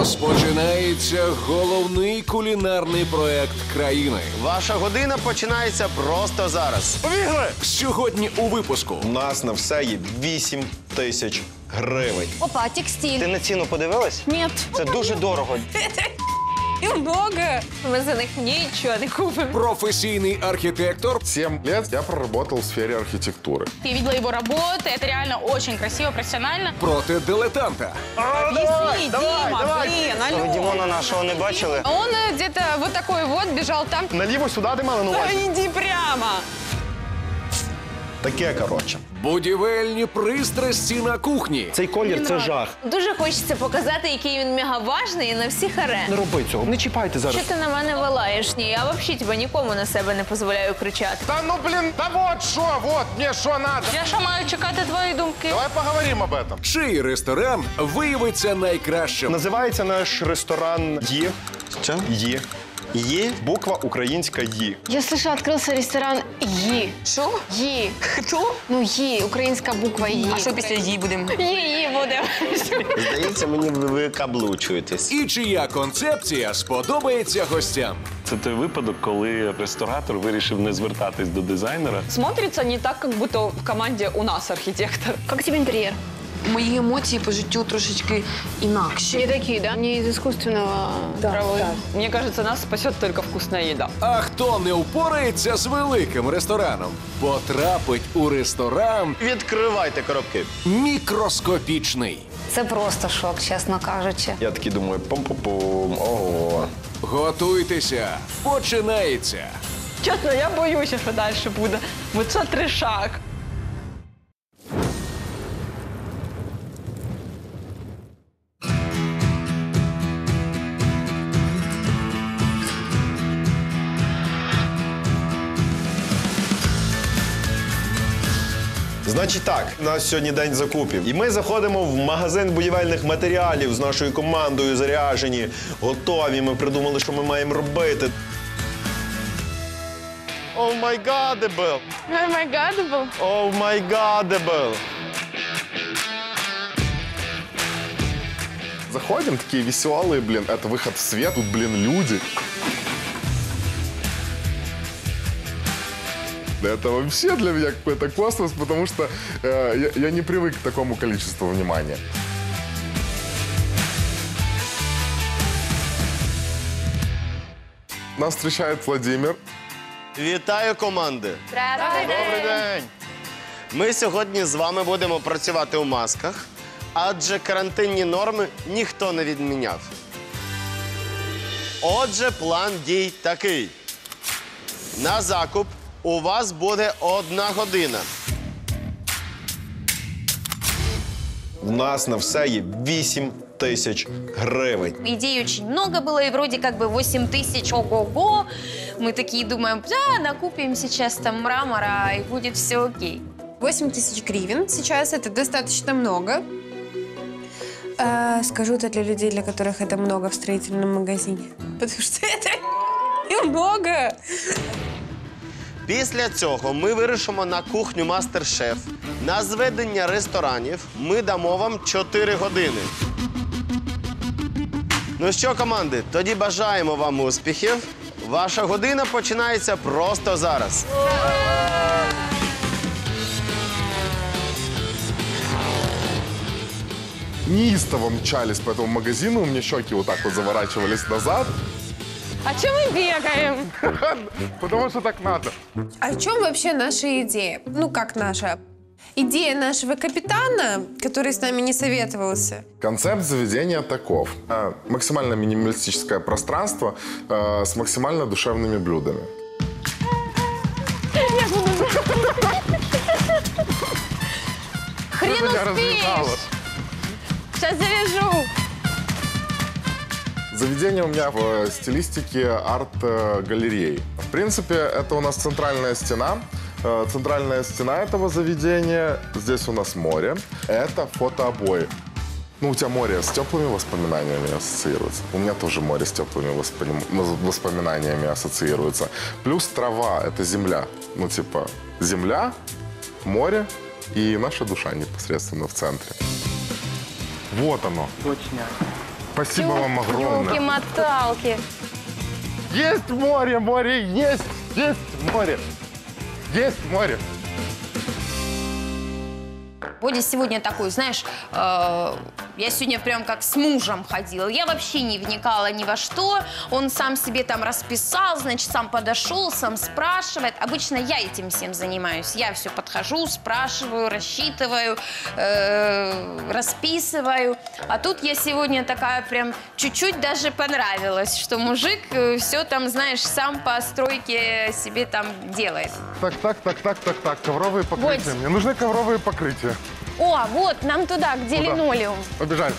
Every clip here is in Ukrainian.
Розпочинається головний кулінарний проект країни. Ваша година починається просто зараз. Побігли! Сьогодні у випуску. У нас на все є 8 тисяч гривень. Опа, текстиль. Ти на ціну подивилась? Нет. Це дуже дорого. И много. Мы за них ничего не купим. Професійний архітектор 7 лет я проработал в сфере архитектуры. Я видела его работы, это реально очень красиво, профессионально. проти дилетанта. Объясни, Дима, блин, алло. Ви Дімона нашого не бачили? Он где-то вот такой вот бежал там. Наліво сюди, де мали на Да увазі. иди прямо. Таке, коротше. Будівельні пристрасті на кухні. Цей колір – це жах. Дуже хочеться показати, який він мегаважний і на всіх Не арен. роби цього, не чіпайте зараз. Що ти на мене вилаєш? Ні, я взагалі тебе нікому на себе не дозволяю кричати. Да ну блин, да вот что, вот, мне что надо. Я що маю чекати твої думки? Давай поговорим об этом. Чий ресторан виявиться найкращим? Називається наш ресторан «Є». Що? «Є». «Є» – буква українська «Є». Я слышу, открылся ресторан «Ї». Що? «Ї». Хто? Ну, «Ї», українська буква «Ї». А що після її будемо? Її буде. Здається, мені ви каблучуєтесь. І чия концепція сподобається гостям? Це той випадок, коли ресторатор вирішив не звертатись до дизайнера. Смотрится не так, как будто в команде у нас архитектор. Как тебе интерьер? Мої емоції по життю трошечки інакші. Не такие, да? Не из искусственного травы. Мне кажется, нас спасет только вкусная еда. А хто не впорається з великим рестораном, потрапить у ресторан Відкривайте коробки. мікроскопічний. Це просто шок, чесно кажучи. Я такий думаю, пом-пом-пом, ого. Готуйтеся, починається. Честно, я боюсь, що далі буде. Бо це трешак. Значить так, у нас сьогодні день закупів. І ми заходимо в магазин будівельних матеріалів з нашою командою, заряджені, готові. Ми придумали, що ми маємо робити. О май гадебл! Ой, май гадабл. О май гадебл! Заходим, такие веселые, блин, это выход в свет, тут, блин, люди. Это вообще для меня какой-то космос, потому что я не привык к такому количеству внимания. Нас встречает Владимир. Вітаю, команди. Добрий день! Ми сьогодні з вами будемо працювати у масках, адже карантинні норми ніхто не відміняв. Отже, план дій такий. На закуп у вас буде 1 година. У нас на все є 8 тисяч гривень. Идей очень много было, и вроде как бы 8 тысяч, ого-го. Мы такие думаем, да, накупим сейчас там мрамора, и будет все окей. 8 тысяч гривен сейчас, это достаточно много. Скажу это для людей, для которых это много в строительном магазине. Потому что это много. Після цього ми вирушимо на кухню «Мастер-шеф». На зведення ресторанів ми дамо вам 4 години. Ну що, команди, тоді бажаємо вам успіхів. Ваша година починається просто зараз. Неистово мчались по этому магазину, у меня щеки вот так вот заворачивались назад, А чому ми бігаємо? потому что так надо. А в чем вообще наша идея? Ну, как наша? Идея нашего капитана, который с нами не советовался. Концепт заведения таков. Максимально минималистическое пространство с максимально душевными блюдами. Хрен успієш. Сейчас завяжу. Заведение у меня в стилистике арт-галереи. В принципе, это у нас центральная стена. Центральная стена этого заведения. Здесь у нас море. Это фотообои. Ну, у тебя море с теплыми воспоминаниями ассоциируется. У меня тоже море с теплыми воспоминаниями ассоциируется. Плюс трава – это земля. Ну, типа, земля, море и наша душа непосредственно в центре. Вот оно. Спасибо вам огромное. Ёлки-моталки. Есть море, море, есть море. Есть море. Бодя сегодня такой, знаешь, я сегодня прям как с мужем ходила. Я вообще не вникала ни во что. Он сам себе там расписал, значит, сам подошел, сам спрашивает. Обычно я этим всем занимаюсь. Я все подхожу, спрашиваю, рассчитываю, расписываю. А тут я сегодня такая прям чуть-чуть даже понравилась, что мужик все там, знаешь, сам по стройке себе там делает. Так. Ковровые покрытия. Мне нужны ковровые покрытия. О, вот, нам туда, где Куда? линолеум. Побежали.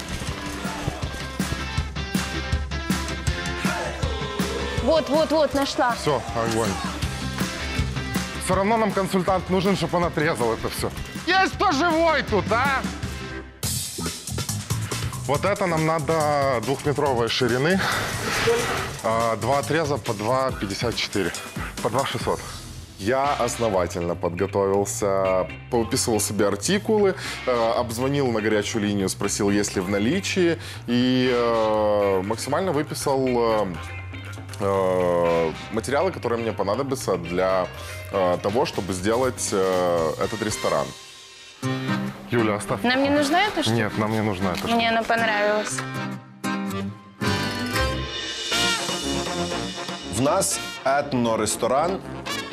Вот, нашла. Все, огонь. Все равно нам консультант нужен, чтобы он отрезал это все. Есть кто живой тут, а? Вот это нам надо 2-метровой ширины. 2 отреза по 2,54. По 2,600. Я основательно подготовился, повыписывал себе артикулы, обзвонил на горячую линию, спросил, есть ли в наличии, и максимально выписал материалы, которые мне понадобятся для того, чтобы сделать этот ресторан. Юля, оставь. Нам не нужна эта штука? Нет, нам не нужна эта штука. Мне она понравилась. В нас етно-ресторан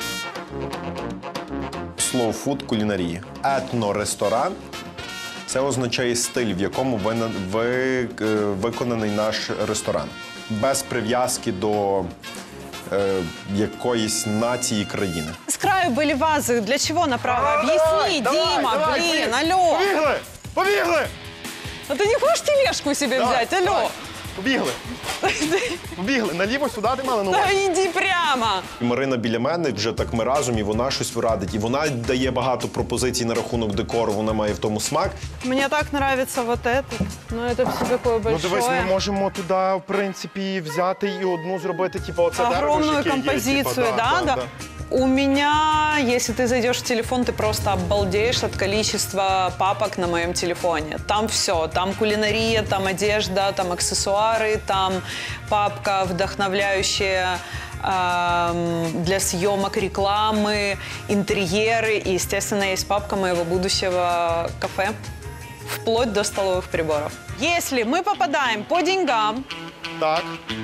Slow Food кулінарії. Етно-ресторан – це означає стиль, в якому виконаний наш ресторан. Без прив'язки до якоїсь нації, країни. С краю были вазы. Для чего направо? Объясни, Дима, блин, алло. Побігли! А ты не хочешь тележку себе взять, алло? Побігли. Наліво сюди ти мали на Да иди прямо. Марина біля мене, вже так ми разом, і вона щось радить. І вона дає багато пропозицій на рахунок декору, вона має в тому смак. Мне так нравится вот этот. Но это все такое большое. Ну дивись, ми можемо туди, в принципі, взяти і одну зробити, типу, оце дерево, огромную яке є, композицию, типу, да. У меня, если ты зайдешь в телефон, ты просто обалдеешь от количества папок на моем телефоне. Там все. Там кулинария, там одежда, там аксессуары, там папка, вдохновляющая для съемок рекламы, интерьеры. И, естественно, есть папка моего будущего кафе, вплоть до столовых приборов. Если мы попадаем по деньгам, Так.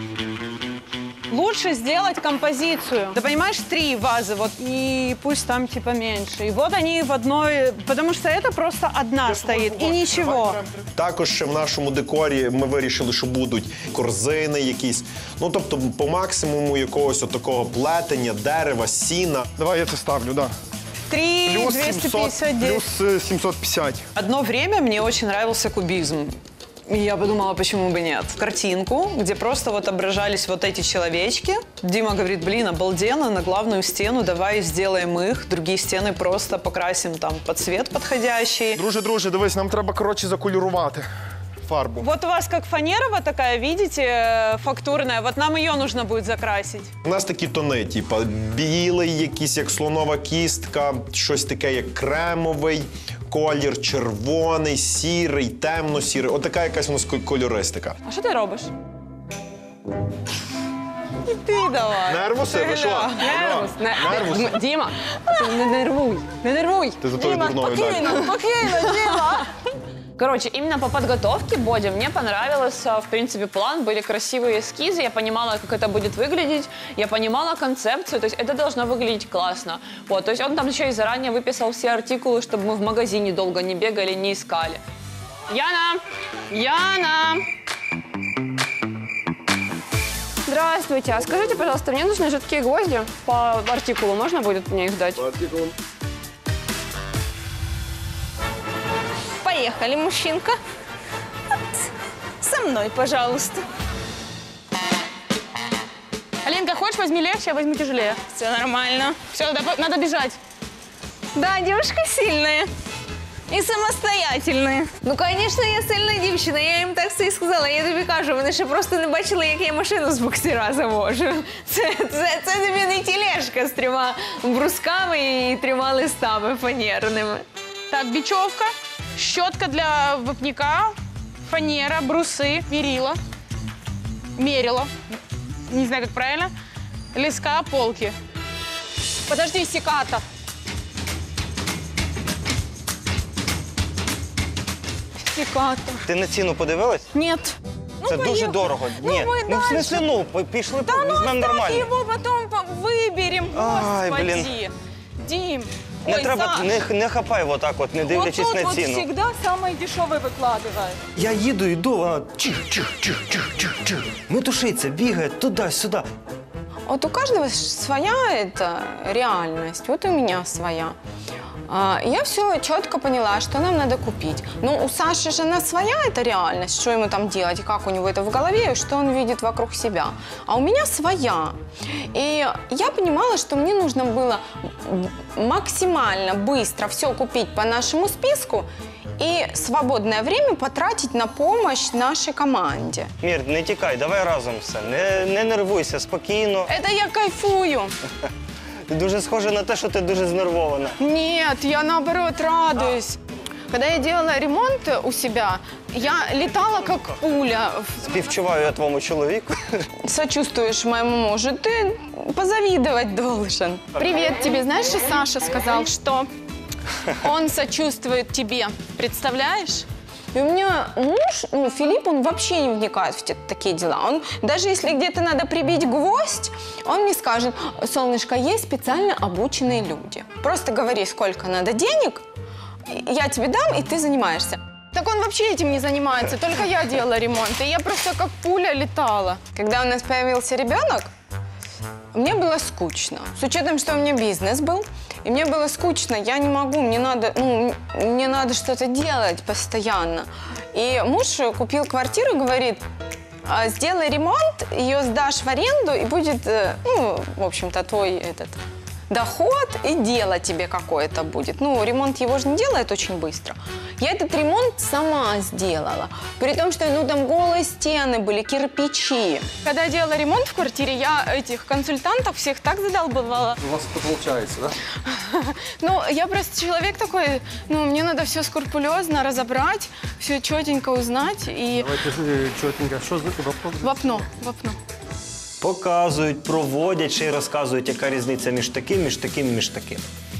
лучше сделать композицию. Да понимаешь, 3 вазы, вот, и пусть там типа меньше. И вот они в одной, потому что это просто одна стоит, и ничего. Також ще в нашому декорі ми вирішили, що будуть корзини якісь. Ну, тобто, по максимуму якогось такого плетення, дерева, сіна. Давай я це ставлю, да. 3 Плюс 259. плюс 750. Одно время мне очень нравился кубизм. И я подумала, почему бы нет. Картинку, где просто вот отображались вот эти человечки. Дима говорит, блин, обалденно, на главную стену давай сделаем их. Другие стены просто покрасим там под цвет подходящий. Друже, дивись, нам треба, коротше, заколірувати фарбу. Вот у вас как фанерова такая, видите, фактурная. Вот нам ее нужно будет закрасить. У нас такі тони, типу, білий, якийсь як слонова кістка, щось таке, як кремовий, колір червоний, сірий, темно-сірий. Отака якась у нас кольористика. А що ти робиш? І ти давай. Нервуси, ви що? Нервус. Діма, не нервуй, не нервуй. Ти за тою дурною далі. Спокійно, Дима. Короче, именно по подготовке Боди мне понравился, в принципе, план, были красивые эскизы, я понимала, как это будет выглядеть, я понимала концепцию, то есть это должно выглядеть классно. Вот, то есть он там еще и заранее выписал все артикулы, чтобы мы в магазине долго не бегали, не искали. Яна! Здравствуйте. А скажите, пожалуйста, мне нужны жидкие гвозди по артикулу. Можно будет мне их дать? По артикулам. Поехали, мужчинка. Со мной, пожалуйста. Аленка, хочешь, возьми легче, я возьму тяжелее. Все нормально. Все, надо бежать. Да, девушка сильная. І самостоятельна. Ну, звісно, я сильна дівчина, я їм так все і сказала. Я тобі кажу, вони ще просто не бачили, як я машину з буксира завожу. Це тобі не тележка з 3 брусками і 3 листами фанерними. Так, бечевка, щетка для выпника, фанера, брусы, мерила. мерила, не знаю, как правильно, леска полки. Подожди, секатор. Секатор. Ти на ціну подивилась? Нет. Це дуже дорого. Ні, мы в смысле, пішли, Да ну візьмемо оставь нормально. его, потом выберем, Ай, господи. блін. Дим, Не ой, треба, Саш, не хапай отак от, не дивлячись вот тут на вот ціну. всегда самое дешевое выкладывает. Я їду, йду, вона чих-чих-чих-чих-чих-чих. Метушиться, бігає туди-сюди. Вот у каждого своя эта реальность, вот у меня своя. Я все четко поняла, что нам надо купить. Но у Саши же она своя эта реальность, что ему там делать, и как у него это в голове, и что он видит вокруг себя. А у меня своя. И я понимала, что мне нужно было максимально быстро все купить по нашему списку и свободное время потратить на помощь нашей команде. Мір, не тікай, давай разом все. Не нервуйся, спокійно. Это я кайфую. Ти дуже схожа на те, що ти дуже знервована. Нет, я наоборот радуюсь. Когда я делала ремонт у себя, я летала как пуля. Співчуваю я твоєму чоловіку. Сочувствуешь моему мужу, ты позавидовать должен. Привет тебе. Знаешь, что Саша сказал, что он сочувствует тебе. Представляешь? И у меня муж, Филипп, он вообще не вникает в такие дела. Он, даже если где-то надо прибить гвоздь, он мне скажет: солнышко, есть специально обученные люди. Просто говори, сколько надо денег, я тебе дам, и ты занимаешься. Так он вообще этим не занимается, только я делала ремонт, и я просто как пуля летала. Когда у нас появился ребенок, мне было скучно. С учетом, что у меня бизнес был, и мне было скучно, я не могу, мне надо что-то делать постоянно. И муж купил квартиру и говорит: сделай ремонт, ее сдашь в аренду, и будет, в общем-то, твой доход, и дело тебе какое-то будет. Ремонт его же не делает очень быстро. Я этот ремонт сама сделала. При том, что там голые стены были, кирпичи. Когда я делала ремонт в квартире, я этих консультантов всех так задолбывала. У вас это получается, да? Я просто человек такой, мне надо все скрупулезно разобрать, все четенько узнать. И... Давайте четенько. Что за вапно? Вапно. Показують, проводять, ще й розказують, яка різниця між таким, між таким і між таким.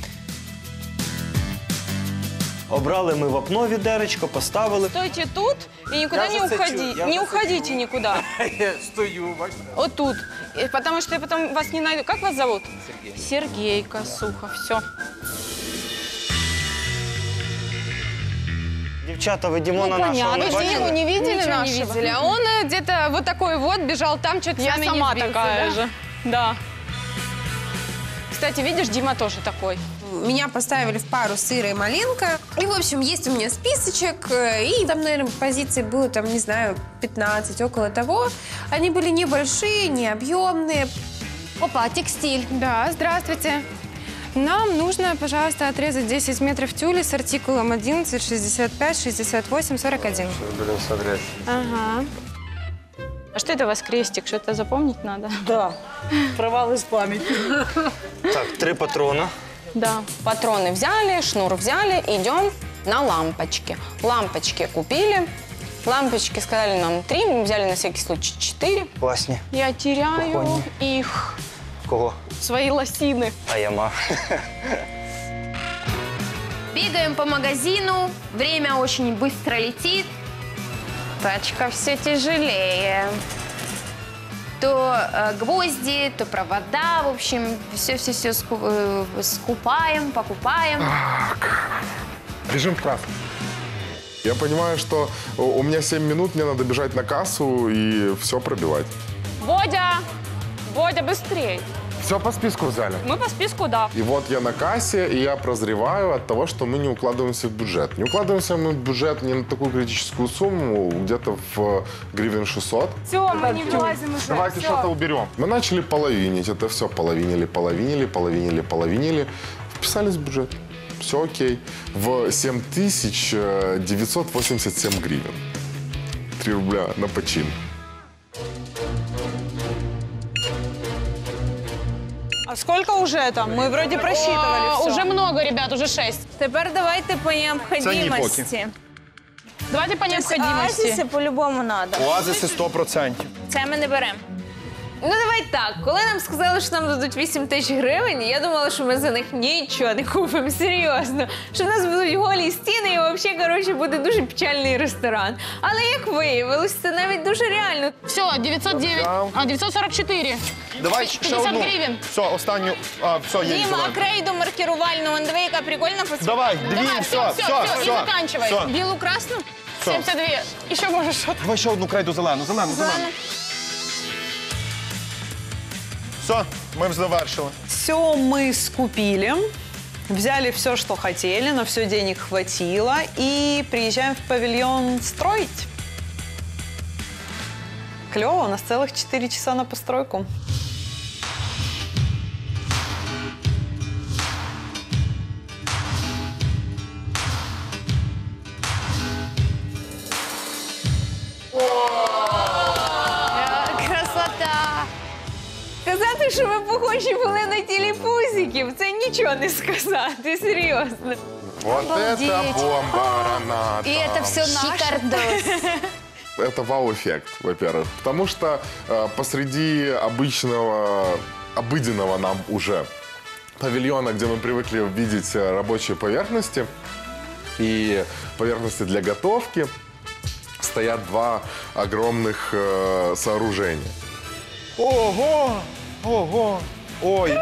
Обрали ми вапно, відеречко, поставили. Стойте тут и никуда не уходите. Не уходите никуда. Я стою, бачите? Вот тут. Потому что я потом вас не найду. Как вас зовут? Сергейка, Сухов. Все. Девчата, вы Димона нашего Вы не Диму не видели Ничего нашего? не видели. А он где-то вот такой вот бежал там, что-то Я сами сама не сбился, такая да? же. Да. Кстати, видишь, Дима тоже такой. Меня поставили в пару сыра и малинка. И, в общем, есть у меня списочек. И там, наверное, позиций было, там, не знаю, 15, около того. Они были небольшие, не объемные. Опа, текстиль. Да, здравствуйте. Нам нужно, пожалуйста, отрезать 10 метров тюля с артикулом 11, 65, 68, 41. Будем смотреть. Ага. А что это у вас крестик? Что-то запомнить надо? Да, провал из памяти. Так, 3 патрона. Да. Патроны взяли, шнур взяли, идем на лампочки. Лампочки купили. Лампочки сказали нам 3, мы взяли на всякий случай 4. Класні. Я теряю Кухонні. их. Кого? Свои лосины. А я ма. Бегаем по магазину, время очень быстро летит. Тачка все тяжелее. То гвозди, то провода, в общем, все скупаем, покупаем. Режим красный. Я понимаю, что у меня 7 минут, мне надо бежать на кассу и все пробивать. Бодя, быстрей. Все по списку взяли. Мы по списку, да. И вот я на кассе, и я прозреваю от того, что мы не укладываемся в бюджет. Не укладываемся мы в бюджет не на такую критическую сумму, где-то в гривен 600. Все, мы не влазим уже. Давайте что-то уберем. Мы начали половинить, это все половинили. Вписались в бюджет. Все окей. В 7987 гривен. 3 рубля на почин. А сколько уже там? Мы вроде просчитывали все. Уже много, ребят, уже 6. Тепер давайте по необходимости. Давайте по необходимости. Оазисы по-любому надо. Оазиси 100%. Це ми не беремо. Ну, давай так. Коли нам сказали, що нам дадуть 8 тисяч гривень, я думала, що ми за них нічого не купимо, серйозно. Що в нас будуть голі стіни і взагалі, коротше, буде дуже печальний ресторан. Але як виявилось, це навіть дуже реально. Все, 909, 944. Давай ще 50 одну. гривень. Все, останню. Все, є. Діма, давай. крейду маркірувальну, вон диви, яка прикольна посвітлена. Давай, дві, все, І заканчивай. все. Білу-красну? Все. 72. І ще можеш що? Давай ще одну крейду зелену. Все, мы завершили. Все мы скупили, взяли все, что хотели, на все денег хватило, и приезжаем в павильон строить. Клево, у нас целых 4 часа на постройку. Красота! Сказати, що ми похожі були на телепузиків, це нічого не сказати, серйозно. Вот это бомба, Рената. И это все наше. Это вау-эффект, во-первых. Потому что посреди обыденного нам уже павильона, где мы привыкли видеть рабочие поверхности и поверхности для готовки, стоят два огромных сооружения. Ого! Ого! Ой!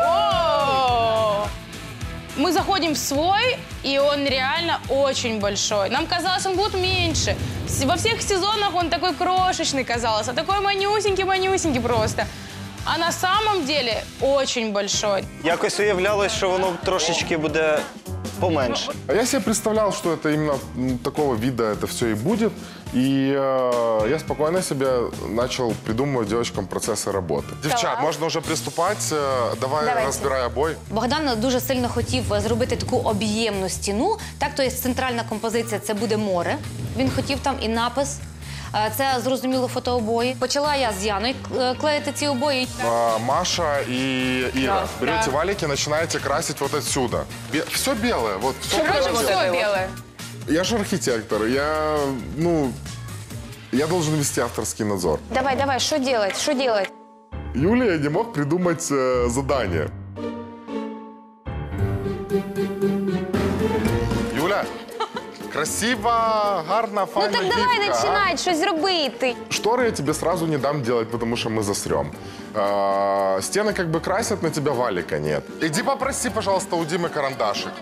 Мы заходим в свой, и он реально очень большой. Нам казалось, он будет меньше. Во всех сезонах он такой крошечный казался, такой манюсенький просто. А на самом деле очень большой. Якось уявлялось, що воно трошечки буде поменше. А я себе представлял, что это именно такого вида это все и будет. И я спокойно себе начал придумывать девочкам процессы работы. Девчат, можно уже приступать. Давай разбирай обои. Богдан дуже сильно хотів зробити таку об'ємну стіну. Так, то є центральна композиція, це буде море. Він хотів там і напис. Це, зрозуміло, фотообої. Почала я з Яною клеїти ці обої. Маша и Ира, берете валики, начинаете красить вот отсюда. Все белое. Вот, все белое. Я же архитектор, я должен вести авторский надзор. Давай, что делать? Юлия не мог придумать задание. Юля, красиво, гарно, файно, Ну так давай гибко, начинать, щось зробити. Шторы я тебе сразу не дам делать, потому что мы засрем. Стены как бы красят, на тебя валика нет. Иди попроси, пожалуйста, у Димы карандашик.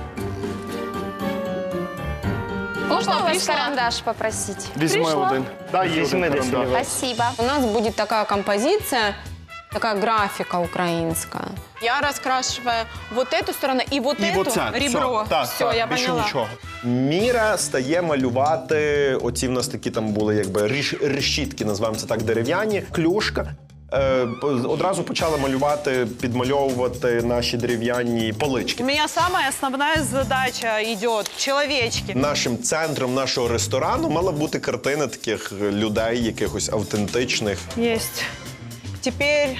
Можно у вас карандаш попросить? Візьми один. Дай їй один карандаш. Спасибо. У нас будет такая композиция, такая графика украинская. Я раскрашиваю вот эту сторону и вот эту ребро. Все, я поняла. Нічого. Міра стає малювати, оці в нас такі там були якби решітки, називаємо це так, дерев'яні, клюшка. Одразу почала малювати, підмальовувати наші дерев'яні полички. У меня самая основная задача идет – человечки. Нашим центром нашого ресторану мала бути картина таких людей, якихось автентичних. Есть. Теперь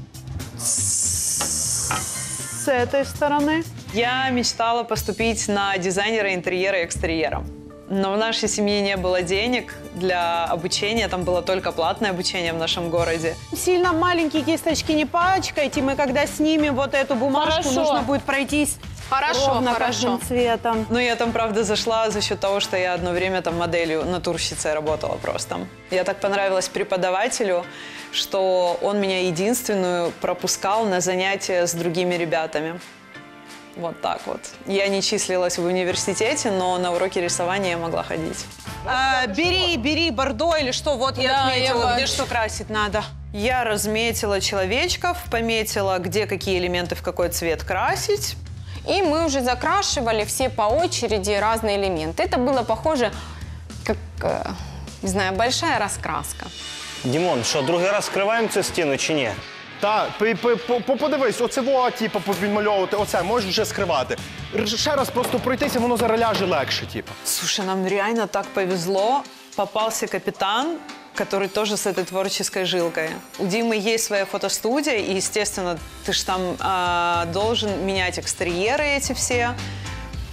с этой стороны. Я мечтала поступить на дизайнера интерьера и экстерьера. Но в нашей семье не было денег для обучения, там было только платное обучение в нашем городе. Сильно маленькие кисточки не пачкайте, мы когда снимем вот эту бумажку, нужно будет пройтись ровно каждым цветом. Ну, я там, правда, зашла за счет того, что я одно время там моделью, натурщицей работала просто. Я так понравилась преподавателю, что он меня единственную пропускал на занятия с другими ребятами. Вот так вот. Я не числилась в университете, но на уроки рисования я могла ходить. Бери бордо или что, вот я отметила, где что красить надо. Я разметила человечков, пометила, где какие элементы в какой цвет красить. И мы уже закрашивали все по очереди разные элементы. Это было похоже, как, не знаю, большая раскраска. Дімон, що, другий раз скриваємо цю стіну чи ні? Так, подивись, оце типу, підмальовувати, оце можеш вже скривати. Ще раз просто пройтися, воно зараз ляже легше, типу. Слушай, нам реально так повезло. Попался капитан, который тоже с этой творческой жилкой. У Димы есть своя фотостудия, и, естественно, ты ж там должен менять экстерьеры эти все.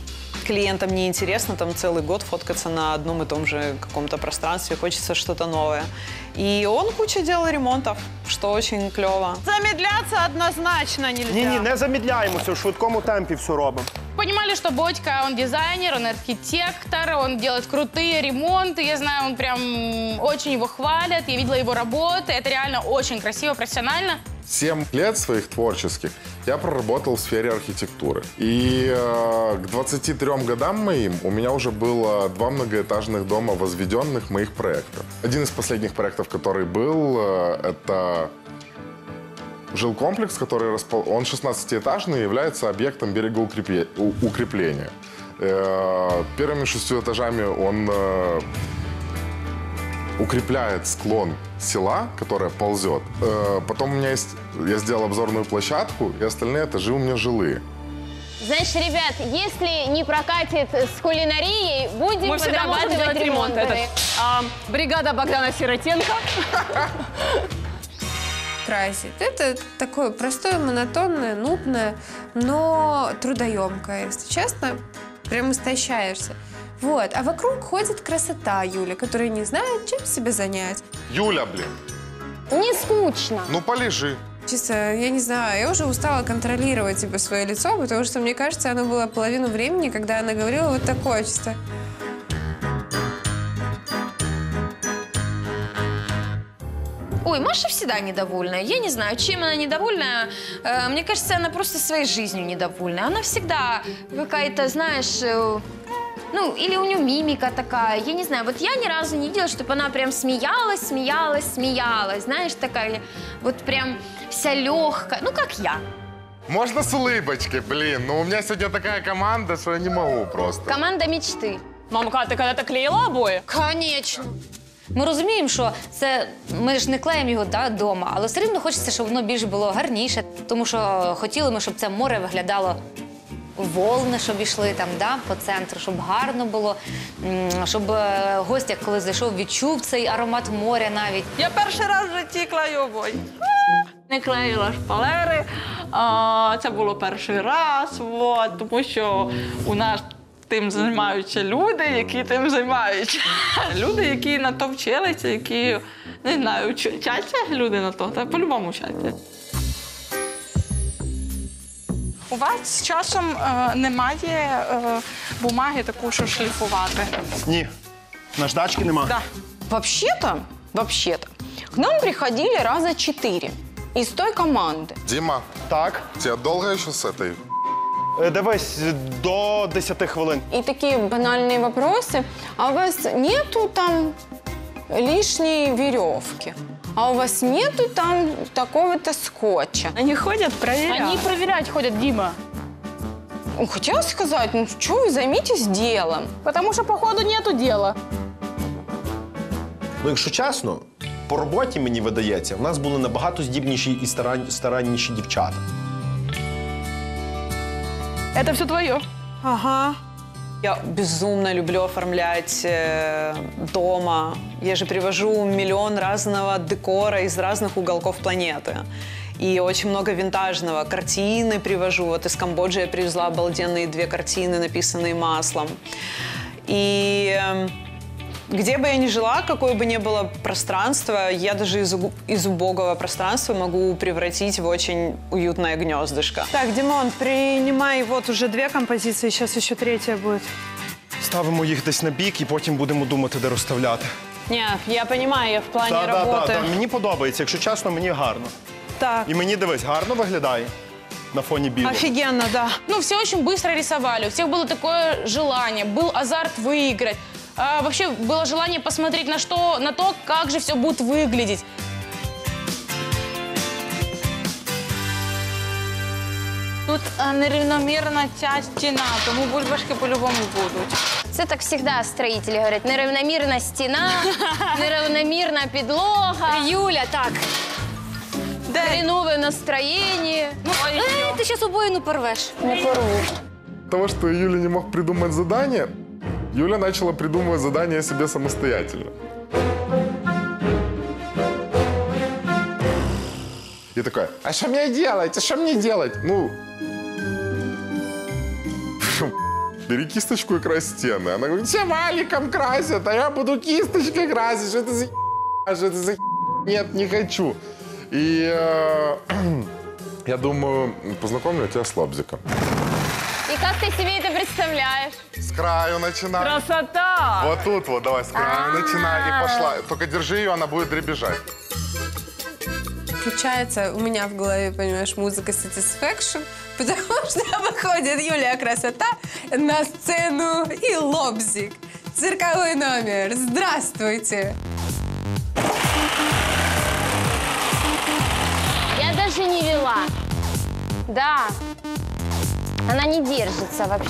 клиентам неинтересно там целый год фоткаться на одном и том же каком-то пространстве, хочется что-то новое. И он кучу делал ремонтов, что очень клево. Замедляться однозначно нельзя. Ні, не замідляємося, в швидкому темпі все робимо. Понимали, что Бодька, он дизайнер, он архитектор, он делает крутые ремонты. Я знаю, он прям очень его хвалят. Я видела его работы. Это реально очень красиво, профессионально. 7 лет своих творческих я проработал в сфере архитектуры. И к 23 годам моим у меня уже было 2 многоэтажных дома, возведенных моих проектов. Один из последних проектов, который был, это жилкомплекс, который он 16-этажный, является объектом берегоукрепления. Первыми 6 этажами он укрепляет склон села, которое ползет. Потом у меня есть, я сделал обзорную площадку, и остальные этажи у меня жилые. Знаешь, ребят, если не прокатит с кулинарией, будем Мы всегда можем подрабатывать делать ремонт. ремонтами. Бригада Богдана Сиротенко. Красит. Это такое простое, монотонное, нудное, но трудоемкое. Если честно, прям истощаешься. Вот. А вокруг ходит красота Юля, которая не знает, чем себя занять. Юля, блин. Не скучно. Ну, полежи. Чисто, я не знаю, я уже устала контролировать типа, свое лицо, потому что, мне кажется, оно было половину времени, когда она говорила вот такое чисто. Ой, Маша всегда недовольная. Я не знаю, чем она недовольна. Мне кажется, она просто своей жизнью недовольна. Она всегда какая-то, знаешь, ну, или у нее мимика такая. Я не знаю, вот я ни разу не видела, чтобы она прям смеялась, знаешь, такая вот прям вся легкая. Ну, как я. Можно с улыбочкой, блин. Но у меня сегодня такая команда, что я не могу просто. Команда мечты. Мамка, ти когда-то клеїла обої? Конечно. Ми розуміємо, що це ми ж не клеїмо його вдома, але все рівно хочеться, щоб воно більш було гарніше, тому що хотіли ми, щоб це море виглядало волни, щоб йшли там по центру, щоб гарно було, щоб гость, як коли зайшов, відчув цей аромат моря навіть. Я перший раз в житті клею обої. Не клеїла шпалери, це було перший раз, тому що у нас тим займаються люди, які тим займаються. Люди, які на то вчилися, які, не знаю, вчаться люди на то, та по-любому вчаться. У вас з часом немає бумаги таку, що шліфувати? Ні. Наждачки нема? Да. Вообще-то, к нам приходили раза 4 из той команды. Дима. Так. Тебе долго еще с этой? Дивись, до 10 хвилин. И такие банальные вопросы. А у вас нету там лишней веревки? А у вас нету там такого-то скотча? Они ходят проверять. Они проверять ходят, Дима. Хотела сказать, ну что вы займитесь делом? Потому что, походу, нету дела. Ну, якщо чесно, по роботі, мені видається, в нас були набагато здібніші і старанніші дівчата. Это все твое. Ага. Я безумно люблю оформлять дома. Я же привожу миллион разного декора из разных уголков планеты. И очень много винтажного. Картины привожу. Вот из Камбоджи я привезла обалденные 2 картины, написанные маслом. И где бы я ни жила, какое бы ни было пространство, я даже из убогого пространства могу превратить в очень уютное гнездышко. Так, Димон, принимай, вот уже 2 композиции, сейчас еще 3 будет. Ставимо їх десь на бік і потім будемо думати, де розставляти. Не, я понимаю, я в плане работы. Так. Мені подобається, якщо чесно, мені гарно. Так. І мені, дивись, гарно виглядає на фоні білого. Офигенно, да. Ну, все очень быстро рисовали, у всех было такое желание, был азарт выиграть. Вообще было желание посмотреть на то, как же все будет выглядеть. Тут нерівномірна ця стіна, тому бульбашки по-любому будуть. Це так всегда строители говорят. Неравномірна стіна, неравномірна підлога. Юля, так. Хренове настроєння. Ти зараз обоїну порвеш. Не порву. Того, что Юля не мог придумать задание, Юля начала придумывать задания себе самостоятельно. И такая, а что мне делать? А что мне делать? Ну, бери кисточку и крась стены. Она говорит, все валиком красят, а я буду кисточкой красить. Что это за что это за Нет, не хочу. И я думаю, познакомлю тебя с лобзиком. И как ты себе это представляешь? С краю начинай. Красота! Вот тут вот, давай, с краю начинай и пошла. Только держи ее, она будет дребезжать. Включается у меня в голове, понимаешь, музыка Satisfaction, потому что выходит Юлия Красота на сцену и лобзик. Цирковой номер. Здравствуйте! Я даже не вела. Да. Она не держится вообще.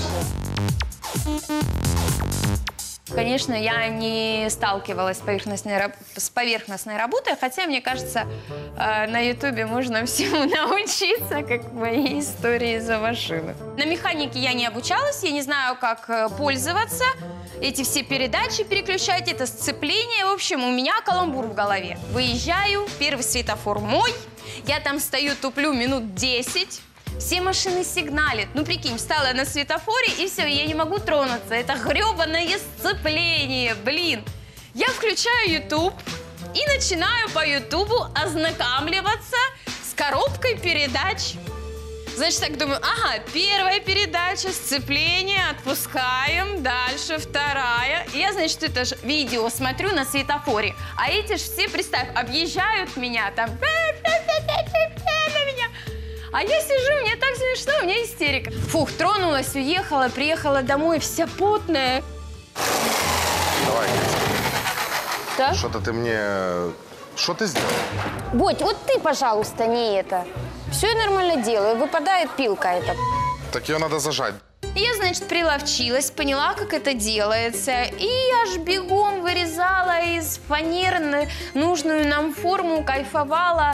Конечно, я не сталкивалась с поверхностной работой, хотя, мне кажется, на Ютубе можно всему научиться, как в моей истории за машину. На механике я не обучалась, я не знаю, как пользоваться, эти все передачи переключать, это сцепление. В общем, у меня каламбур в голове. Выезжаю, первый светофор мой, я там стою, туплю минут 10. Все машины сигналят. Ну, прикинь, встала на светофоре, и все, я не могу тронуться. Это гребаное сцепление, блин. Я включаю YouTube и начинаю по Ютубу ознакомливаться с коробкой передач. Значит, так думаю, ага, первая передача, сцепление, отпускаем, дальше вторая. И я, значит, это же видео смотрю на светофоре. А эти же все, представь, объезжают меня там, на меня. А я сижу, мне так смешно, у меня истерика. Фух, тронулась, уехала, приехала домой, вся потная. Давай, Да? что-то ты мне... Что ты сделал? Бодь, вот ты, пожалуйста, не это. Все я нормально делаю, выпадает пилка эта. Так ее надо зажать. Я, значит, приловчилась, поняла, как это делается. И аж бегом вырезала из фанеры нужную нам форму, кайфовала.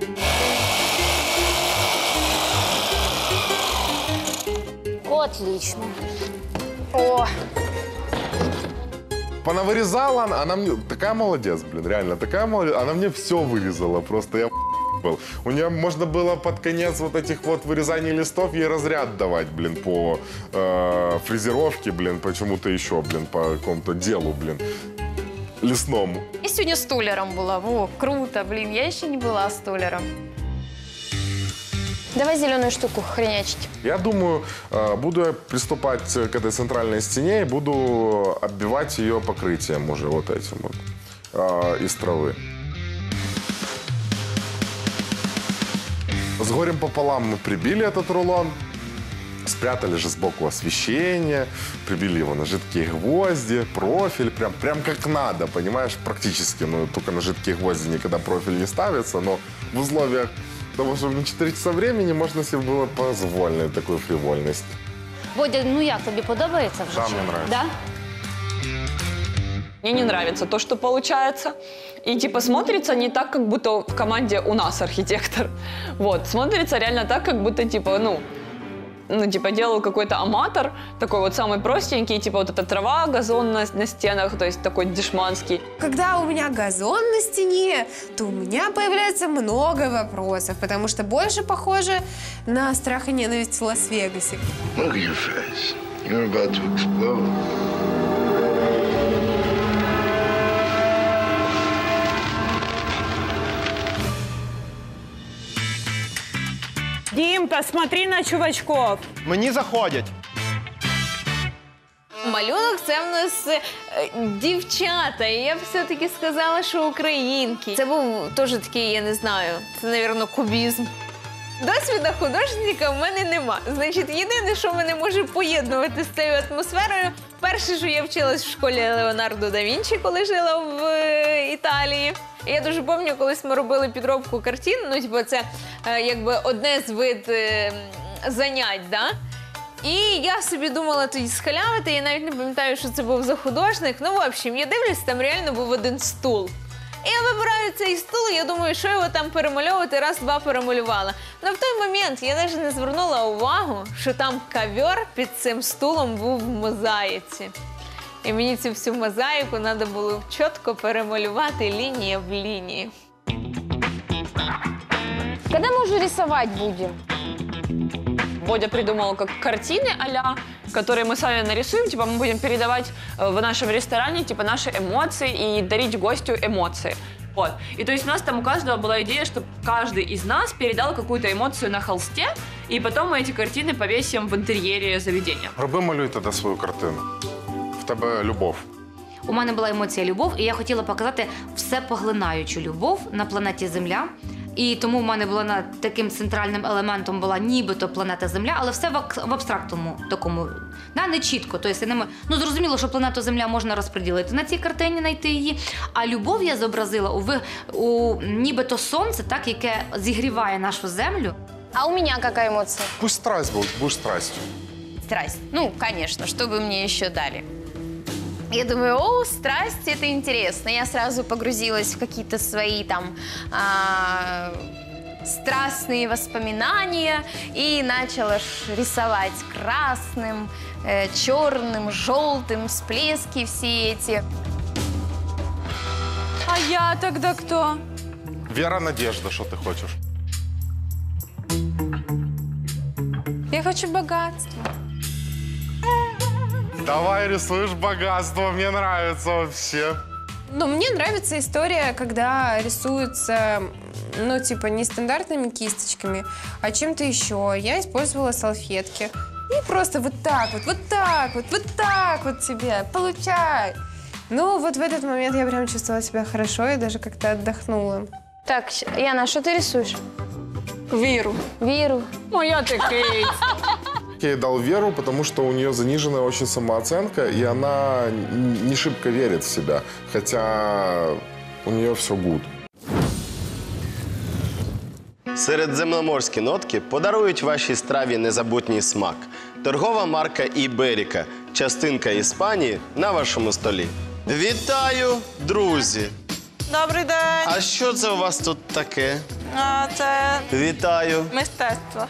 Отлично. О! Понавырезала она мне... Такая молодец, блин, реально, такая молодец. Она мне все вырезала, просто я был. У нее можно было под конец вот этих вот вырезаний листов ей разряд давать, блин, по фрезеровке, блин, почему-то еще, блин, по какому-то делу, блин, лесному. Я сегодня столяром была, во, круто, блин, я еще не была столяром. Давай зеленую штуку хренячить. Я думаю, буду я приступать к этой центральной стене и буду оббивать ее покрытием уже вот этим вот из травы. С горем пополам мы прибили этот рулон, спрятали же сбоку освещение, прибили его на жидкие гвозди, профиль, прям как надо, понимаешь, практически. Ну, только на жидкие гвозди никогда профиль не ставится, но в условиях того, что на 4 часа времени можна себе було дозволити таку фривольність. Бодя, ну як тобі подобається вже? Да, мне нравится. Да? Мне не нравится то, что получается. И типа смотрится не так, как будто в команде у нас архитектор. Вот, смотрится реально так, как будто типа, ну типа делал какой-то аматор, такой вот самый простенький, типа вот эта трава, газон на стенах, то есть такой дешманский. Когда у меня газон на стене, то у меня появляется много вопросов, потому что больше похоже на страх и ненависть в Лас-Вегасе. Look at your face. You're about to explode. Димка, смотри на чувачков. Мені заходять. Малюнок – це в нас дівчата, і я б все-таки сказала, що українки. Це був теж такий, я не знаю, це, мабуть, кубізм. Досвіду художника в мене нема. Значить, єдине, що мене може поєднувати з цією атмосферою, перше, що я вчилась в школі Леонардо да Вінчі, коли жила в Італії. І я дуже пам'ятаю, колись ми робили підробку картин, ну, типу, це якби одне з вид занять, да? І я собі думала тоді схалявити, я навіть не пам'ятаю, що це був за художник. Ну, в общем, я дивлюсь, там реально був один стул. І я вибираю цей стул, і я думаю, що його там перемальовувати, раз-два перемалювала. Но в той момент я навіть не звернула увагу, що там ковер під цим стулом був в мозаїці. І мені цю всю мозаїку треба було чітко перемалювати лінія в лінії. Когда мы уже рисовать будем? Бодя придумал как картины а-ля, которые мы сами нарисуем, типа мы будем передавать в нашем ресторане типа наши эмоции и дарить гостю эмоции. Вот. И то есть у нас там у каждого была идея, что каждый из нас передал какую-то эмоцию на холсте, и потом мы эти картины повесим в интерьере заведения. Роби, малюй тоді свою картину. В тебе любов. У мене була емоція любов, і я хотіла показати всепоглинаючу любов на планеті Земля. І тому в мене була таким центральним елементом була нібито планета Земля, але все в абстрактному такому, не чітко. Тобто, зрозуміло, що планету Земля можна розподілити на цій картині, знайти її. А любов я зобразила у нібито сонце, так, яке зігріває нашу землю. А у меня какая эмоция? Пусть страсть будет, будешь страстью. Страсть. Ну, конечно, что бы мне еще дали? Я думаю, страсть, это интересно. Я сразу погрузилась в какие-то свои там страстные воспоминания и начала рисовать красным, черным, желтым, всплески все эти. А я тогда кто? Вера, Надежда, что ты хочешь? Я хочу богатства. Давай рисуешь богатство, мне нравится вообще. Но мне нравится история, когда рисуются, не стандартными кисточками, а чем-то еще. Я использовала салфетки. И просто вот так вот тебе, получай. В этот момент я прям чувствовала себя хорошо и даже как-то отдохнула. Так, Яна, что ты рисуешь? Веру. Веру. Моя ты, Кейт. Я ей дал Веру, потому что у нее заниженная очень самооценка, и она не шибко верит в себя, хотя у нее все гуд. Середземноморські нотки подарують вашій страві незабутній смак. Торгова марка Іберіка, частинка Іспанії на вашому столі. Вітаю, друзі! Добрий день! А що це у вас тут таке? Це Вітаю! мистецтво.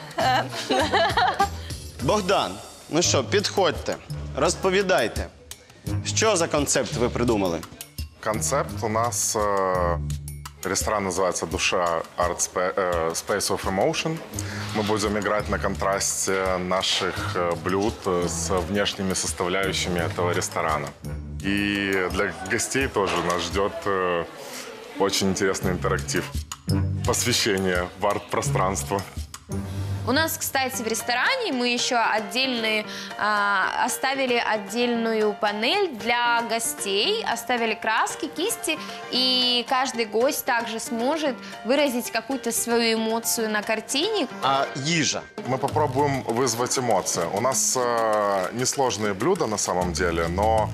Богдан, ну що, підходьте, розповідайте. Що за концепт ви придумали? Концепт у нас ресторан называется «Душа Art Space of Emotion». Мы будем играть на контрасте наших блюд с внешними составляющими этого ресторана. И для гостей тоже нас ждет очень интересный интерактив. Посвящение в арт-пространство. У нас, кстати, в ресторане мы еще оставили отдельную панель для гостей, оставили краски, кисти, и каждый гость также сможет выразить какую-то свою эмоцию на картине. А їжа? Мы попробуем вызвать эмоции. У нас несложные блюда на самом деле, но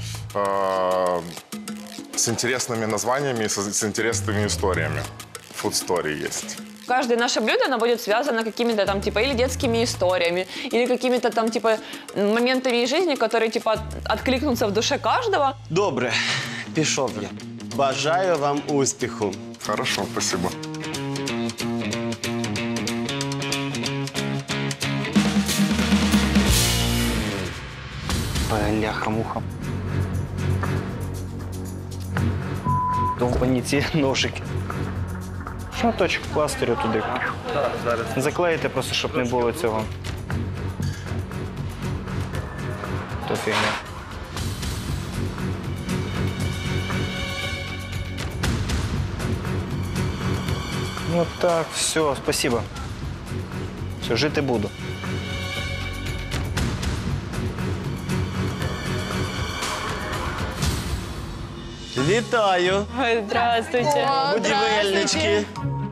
с интересными названиями, с интересными историями. Food story есть. Каждое наше блюдо, оно будет связано какими-то там, типа, или детскими историями, или какими-то там, типа, моментами из жизни, которые, типа, откликнутся в душе каждого. Добре, пішов я. Бажаю вам успіху. Хорошо, спасибо. Бляха-муха. Довбані ці ножики. Шматочок пластирю туди. Заклеїти просто, щоб не було цього. То фігня. Ну так, все, спасибо. Все, жити буду. Вітаю! Здравствуйте! Будівельнички!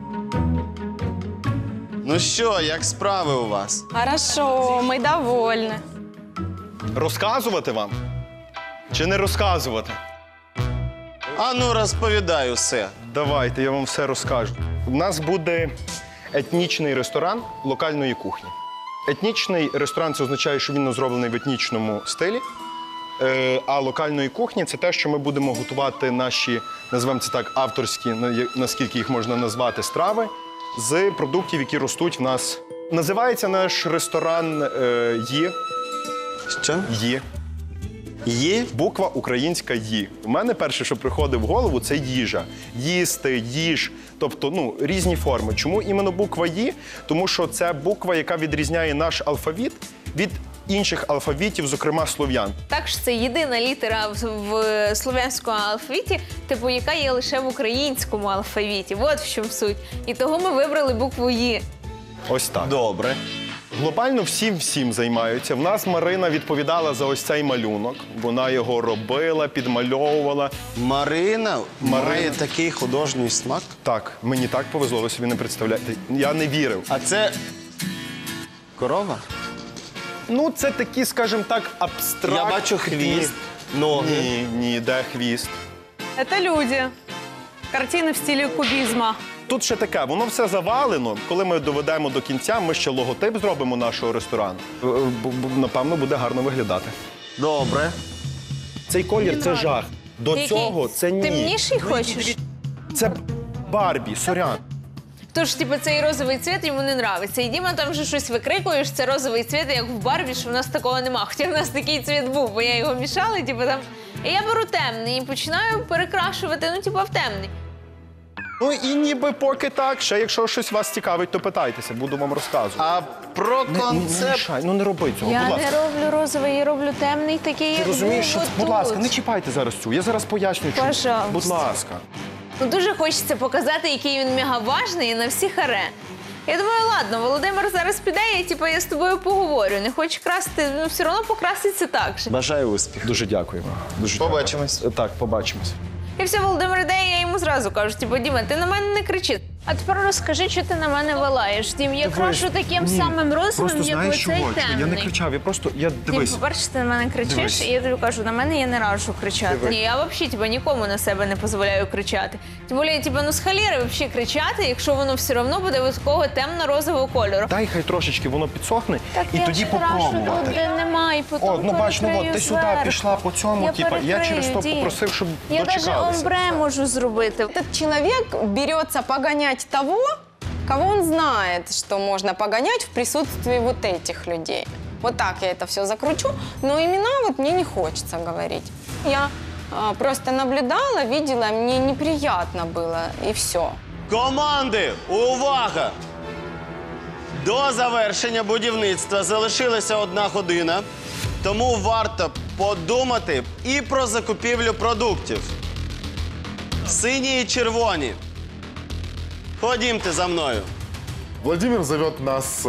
Ну що, як справи у вас? Хорошо, мы довольны. Розказувати вам? Чи не розказувати? А ну, розповідай усе. Давайте, я вам все розкажу. У нас буде етнічний ресторан локальної кухні. Етнічний ресторан – це означає, що він зроблений в етнічному стилі. А локальної кухні – це те, що ми будемо готувати наші, називаємо це так, авторські, наскільки їх можна назвати, страви, з продуктів, які ростуть в нас. Називається наш ресторан «Є». Що? «Є». Ї? Буква українська «Ї». У мене перше, що приходить в голову, це їжа. Їсти, їж, тобто ну, різні форми. Чому іменно буква «Ї»? Тому що це буква, яка відрізняє наш алфавіт від інших алфавітів, зокрема слов'ян. Також це єдина літера в слов'янському алфавіті, типу, яка є лише в українському алфавіті. От в чому суть. І того ми вибрали букву «Ї». Ось так. Добре. Глобально всім займаються. В нас Марина відповідала за ось цей малюнок. Вона його робила, підмальовувала. Марина має такий художній смак? Так, мені так повезло, ви собі не представляєте. Я не вірив. А це корова? Ну, це такі, скажімо так, абстрактні. Я бачу хвіст, ноги. Ні, де хвіст? Это люди. Картины в стиле кубизма. Тут ще таке, воно все завалено. Коли ми доведемо до кінця, ми ще логотип зробимо нашого ресторану. Напевно, буде гарно виглядати. Добре. Цей колір – це жах. До цього це ні. Темніший хочеш? Це Барбі, сорян. Тож, типу, цей розовий цвіт йому не нравиться. І Діма там вже щось викрикуєш, це розовий цвіт, як в Барбі, що в нас такого нема. Хоча в нас такий цвіт був, бо я його мішала, типу, там. І я беру темний і починаю перекрашувати, ну, типу, в темний. Ну і ніби поки так. Ще якщо щось вас цікавить, то питайтеся, буду вам розказувати. А про концепт... Не мішай, не роби цього, Я будь ласка. не роблю розовий, я роблю темний, такий, Ти як розумієш, що був будь ласка, отут. не чіпайте зараз цю. Я зараз поясню, чому. Пожалуйста. Будь ласка. Ну, дуже хочеться показати, який він мегаважний і на всі харе. Я думаю, ладно, Володимир зараз піде, і типу, я з тобою поговорю. Не хочеш красти, ну все одно покраситься так же. Бажаю успіху. Дуже дякую. Дуже Побачимось. Так, побачимось. І все, Володимир іде, і я йому зразу кажу, типу, Діма, ти на мене не кричи. А тепер розкажи, що ти на мене вилаєш. Дім, я крашу таким самим розовим, як оцей темний. Я не кричав, я Дім, по-перше, ти на мене кричиш, Дивись. і я тобі кажу, на мене я не раджу кричати. Дивись. Ні, я взагалі типу, нікому на себе не дозволяю кричати. Тим більше, типу, ну з халєри взагалі кричати, якщо воно все одно буде ось такого темно-розового кольору. Дай хай трошечки воно підсохне, Так і я тоді ж крашу попробувати. тут, де немає, і потім О, ну бач, ну от, перекрию ти сюди зверху. пішла по цьому, Я типа, я через то перекрию, Дім. попросив, щоб Я навіть дочекалися. омбре можу зробити. Этот человек берется погонять того, кого он знает, что можно погонять в присутствии вот этих людей. Вот так я это все закручу, но имена вот мне не хочется говорить. Я просто наблюдала, видела, мне неприятно было, и все. Команди, увага! До завершення будівництва залишилася 1 година, тому варто подумати і про закупівлю продуктів. Сині і червоні. Ходімте за мною. Владимир зовет нас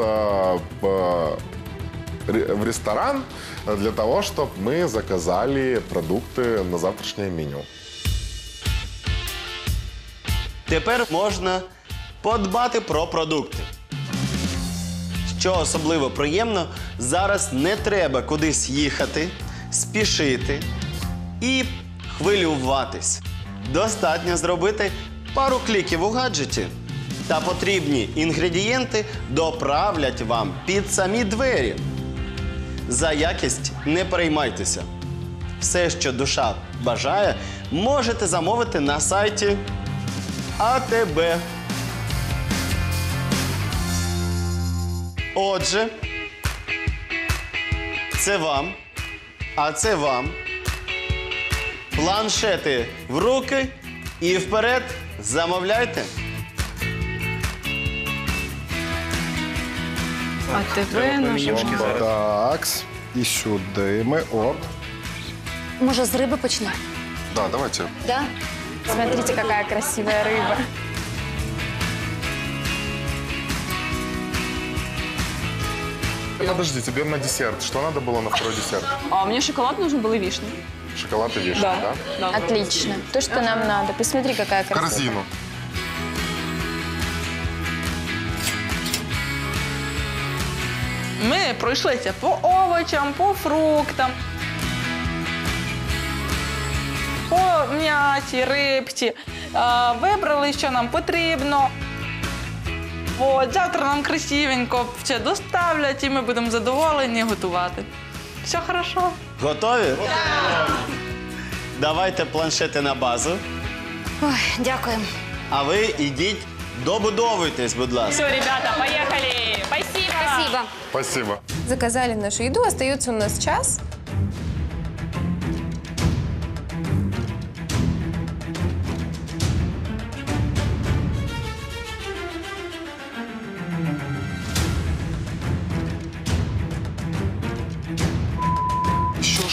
в ресторан для того, чтобы мы заказали продукты на завтрашнее меню. Тепер можна подбати про продукти. Що особливо приємно, зараз не треба кудись їхати, спішити і хвилюватись. Достатньо зробити пару кліків у гаджеті, та потрібні інгредієнти доправлять вам під самі двері. За якість не переймайтеся. Все, що душа бажає, можете замовити на сайті АТБ. Отже, це вам, а це вам. Планшети в руки і вперед замовляйте. А тебе нажимаємо. Так, і сюди ми, оп. Може, з риби почнемо? Да, давайте. Да? Смотрите, какая красивая рыба. Подожди, тебе на десерт. Что надо было на второй десерт? А мне шоколад нужен был и вишня. Шоколад и вишня, да? Отлично. То, что нам надо. Посмотри, какая В красивая. корзину. Ми пройшлися по овочам, по фруктам, по м'ясі, рибці, вибрали, що нам потрібно. От, завтра нам красивенько все доставлять і ми будемо задоволені готувати. Все хорошо. Готові? Давайте планшети на базу. Ой, дякуємо. А ви ідіть, добудовуйтесь, будь ласка. Все, ребята, поехали! Спасибо! Спасибо. Спасибо. Заказали нашу еду, остается у нас час.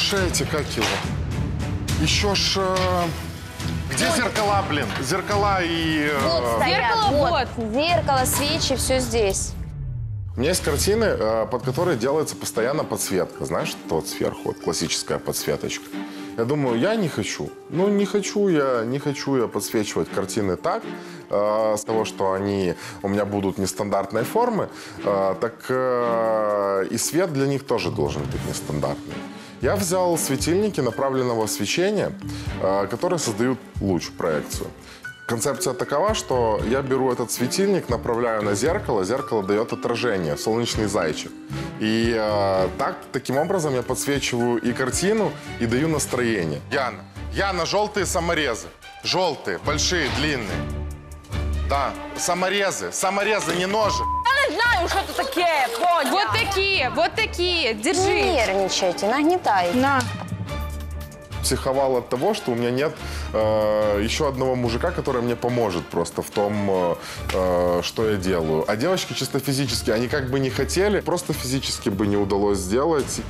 ж эти, как его? Еще ж... Где зеркала, блин? Зеркала и... Зеркало, вот. Зеркало, свечи, все здесь. У меня есть картины, под которые делается постоянно подсветка. Знаешь, вот сверху, вот классическая подсветочка. Я думаю, я не хочу. Ну, не хочу я подсвечивать картины так, с того, что они у меня будут нестандартной формы, так и свет для них тоже должен быть нестандартный. Я взял светильники направленного освещения, которые создают луч, проекцию. Концепция такова, что я беру этот светильник, направляю на зеркало, зеркало дает отражение, солнечный зайчик. И таким образом я подсвечиваю и картину, и даю настроение. Яна, желтые саморезы. Желтые, большие, длинные. Да, саморезы, не ножи. Я не знаю, что это такие, Бодя. Вот такие, держи. Не нервничайте, нагнетайте. На. Психовал от того, что у меня нет еще одного мужика, который мне поможет просто в том, что я делаю. А девочки чисто физически, они как бы не хотели, просто физически бы не удалось сделать.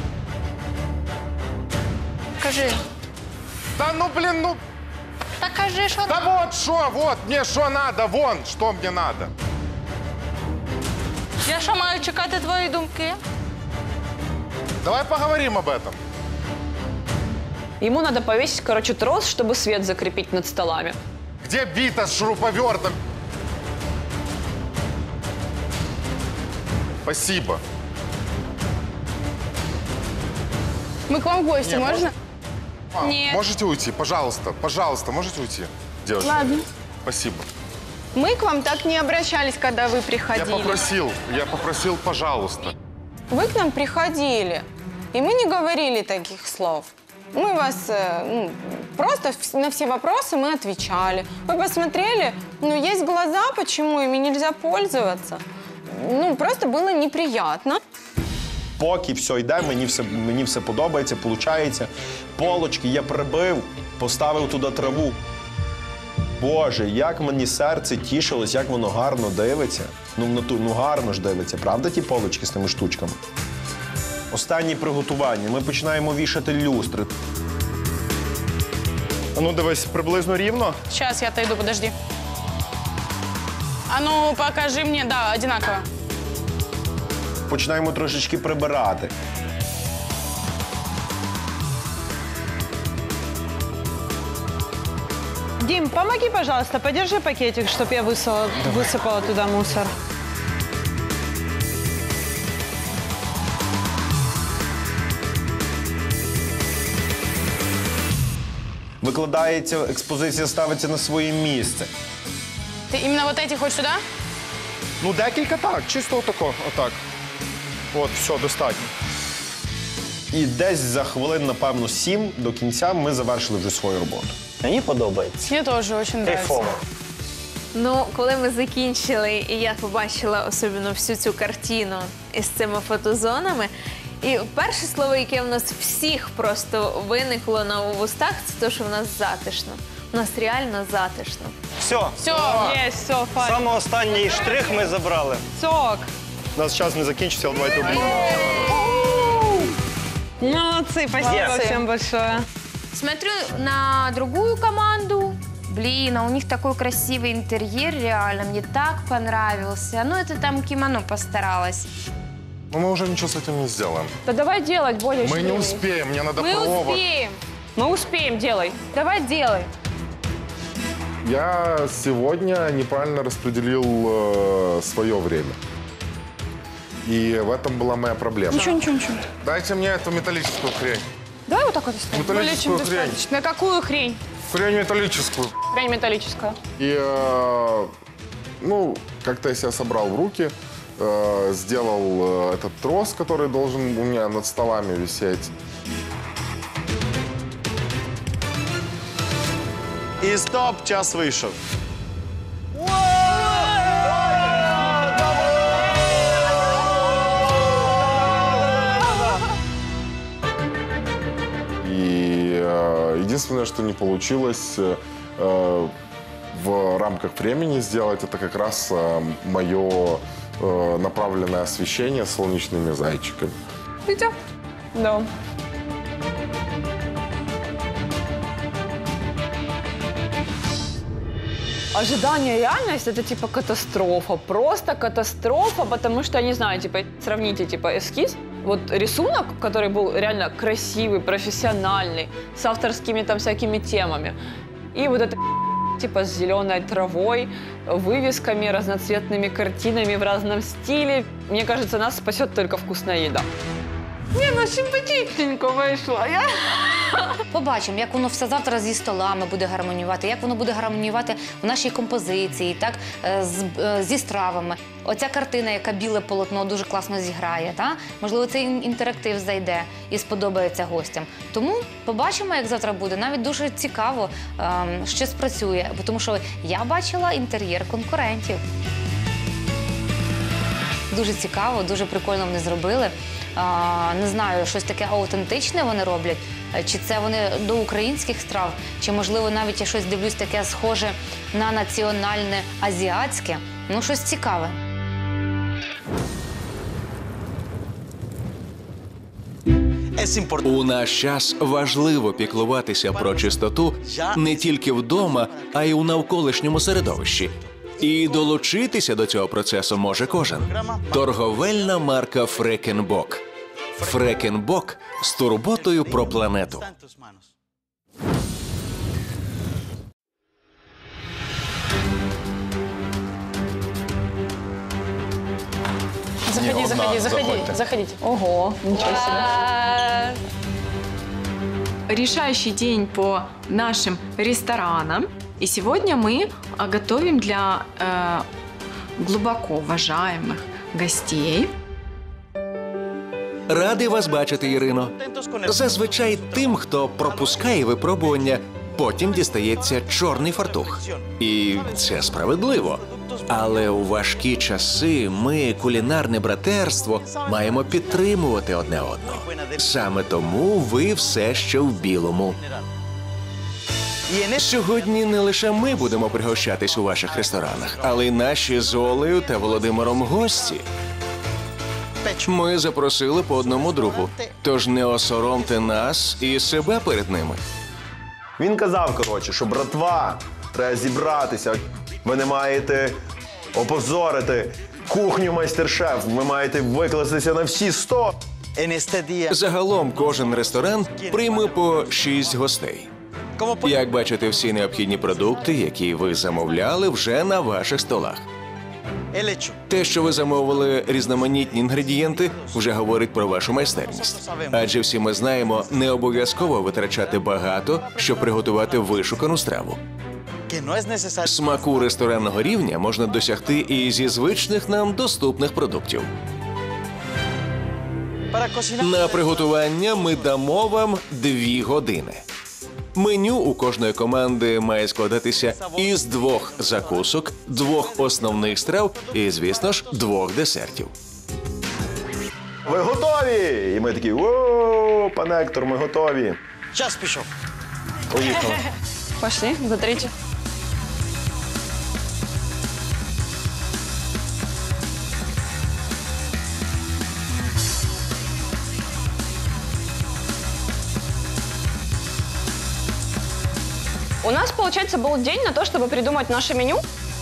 Покажи. Да ну, блин, ну... Покажи, что Да вот, что, вот, мне что надо, вон, что мне надо. Я що, маю чекати твої думки? Давай поговорим об этом. Ему надо повесить, короче, трос, чтобы свет закрепить над столами. Где бита с шуруповертом? Спасибо. Мы к вам в гости, Не, можно? Нет. Можете уйти, пожалуйста, пожалуйста, можете уйти? Девушка. Ладно. Спасибо. Мы к вам так не обращались, когда вы приходили. Я попросил, пожалуйста. Вы к нам приходили, и мы не говорили таких слов. Мы вас просто на все вопросы мы отвечали. Вы посмотрели, есть глаза, почему ими нельзя пользоваться. Просто было неприятно. Поки все йде, мені все подобається, виходить. Полочки я прибив, поставив туди траву. Боже, як мені серце тішилось, як воно гарно дивиться. Гарно ж дивиться, правда, ті полочки з тими штучками? Останні приготування. Ми починаємо вішати люстри. Ну, дивись, приблизно рівно. Сейчас я отойду, подожди. А ну, покажи мне, да, одинаково. Починаємо трошечки прибирати. Дим, помоги, пожалуйста, подержи пакетик, чтобы я высыпала туда мусор. Викладається, експозиція ставиться на своє місце. Ты именно вот эти хочешь сюда? Ну, декілька так, чисто отако, отак. От, все, достатньо. І десь за хвилин, напевно, 7 до кінця ми завершили вже свою роботу. Мені подобається. Мне тоже очень нравится. Кайфово. Ну, коли ми закінчили, і я побачила особливо всю цю картину із цими фотозонами, і перше слово, яке в нас всіх просто виникло на вустах, це те, що в нас затишно. У нас реально затишно. Все. Все. Є, все, файно. Саме останній штрих ми забрали. Сок. У нас час не закінчився, але давайте обійдемо. Молодцы, спасибо всем большое. Смотрю на другую команду. Блин, а у них такой красивый интерьер, реально, мне так понравился. Ну, это там кимоно постаралась. Но мы уже ничего с этим не сделаем. Да давай делать, Бодя. Мы не успеем, мне надо провод. Мы успеем, делай. Давай делай. Я сегодня неправильно распределил свое время. И в этом была моя проблема. Ничего. Дайте мне эту металлическую хрень. Давай вот так вот оставим. Металлическую Более чем хрень. достаточно. На какую хрень? Хрень металлическую. Хрень металлическая. И, как-то я себя собрал в руки, сделал этот трос, который должен у меня над столами висеть. І стоп, час вийшов. И единственное, что не получилось в рамках времени сделать, это как раз мое направленное освещение солнечными зайчиками. Видите? Да. Ожидание и реальность — это типа катастрофа, просто катастрофа, потому что, я не знаю, типа, сравните, типа, эскиз, вот рисунок, который был реально красивый, профессиональный, с авторскими там всякими темами, и вот это типа с зеленой травой, вывесками, разноцветными картинами в разном стиле. Мне кажется, нас спасет только вкусная еда. Не, ну симпатичненько вийшло. Побачимо, як воно все завтра зі столами буде гармоніювати, як воно буде гармоніювати в нашій композиції, так, зі стравами. Оця картина, яка біле полотно, дуже класно зіграє. Та? Можливо, цей інтерактив зайде і сподобається гостям. Тому побачимо, як завтра буде. Навіть дуже цікаво, що спрацює, тому що я бачила інтер'єр конкурентів. Дуже цікаво, дуже прикольно вони зробили. Не знаю, щось таке аутентичне вони роблять, чи це вони до українських страв, чи, можливо, навіть я щось дивлюсь таке схоже на національне азіатське. Ну, щось цікаве. У наш час важливо піклуватися про чистоту не тільки вдома, а й у навколишньому середовищі. І долучитися до цього процесу може кожен. Торговельна марка Фрекенбок. Фрекенбок з турботою про планету. Заходите. Ого, ничего себе. Решающий день по нашим ресторанам. И сегодня мы готовим для глубоко уважаемых гостей. Радий вас бачити, Ірино. Зазвичай тим, хто пропускає випробування, потім дістається чорний фартух. І це справедливо. Але у важкі часи ми, кулінарне братерство, маємо підтримувати одне одного. Саме тому ви все ще в білому. Сьогодні не лише ми будемо пригощатись у ваших ресторанах, але й наші з Олею та Володимиром гості. Ми запросили по одному другу, тож не осоромте нас і себе перед ними. Він казав, коротше, що братва, треба зібратися. Ви не маєте опозорити кухню майстер-шеф, ви маєте викластися на всі 100. Загалом кожен ресторан прийме по 6 гостей. Як бачите, всі необхідні продукти, які ви замовляли, вже на ваших столах. Те, що ви замовили різноманітні інгредієнти, вже говорить про вашу майстерність. Адже всі ми знаємо, не обов'язково витрачати багато, щоб приготувати вишукану страву. Смаку ресторанного рівня можна досягти і зі звичних нам доступних продуктів. На приготування ми дамо вам 2 години. Меню у кожної команди має складатися із 2 закусок, 2 основних страв і, звісно ж, 2 десертів. Ви готові? І ми такі, оoo, пане Ектор, ми готові. Час пішов. Поїхали. Пошли, затрите. У нас, получается, был день на то, чтобы придумать наше меню.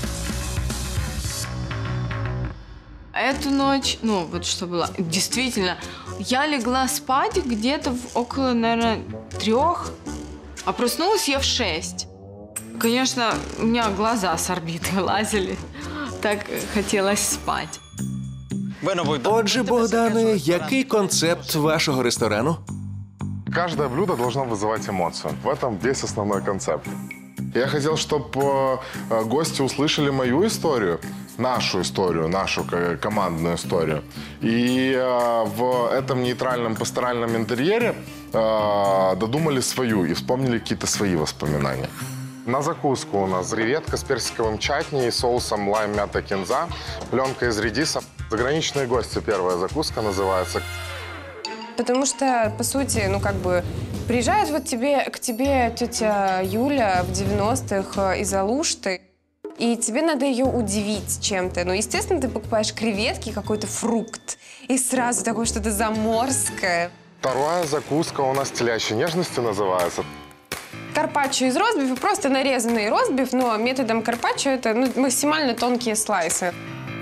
Эту ночь, ну вот что было, действительно, я легла спать где-то около, наверное, 3, а проснулась я в 6. Конечно, у меня глаза с орбит вылазили, так хотелось спать. Отже, Богдане, який концепт вашого ресторану? Каждое блюдо должно вызывать эмоцию. В этом весь основной концепт. Я хотел, чтобы гости услышали мою историю, нашу командную историю. И в этом нейтральном пасторальном интерьере додумали свою и вспомнили какие-то свои воспоминания. На закуску у нас креветка с персиковым чатни и соусом лайм, мята, кинза, пленка из редиса. Заграничные гости, первая закуска называется. Потому что, по сути, ну как бы, приезжает вот к тебе тетя Юля в 90-х из Алушты, и тебе надо ее удивить чем-то. Ну, естественно, ты покупаешь креветки, какой-то фрукт, и сразу такое что-то заморское. Вторая закуска у нас телячьей нежности называется. карпаччо из розбив, просто нарезанный розбив, но методом карпаччо это максимально тонкие слайсы.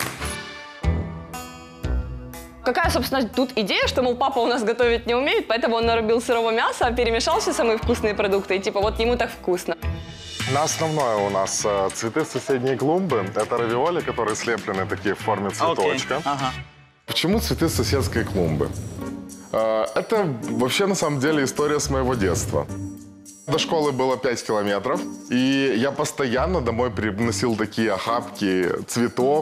Какая, собственно, тут идея, что, мол, папа у нас готовить не умеет, поэтому он нарубил сырого мяса, перемешал все самые вкусные продукты, и типа вот ему так вкусно. На основное у нас цветы соседней клумбы. Это равиоли, которые слеплены такие в форме цветочка. Почему цветы соседской клумбы? Это вообще на самом деле история с моего детства. До школы было 5 километров, и я постоянно домой приносил такие охапки цветов.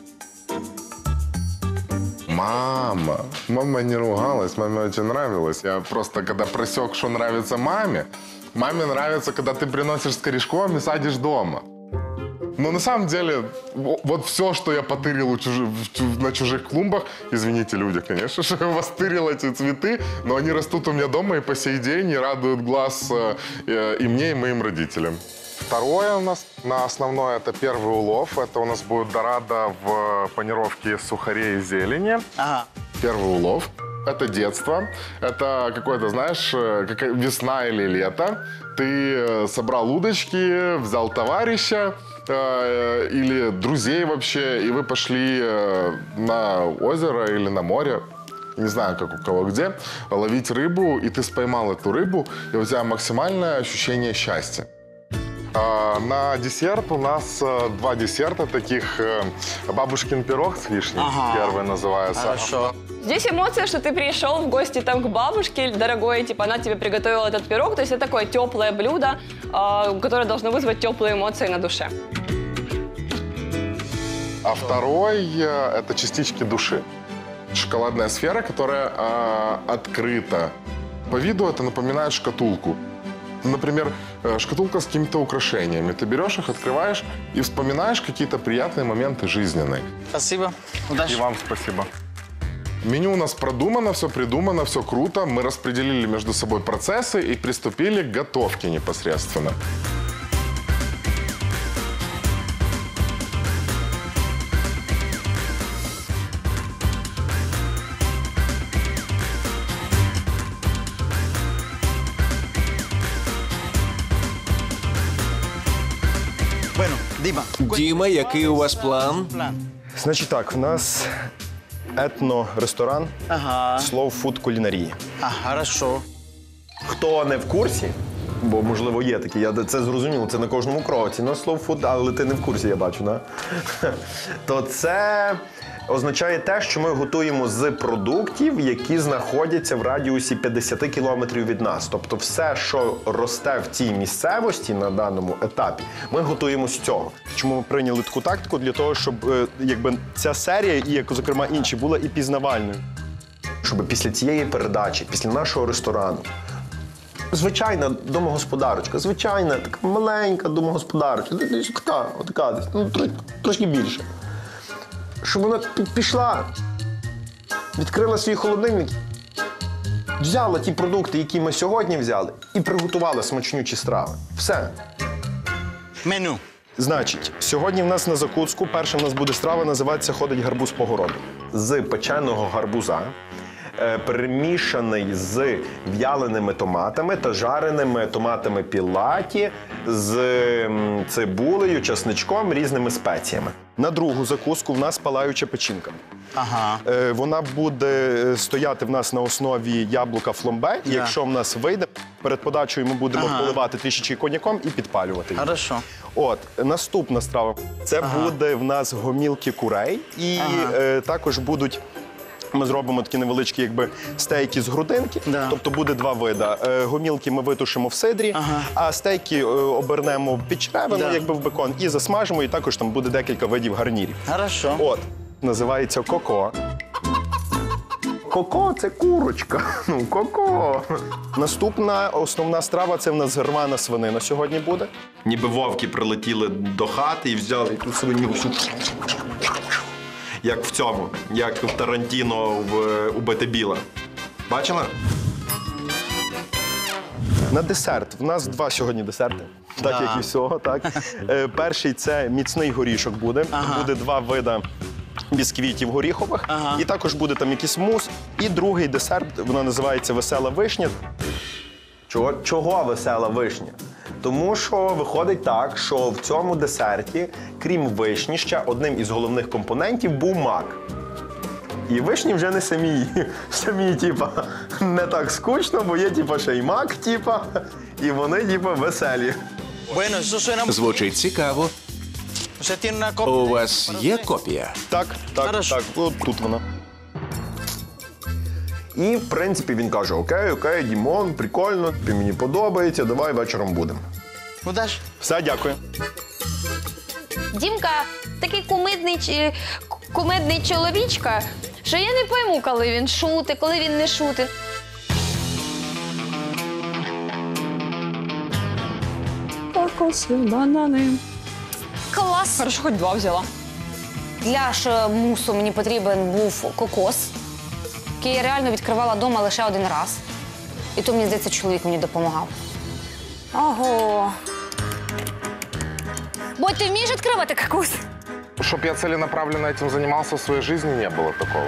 Мама не ругалась, маме очень нравилось. Я просто, когда просек, что нравится маме нравится, когда ты приносишь с корешком и садишь дома. Но на самом деле, вот все, что я потырил на чужих клумбах, извините, люди, конечно же, востырил эти цветы, но они растут у меня дома и по сей день и радуют глаз и мне, и моим родителям. Второе у нас на основное, это первый улов. Это у нас будет дорадо в панировке сухарей и зелени. Первый улов. Это детство. Это какое-то, знаешь, весна или лето. Ты собрал удочки, взял товарища или друзей вообще, и вы пошли на озеро или на море, не знаю, как у кого где, ловить рыбу, и ты поймал эту рыбу, и у тебя максимальное ощущение счастья. На десерт у нас 2 десерта таких. Бабушкин пирог с вишней, первый называется. Хорошо. Здесь эмоция, что ты пришел в гости там к бабушке дорогой, типа она тебе приготовила этот пирог, то есть это такое теплое блюдо, которое должно вызвать теплые эмоции на душе. А второй – это частички души. Шоколадная сфера, которая открыта. По виду это напоминает шкатулку. Например, шкатулка с какими-то украшениями. Ты берешь их, открываешь и вспоминаешь какие-то приятные моменты жизненные. Спасибо. Удачи. И вам спасибо. Меню у нас продумано, все придумано, все круто. Мы распределили между собой процессы и приступили к готовке непосредственно. Діма, який у вас план? Значить так, у нас етно-ресторан Slow Food кулінарії. Хорошо. Хто не в курсі, бо, можливо, є такі, я це зрозуміло, це на кожному кроці, на Slow Food, але ти не в курсі, я бачу, да? То це означає те, що ми готуємо з продуктів, які знаходяться в радіусі 50 кілометрів від нас. Тобто все, що росте в цій місцевості на даному етапі, ми готуємо з цього. Чому ми прийняли таку тактику? Для того, щоб ця серія, і, як, зокрема, інші, була і пізнавальною. Щоб після цієї передачі, після нашого ресторану, звичайна домогосподарочка, звичайна, така маленька домогосподарочка, отака десь, трошки більше. Щоб вона пішла, відкрила свій холодильник, взяла ті продукти, які ми сьогодні взяли, і приготувала смачнючі страви. Все. Меню. Значить, сьогодні в нас на закуску перша в нас буде страва, називається «Ходить гарбуз по городу». З печеного гарбуза, перемішаний з в'яленими томатами та жареними томатами пілаті, з цибулею, чесничком, різними спеціями. На другу закуску в нас палаюча печінка. Вона буде стояти в нас на основі яблука фламбе. І якщо в нас вийде, перед подачею ми будемо поливати трішечки коньяком і підпалювати їх. Хорошо. От, наступна страва. Це буде в нас гомілки курей. І також будуть... Ми зробимо такі невеличкі, якби, стейки з грудинки, тобто буде 2 види. Гомілки ми витушимо в сидрі, а стейки обернемо під черевину, якби в бекон, і засмажимо, і також там буде декілька видів гарнірів. Хорошо. От, називається коко. Коко – це курочка. Ну, коко. Наступна основна страва – це в нас рвана свинина сьогодні буде. Ніби вовки прилетіли до хати і взяли ту свиню всю. Як в цьому, як в Тарантіно в «Убити Біла». Бачила? На десерт. В нас 2 сьогодні десерти, так як і всього. Так. Перший – це міцний горішок буде. Буде 2 види бісквітів горіхових. І також буде там якийсь мус. І другий десерт, вона називається «Весела вишня». Чого весела вишня? Тому що виходить так, що в цьому десерті, крім вишні, ще одним із головних компонентів був мак. І вишні вже не самі, типа, не так скучно, бо є, типа, ще й мак, типа, і вони, типа, веселі. Звучить цікаво. У вас є копія? Так. От тут вона. І, в принципі, він каже, окей, Дімон, прикольно, мені подобається, давай вечором будемо. Все, дякую. Дімка такий кумедний чоловічка, що я не пойму, коли він шутить, коли він не шутить. Кокоси, банани. Клас. Хорошо, хоч 2 взяла. Для ж мусу мені потрібен був кокос, який я реально відкривала вдома лише один раз. І то, мені здається, чоловік мені допомагав. Ого. Бодь, ти вмієш відкривати кокос? Чтоб я целенаправленно этим занимался в своей жизни, не было такого.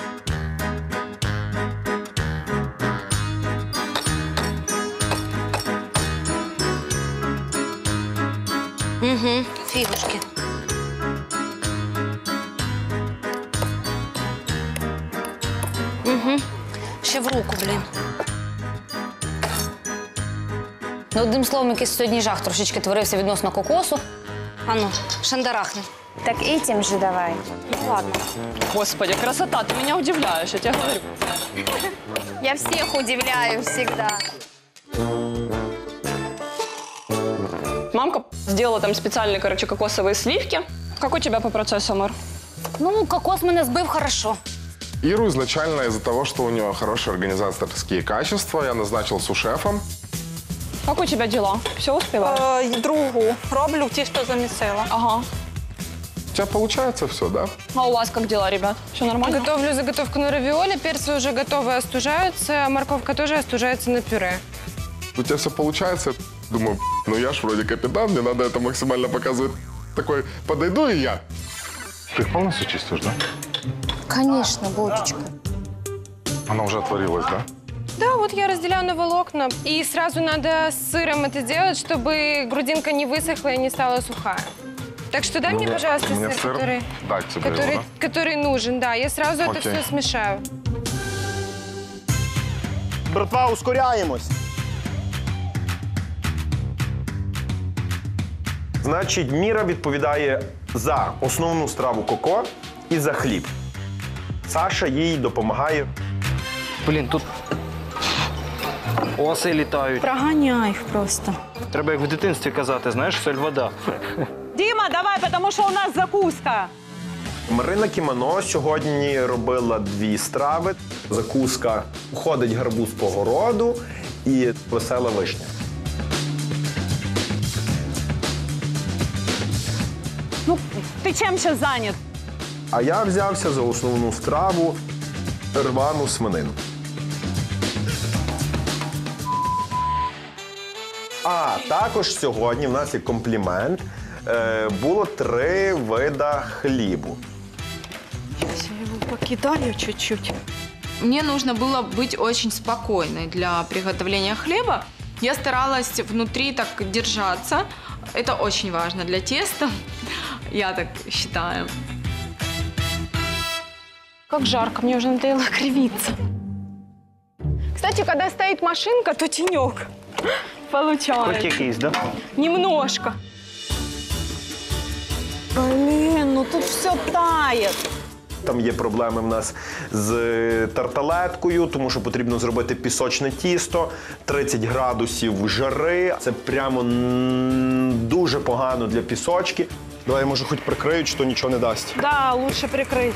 Угу, фігушки. Угу. Ще в руку, блін. Ну, одним словом, якийсь сьогодні жах трошечки творився відносно кокосу. Ану, шандарахни. Так этим же давай. Ну, ладно. Господи, красота, ты меня удивляешь, я тебе говорю. Я всіх удивляю всегда. Мамка сделала там специальные, короче, кокосовые сливки. Как у тебя по процессу, Мар? Ну, кокос мене збив хорошо. Иру изначально из-за того, что у нее хорошие организаторские качества, я назначил сушефом. Как у тебя дела? Все успеваешь? Другу. Роблю тісто замісила. Ага. У тебя получается все, да? А у вас как дела, ребят? Все нормально? Готовлю заготовку на равиоли, перцы уже готовы, остужаются, морковка тоже остужается на пюре. У тебя все получается. Думаю, ну я ж вроде капитан, мне надо это максимально показывать. Такой, подойду и я. Ты их полностью чистишь, да? Конечно, Бодечка. Она уже отварилась, да? Да, вот я разделяю на волокна. И сразу надо с сыром это делать, чтобы грудинка не высохла и не стала сухая. Так что дай мне, пожалуйста, мне сыр, который, дать тебе его, да? который нужен. Да, я сразу это Окей. все смешаю. Братва, ускоряємось. Значить, Міра відповідає за основну страву коко і за хліб. Саша їй допомагає. Блін, тут оси літають. Проганяй їх просто. Треба як в дитинстві казати, знаєш, соль вода. Діма, давай, тому що у нас закуска. Марина Кімано сьогодні робила 2 страви. Закуска «Уходить гарбуз по городу» і «Весела вишня». Ну, ти чим ще зайнят? А я взявся за основну страву рвану свинину. А також сьогодні в нас є комплімент. Було 3 вида хлібу. Я його покидаю чуть-чуть. Мне нужно было быть очень спокойной для приготовления хлеба. Я старалась внутри так держаться. Это очень важно для теста, я так считаю. Как жарко, мне уже надоело кривиться. Кстати, когда стоит машинка, то тенек получается. Хоть якийсь, да? Немножко. Блін, ну тут все тає. Там є проблеми в нас з тарталеткою, тому що потрібно зробити пісочне тісто, 30 градусів жари. Це прямо дуже погано для пісочки. Давай, я, може, хоч прикрию, чи то нічого не дасть. Да, лучше прикрыть.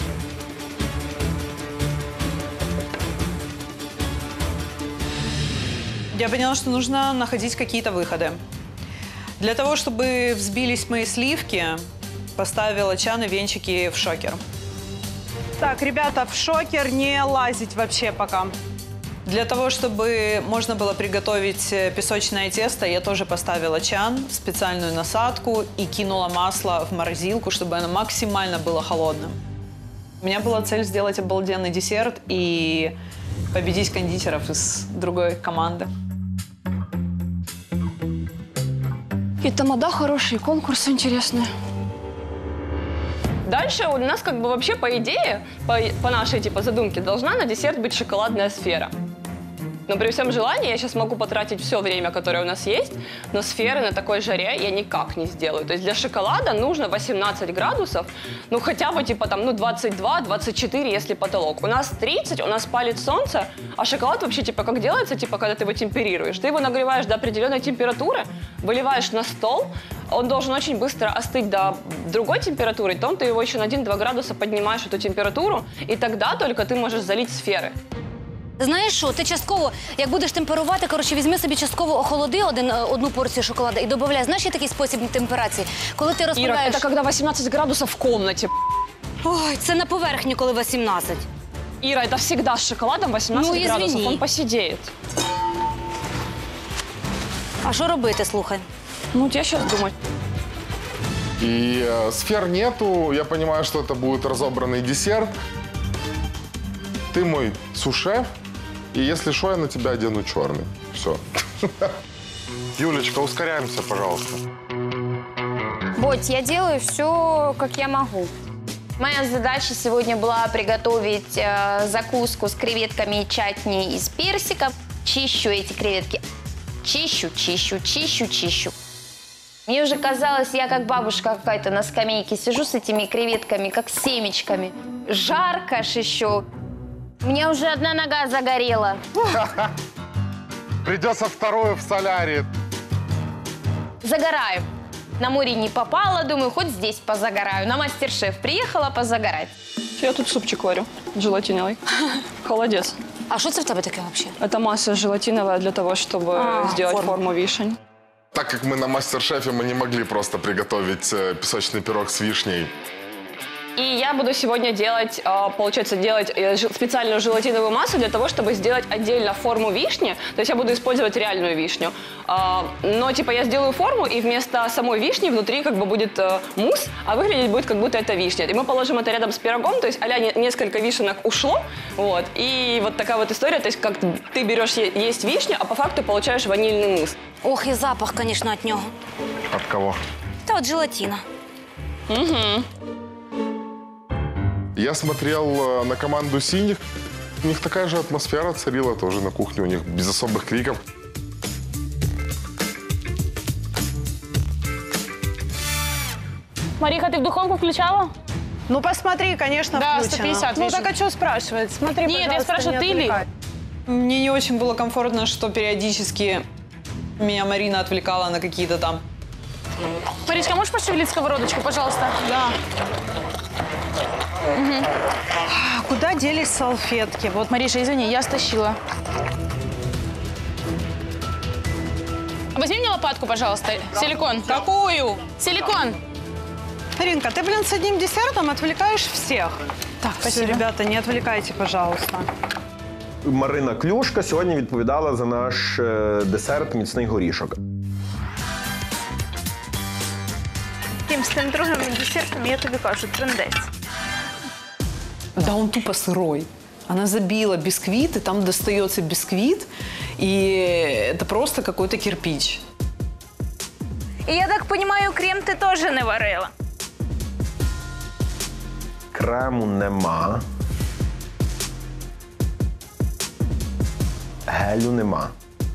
Я поняла, что нужно находить какие-то выходы. Для того, чтобы взбились мои сливки, поставила чан и венчики в шокер. Так, ребята, в шокер не лазить вообще пока. Для того, чтобы можно было приготовить песочное тесто, я тоже поставила чан, специальную насадку и кинула масло в морозилку, чтобы оно максимально было холодным. У меня была цель сделать обалденный десерт и победить кондитеров из другой команды. И тамада хорошие, конкурсы интересные. Дальше у нас как бы вообще по идее, по нашей типа задумке, должна на десерт быть шоколадная сфера. Но при всем желании я сейчас могу потратить все время, которое у нас есть, но сферы на такой жаре я никак не сделаю. То есть для шоколада нужно 18 градусов, ну хотя бы типа там, ну 22-24, если потолок. У нас 30, у нас палит солнце, а шоколад вообще типа как делается, типа когда ты его темперируешь. Ты его нагреваешь до определенной температуры, выливаешь на стол, он должен очень быстро остыть до другой температуры, потом ты его еще на 1-2 градуса поднимаешь эту температуру, и тогда только ты можешь залить сферы. Знаєш що, ти частково, як будеш темперувати, коротше, візьми собі частково охолоди одну порцію шоколада і додай. Знаєш, є такий спосіб темперації? Коли ти розпиляєш... Іра, це коли 18 градусів в кімнаті. Ой, це на поверхні, коли 18. Іра, це завжди з шоколадом 18 градусів, він посидіє. А що робити, слухай? Ну, я зараз думаю. И сфер нету, я понимаю, что это будет разобранный десерт. Ты мой сушеф, и если что, я на тебя одену черный. Все. Юлечка, ускоряемся, пожалуйста. Бодь, я делаю все, как я могу. Моя задача сегодня была приготовить закуску с креветками и чатни из персика. Чищу эти креветки. Чищу. Мне уже казалось, я как бабушка какая-то на скамейке сижу с этими креветками, как семечками. Жарко ж еще. У меня уже одна нога загорела. Придется вторую в солярии. Загораю. На море не попала, думаю, хоть здесь позагораю. На мастер-шеф приехала позагорать. Я тут супчик варю, желатиновый. Холодец. А що це в тебе таке взагалі? Это масса желатиновая для того, чтобы сделать форму вишень. Так как мы на мастер-шефе, мы не могли просто приготовить песочный пирог с вишней. И я буду сегодня делать, получается, специальную желатиновую массу для того, чтобы сделать отдельно форму вишни. То есть я буду использовать реальную вишню. Но типа я сделаю форму, и вместо самой вишни внутри как бы будет мусс, а выглядеть будет как будто это вишня. И мы положим это рядом с пирогом, то есть а-ля несколько вишенок ушло. Вот. И вот такая вот история, то есть как ты берешь есть вишню, а по факту получаешь ванильный мусс. Ох, і запах, звісно, від нього. От кого? Та от желатина. Угу. Я смотрел на команду синих. У них такая же атмосфера царила тоже на кухне, у них без особых криков. Мариха, ты в духовку включала? Ну, посмотри, конечно, да, включено. 150, Ну, вижу. так а что спрашивать? Смотри, Нет, я спрашиваю, ты ли? Мне не очень было комфортно, что периодически меня Марина отвлекала на какие-то там... Маричка, можешь пошевелить сковородочку, пожалуйста? Да. Угу. Куда делись салфетки? Вот. Мариша, извини, я стащила. Возьми мне лопатку, пожалуйста. Силикон. Какую? Силикон. Ринка, ты, блин, с одним десертом отвлекаешь всех. Так, все, спасибо. ребята, не отвлекайте, пожалуйста. Марина Клюшка сьогодні відповідала за наш десерт «Міцний горішок». Тим, з тим другим десертом, я тобі кажу, трындець. Да он тупо сырой. Она забила бисквит, и там достается бисквит, и это просто какой-то кирпич. І я так розумію, крем ти теж не варила. Крему нема. Гелю нема.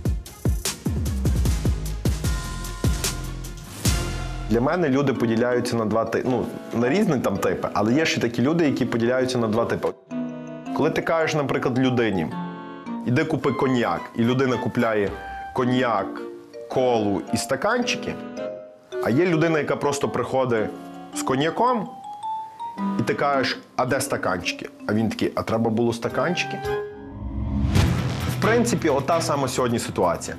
Для мене люди поділяються на два типи. Ну, на різні там типи, але є ще такі люди, які поділяються на два типи. Коли ти кажеш, наприклад, людині, іди купи коньяк, і людина купляє коньяк, колу і стаканчики, а є людина, яка просто приходить з коньяком, і ти кажеш, а де стаканчики? А він такий, а треба було стаканчики? В принципі, ота сама сьогодні ситуація.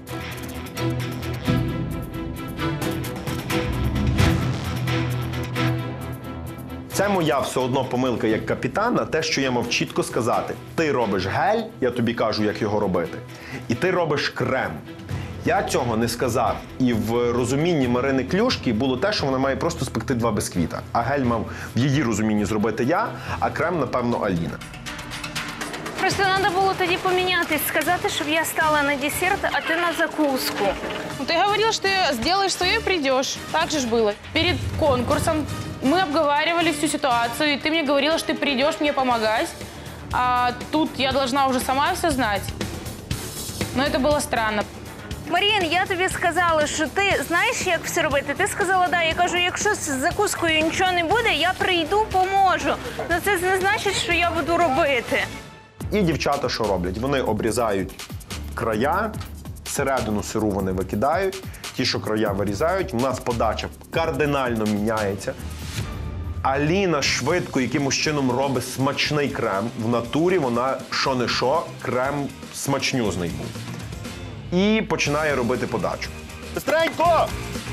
Це моя все одно помилка як капітана, те, що я мав чітко сказати. Ти робиш гель, я тобі кажу, як його робити, і ти робиш крем. Я цього не сказав. І в розумінні Марини Клюшки було те, що вона має просто спекти 2 бисквіта. А гель мав в її розумінні зробити я, а крем, напевно, Аліна. Може, треба було тоді помінятись, сказати, щоб я стала на десерт, а ти на закуску. Ну, ты говорил, что ты сделаешь свое и придешь. Так же ж было. Перед конкурсом мы обговаривали всю ситуацию, и ты мне говорила, что ты придешь мне помогать. А тут я должна уже сама все знать. Но это было странно. Маріан, я тобі сказала, що ти знаєш, як все робити. Ти сказала, да. Я кажу, якщо з закускою нічого не буде, я прийду, поможу. Але це не значить, що я буду робити. І дівчата що роблять? Вони обрізають края, всередину сиру вони викидають, ті, що края вирізають, у нас подача кардинально міняється. Аліна швидко якимось чином робить смачний крем. В натурі вона, що не що, крем смачнюзний був. І починає робити подачу. Быстренько!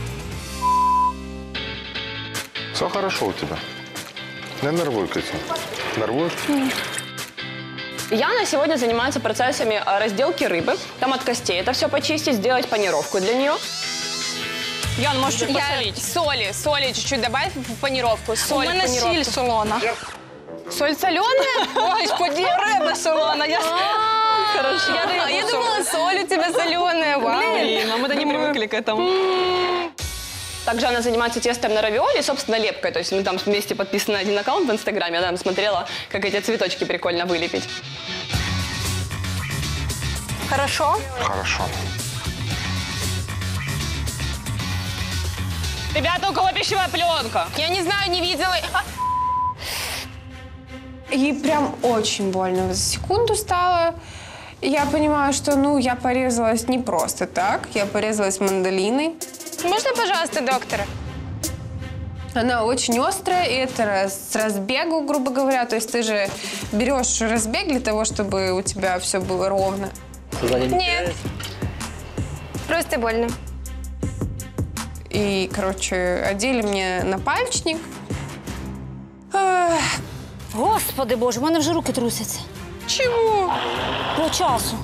Все хорошо у тебя. Не нервуй, Катя. Нервуешь? Яна сегодня занимается процессами разделки рыбы. Там от костей это все почистить, сделать панировку для нее. Ян, можешь чуть посолить? Соли чуть-чуть добавь в панировку. У мене сіль солона. Соль соленая? Господи, рыба солона. Хорошо. Я думала, соль у тебя соленая. Блин, а мы-то не привыкли к этому. Также она занимается тестом на равиоли и, собственно, лепкой. То есть мы там вместе подписаны на один аккаунт в Инстаграме. Она там смотрела, как эти цветочки прикольно вылепить. Хорошо? Хорошо. Ребята, у кого пищевая пленка? Я не знаю, не видела. Ей прям очень больно за секунду стало. Я понимаю, что, ну, я порезалась не просто так. Я порезалась мандолиной. Можно, пожалуйста, доктора? Она очень острая, и это с разбегу, грубо говоря. То есть ты же берешь разбег для того, чтобы у тебя все было ровно. Нет. Просто больно. И, короче, одели мне напальчник. Господи Боже, в мене вже руки трусяться. Чого? По часу.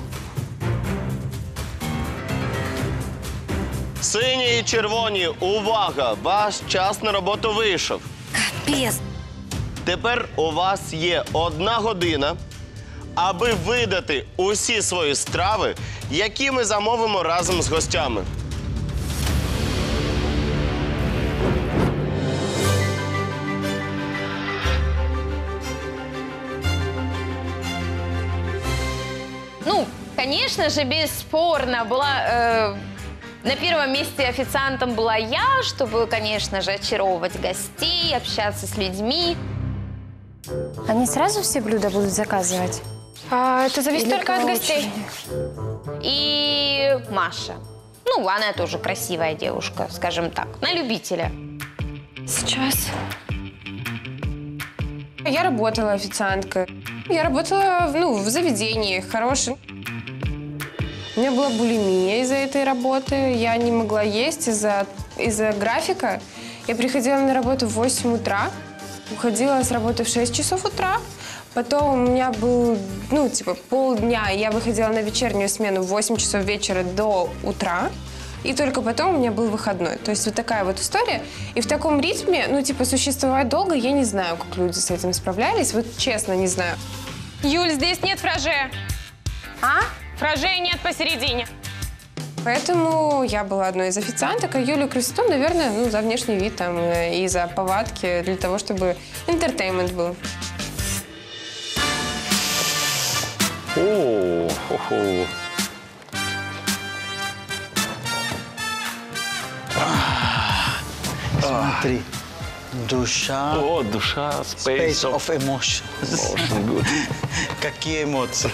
Сині і червоні, увага! Ваш час на роботу вийшов. Капець. Тепер у вас є 1 година, аби видати усі свої страви, які ми замовимо разом з гостями. Ну, конечно же, бесспорно, была... на первом месте официантом была я, чтобы, конечно же, очаровывать гостей, общаться с людьми. Они сразу все блюда будут заказывать? Это зависит только от гостей. И Маша. Ну, она тоже красивая девушка, скажем так, на любителя. Сейчас. Я работала официанткой. Я работала, ну, в заведении хорошем. У меня была булимия из-за этой работы. Я не могла есть из-за графика. Я приходила на работу в 8 утра, уходила с работы в 6 часов утра. Потом у меня был, ну, типа, полдня. Я выходила на вечернюю смену в 8 часов вечера до утра. И только потом у меня был выходной. То есть вот такая вот история. И в таком ритме, ну, типа, существовать долго, я не знаю, как люди с этим справлялись. Вот честно, не знаю. Юль, здесь нет фраже. А? Фражей нет посередине. Поэтому я была одной из официанток, а Юлю красоту, наверное, ну, за внешний вид там, и за повадки, для того, чтобы интертеймент был. О, хо-хо. Смотри. Душа. О, душа, space of emotion. Good. Какие эмоции?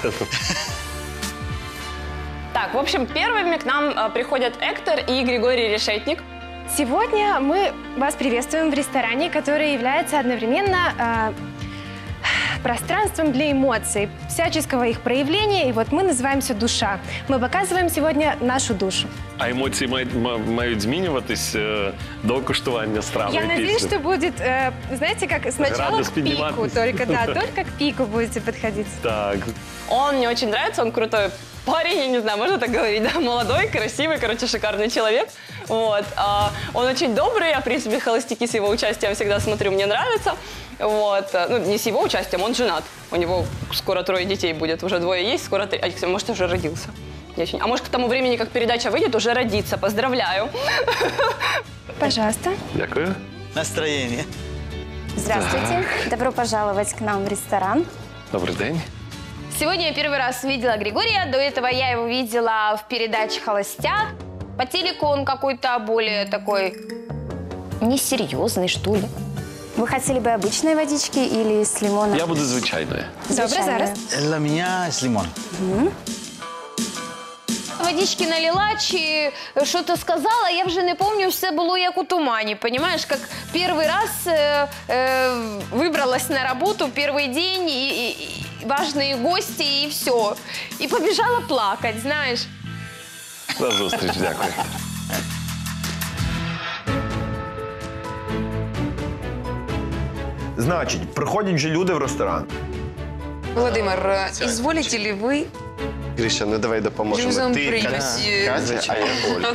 Так, в общем, первыми к нам приходят Эктор и Григорий Решетник. Сегодня мы вас приветствуем в ресторане, который является одновременно пространством для эмоций, всяческого их проявления. И вот мы называемся «Душа». Мы показываем сегодня нашу душу. А емоції мають змінюватись до куштування страви Я і надеюсь, після? что будет, знаете, как сначала Градус к пику, подниматься. только к пику будете подходить. Так. Он мне очень нравится, он крутой парень, я не знаю, можно так говорить, да, молодой, красивый, короче, шикарный человек. Вот. Он очень добрый, я, в принципе, «Холостяки» с его участием всегда смотрю, мне нравится. Вот. Ну, не с его участием, он женат. У него скоро 3 детей будет, уже 2 есть, скоро 3, а может, уже родился. А может, к тому времени, как передача выйдет, уже родится. Поздравляю. Пожалуйста. Дякую. Настроение. Здравствуйте. Добро пожаловать к нам в ресторан. Добрый день. Сегодня я первый раз видела Григория. До этого я его видела в передаче «Холостяк». По телеку он какой-то более такой несерьезный, что ли. Вы хотели бы обычной водички или с лимоном? Я буду звичайною. Добре, зараз. La mia es limón. Водички налила, чи что-то сказала, я вже не помню, все було як у тумані, понимаешь, как первый раз выбралась на работу, первый день, и важные гости, и все. И побежала плакать, знаешь. До зустріч, дякую. Значить, приходять же люди в ресторан. Владимир, изволите ли вы... Гриша, ну давай допоможемо. Ти, Катя, а я Оля.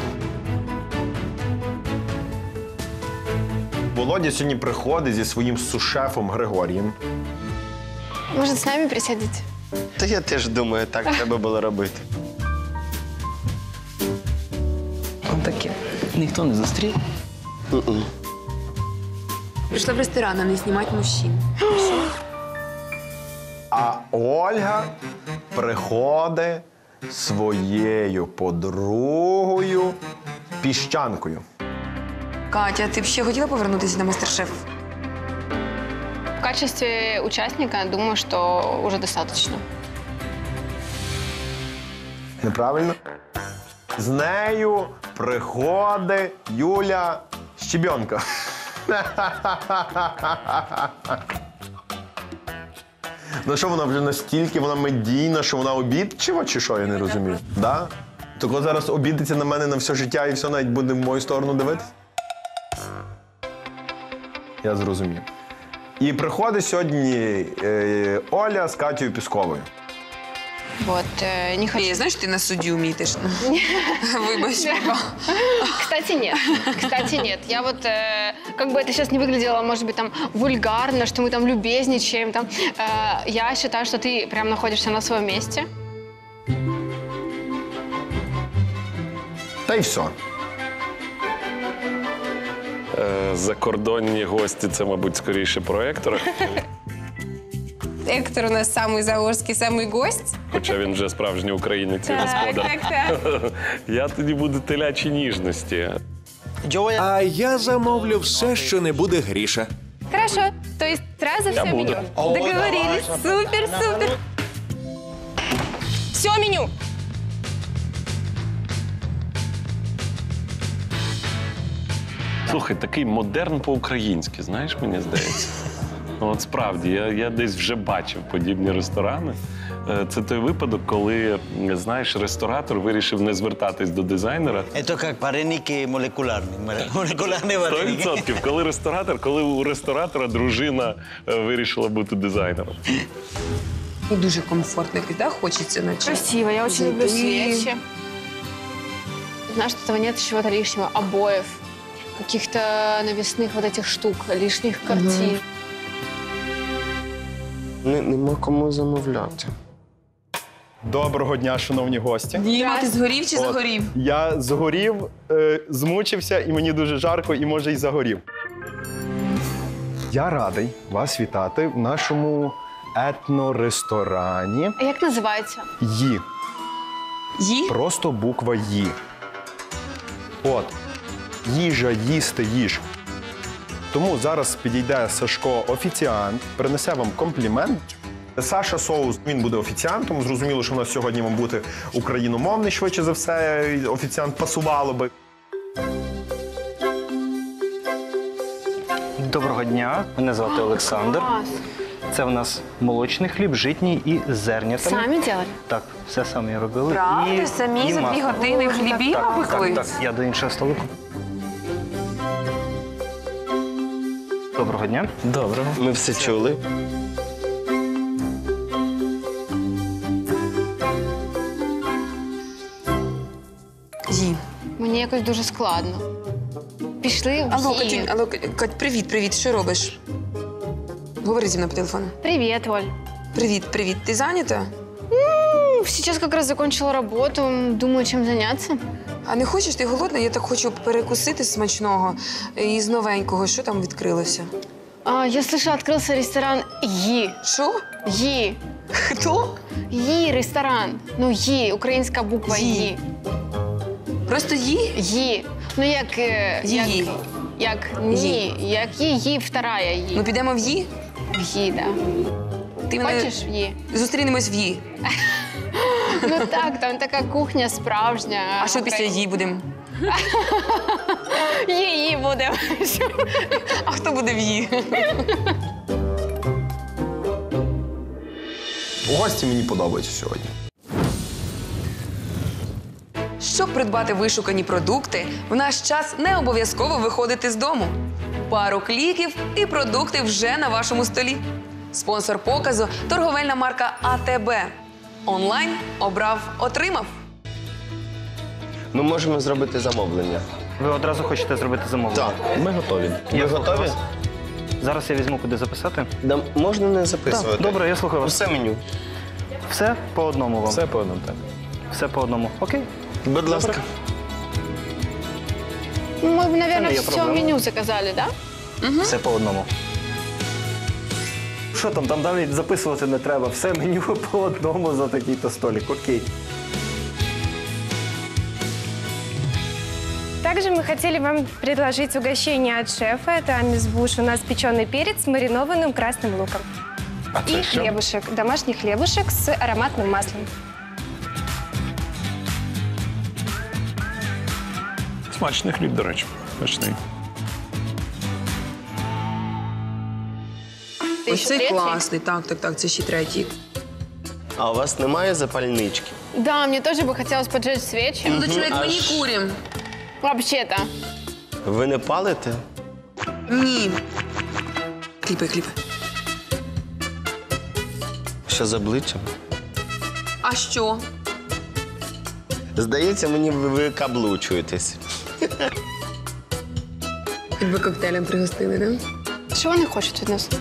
Володя сьогодні приходить зі своїм сушефом Григорієм. Может, с нами присядете? Та я теж думаю, так треба було робити. Он таке. Ніхто не зустрів? Пришла в ресторан, а не снимать мужчин. А Ольга приходить своєю подругою Піщанкою. Катя, ти б ще хотіла повернутися на мастер-шеф? В качестве участника, думаю, что уже достаточно. Неправильно? З нею приходить Юля Щебенка. Ну що, вона вже настільки, вона медійна, що вона обідчива, чи що, я не розумію? Да? Тільки зараз обідеться на мене на все життя і все, навіть буде в мою сторону дивитися? Я зрозумів. І приходить сьогодні Оля з Катєю Пісковою. Вот, не хочу. Знаешь, ты на судью метишь. Выбачь. Кстати, нет. Кстати, нет. Я вот, как бы это сейчас не выглядело, может быть, там, вульгарно, что мы там любезничаем, там, я считаю, что ты прям находишься на своем месте. Та й все. Закордонні гості – це, мабуть, скоріше про Ектора. Ектор у нас самый заорский, самый гость. Хоча він вже справжній українець і господар. Я тоді буду телячі ніжності. А я замовлю все, що не буде Гріша. Хорошо. То есть сразу Я все буду. меню. Договорились. Супер, супер. Все меню. Слухай, такий модерн по-українськи, знаєш, мені здається. От справді, я десь вже бачив подібні ресторани. Це той випадок, коли, знаєш, ресторатор вирішив не звертатись до дизайнера. Это как вареники молекулярні. Молекулярні вареники. 100%. Коли у ресторатора дружина вирішила бути дизайнером. И дуже комфортно, да, хочется начать. Красиво, я очень люблю свечи. Знаешь, что этого нет чего-то лишнего, обоев, каких-то навесных вот этих штук, лишних картин. Нема кому замовляти. Доброго дня, шановні гості. Діма, ти згорів чи загорів? Я згорів, змучився, і мені дуже жарко, і, може, й загорів. Я радий вас вітати в нашому етноресторані. А як називається? «Ї». «Ї»? Просто буква «Ї». От. Їжа, їсти, їж. Тому зараз підійде Сашко офіціант, принесе вам комплімент. Саша Соус, він буде офіціантом. Зрозуміло, що в нас сьогодні вам бути україномовний, швидше за все, офіціант пасувало би. Доброго дня, мене звати Олександр. Це в нас молочний хліб, житній і зернятами. Самі робили? Так, все самі робили. Правда? Самі за 2 години хлібів напекли? Так, я до іншого столику. Доброго дня. Доброго. Ми все чули. Ї. Мені якось дуже складно. Пішли всі. Алло, Катюнь, алло, Кать, привіт, що робиш? Говори зі мною по телефону. Привіт, Оль. Привіт. Ти зайнята? Сейчас как раз закончила работу, думаю, чем заняться. А не хочеш, ти голодна? Я так хочу перекусити смачного із новенького. Що там відкрилося? Я слышала, открылся ресторан Yi. Що? Yi. Хто? Yi ресторан. Ну, Yi, українська буква Yi. Просто Yi? Yi. Ну, як... Yi. Як ні. Як Yi, вторая Yi. Ми підемо в Yi? В Yi, да. Ти Хочеш в Yi? Зустрінемось в Yi. Ну так, там така кухня справжня. А що після Yi будемо? Її будемо. А хто буде в Yi? Гості мені подобаються сьогодні. Щоб придбати вишукані продукти, в наш час не обов'язково виходити з дому. Пару кліків і продукти вже на вашому столі. Спонсор показу – торговельна марка АТБ. Онлайн обрав, отримав. Ми можемо зробити замовлення. Ви одразу хочете зробити замовлення? Так. Ми готові. Ви готові? Зараз я візьму, куди записати. Да, можна не записувати. Так, добре, я слухаю вас. Все меню. Все по одному вам? Все по одному, так. Все по одному. Окей. Будь ласка. Мы, Это наверное, не все проблема. меню заказали, да? Все по одному. Що там? Там навіть записувати не треба. Все меню по одному за такий-то столик. Окей. Также мы хотели вам предложить угощение от шефа. Это амизбуш. У нас печеный перец с маринованным красным луком. И хлебушек. Домашний хлебушек с ароматным маслом. Смачний хліб, до речі. Смачний. Ось цей класний. Так, це ще третій. А у вас немає запальнички? Да, мне тоже бы хотелось поджечь свечи. Ну, до чоловік, ми не курим. Вообще-то. Ви не палите? Ні. Кліпай. Що з обличчям? А що? Здається, мені ви каблучуєтесь. Хоч би коктейлем пригостили, да? Чего они хочет от нас?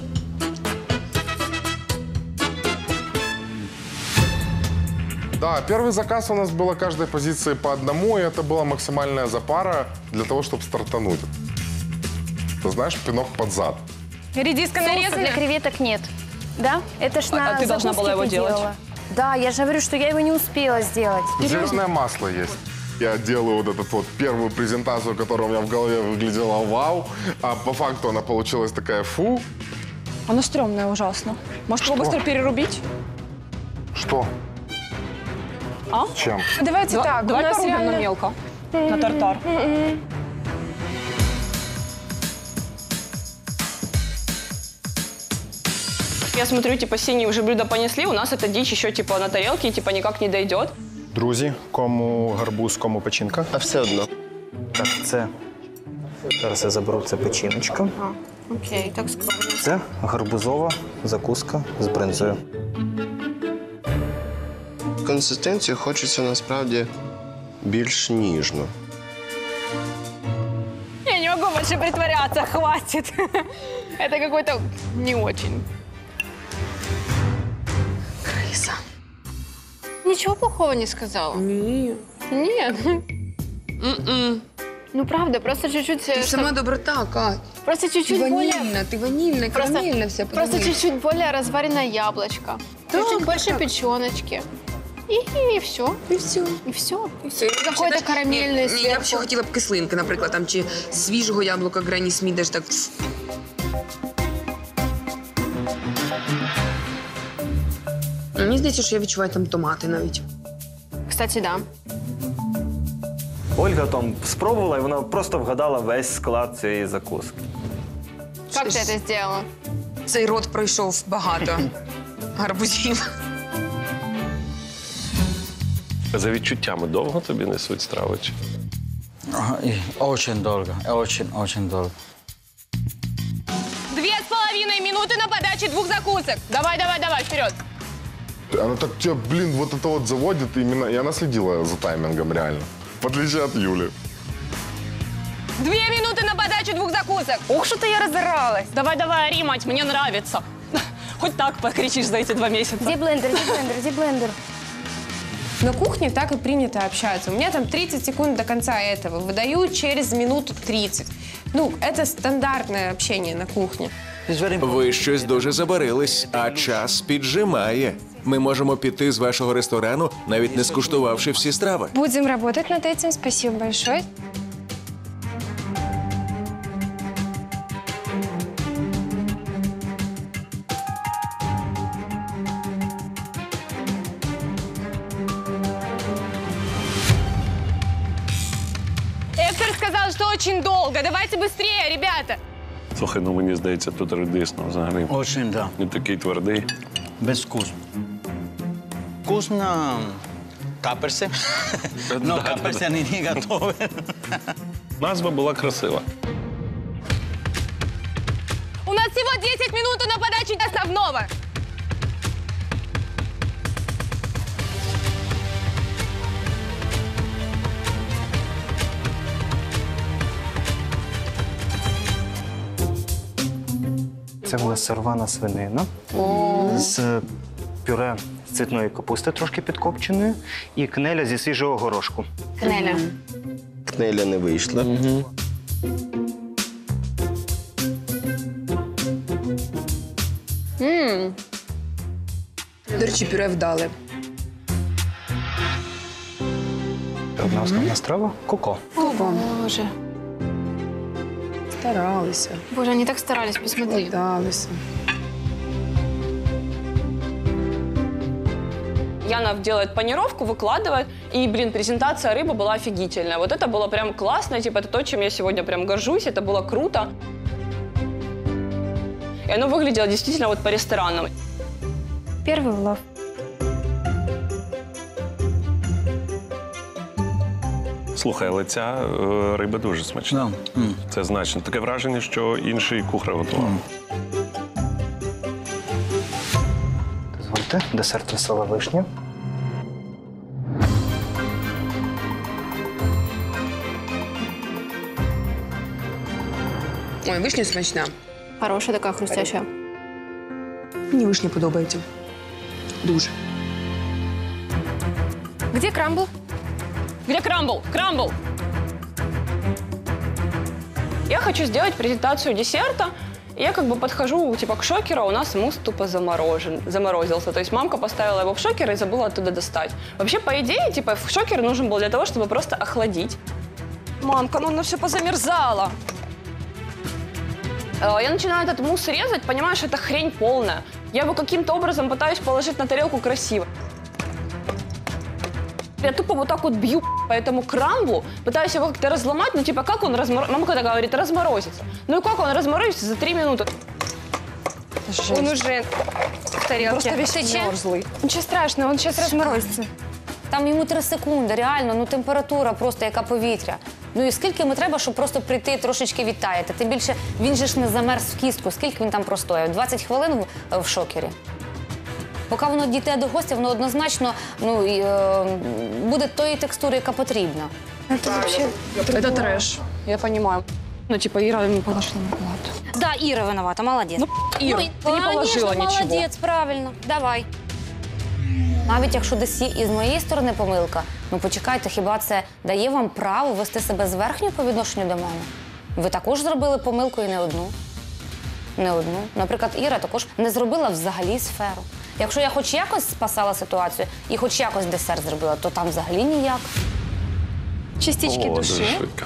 Да, первый заказ у нас было каждой позиции по одному, и это была максимальная запара для того, чтобы стартануть. Ты знаешь, пинок под зад. Редиска нарезана? Для креветок нет. Да? Это ж на А ты должна была его закуске делать? делала. Да, я же говорю, что я его не успела сделать. Зеленое масло есть. Я делаю вот эту вот первую презентацию, которая у меня в голове выглядела вау, а по факту она получилась такая фу. Оно стрёмное ужасно. Может, его быстро перерубить? Что? А? Чем? Давайте так, Давай у нас порубим реально... на мелко. На тартар. Я смотрю, типа, синие уже блюда понесли, у нас эта дичь еще, типа, на тарелке, типа, никак не дойдет. Друзі, кому гарбуз, кому печінка. А все одно. Так, це. Зараз я заберу це печіночка. Окей, так скромно. Це гарбузова закуска з бринзою. Консистенцію хочеться насправді більш ніжно. Я не могу больше притворяться, хватит. Это какой-то не очень. Крыса. Ничего плохого не сказала? Нет. Нет. Ну, правда, просто чуть-чуть... Ты сама доброта, Кать. Просто чуть-чуть более... Ты ванильная, карамельная вся. Просто чуть-чуть более разваренное яблочко. Чуть-чуть больше печеночки. И все. І все. И все. І все. Какое-то карамельное Я б ще сверху. хотіла б кислинки, наприклад, там, чи свіжого яблука Гренні Сміт, де ж так... Мені здається, що я відчуваю там томати навіть. Кстати, да. Ольга там спробувала, і вона просто вгадала весь склад цієї закуски. Как ты это сделала? Цей рот пройшов багато гарбузів. За відчуттями довго тобі несуть страви? Чи? Очень долго, очень долго. 2,5 минуты на подаче 2 закусок. Давай, вперед. Она так тебя, блин, вот это вот заводит именно, и она следила за таймингом реально. В отличие от Юли. 2 минуты на подачу 2 закусок. Ух, что-то я разоралась. Давай, Ри, мать, мне нравится. Хоть так покричишь за эти 2 месяца. Где блендер, где блендер, где блендер? На кухне так и принято общаться. У меня там 30 секунд до конца этого. Выдаю через минуту 30. Ну, это стандартное общение на кухне. Ви щось дуже забарились, а час піджимає. Ми можемо піти з вашого ресторану, навіть не скуштувавши всі страви. Будем работать над этим. Спасибо большое. Эктор сказал, что очень долго. Давайте быстрее, ребята. Слухай, ну мені здається, тут редисно взагалі. Очень, да. Не такий твердий. Без вкусу. Вкусно каперси. Но каперси они не готовы. Назва була красива. У нас всего 10 минут на подачу основного. Це у нас сорвана свинина з пюре з цвітної капусти, трошки підкопченої, і кнеля зі свіжого горошку. Кнеля. Кнеля не вийшла. До речі, пюре вдале. Одна основна страва – коко. Боже. Старалися. Боже, они так старались, посмотри. Старалися. Яна делает панировку, выкладывает, и, блин, презентация рыбы была офигительная. Вот это было прям классно, типа, это то, чем я сегодня прям горжусь, это было круто. И оно выглядело действительно вот по-ресторанному. Первый улов. Слухай, але ця риба дуже смачна. Це значно. Таке враження, що інший кухар готував. Дозвольте, десерт весела вишня. Ой, вишня смачна. Хорошая такая хрустящая. Мені вишня подобається. Дуже. Где крамбл? Где крамбл? Крамбл! Я хочу сделать презентацию десерта. И я как бы подхожу типа к шокеру, а у нас мусс тупо заморозился. То есть мамка поставила его в шокер и забыла оттуда достать. Вообще, по идее, типа шокер нужен был для того, чтобы просто охладить. Мамка, ну оно все позамерзало. Я начинаю этот мусс резать, понимаю, что это хрень полная. Я его каким-то образом пытаюсь положить на тарелку красиво. Я тупо вот так вот бью по этому крамблу, пытаюсь его как-то разломать, но типа как он разморозится? Мама когда говорит, разморозится. Ну и как он разморозится за 3 минуты? Он уже в тарелке. Просто весь Тече? мерзлый. Ничего страшного, он сейчас разморозится. Там йому 3 секунди, реально, ну температура просто яка повітря. Ну і скільки йому треба, щоб просто прийти і трошечки відтаяти? Тим більше він же ж не замерз в кістку. Скільки він там простояв? 20 хвилин в шокері. Поки воно дійде до гостя, воно однозначно буде тої текстури, яка потрібна. Это трэш, я понимаю. Ну типа Ира не подошла на плату. Да, Іра виновата, молодець. Ну, Ира, ты не положила ничего. Молодець, правильно, давай. Навіть якщо десь є і з моєї сторони помилка, ну почекайте, хіба це дає вам право вести себе зверхньо по відношенню до мене? Ви також зробили помилку і не одну. Не одну. Наприклад, Іра також не зробила взагалі сферу. Якщо я хоч якось спасала ситуацію і хоч якось десерт зробила, то там взагалі ніяк. Частички Дуже души. швидко.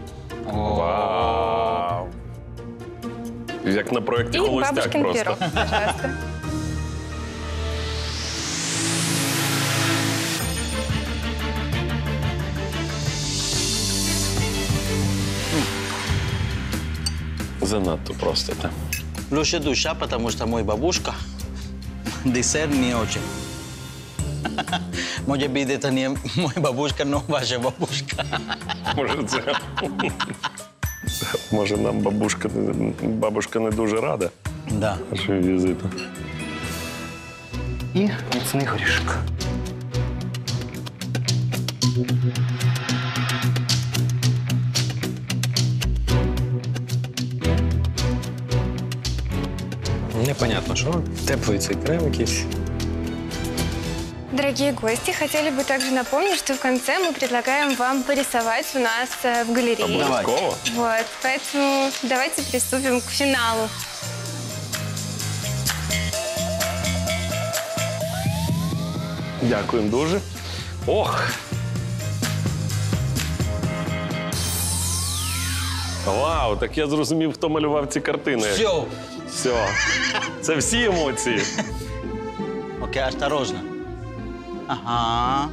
Вау! Як на проєкті И «Холостяк» бабушкин просто. пирог, пожалуйста. Занадто просто, так. Лучше душа, потому что мой бабушка десерт не очень. Может быть, это не мой бабушка, но ваша бабушка. Може, це... Може, нам бабушка не дуже рада Да. нашому візиту. І міцний горішок. Непонятно, що. Теплий цей крем якийсь. Дорогие гости, хотели бы также напомнить, что в конце мы предлагаем вам порисовать у нас в галерее. Обов'язково. Вот, поэтому давайте приступим к финалу. Дякуємо дуже. Ох! Вау, так я зрозумів, хто малював ці картини. Все. Все. Це всі емоції. Окей, осторожно. Ага.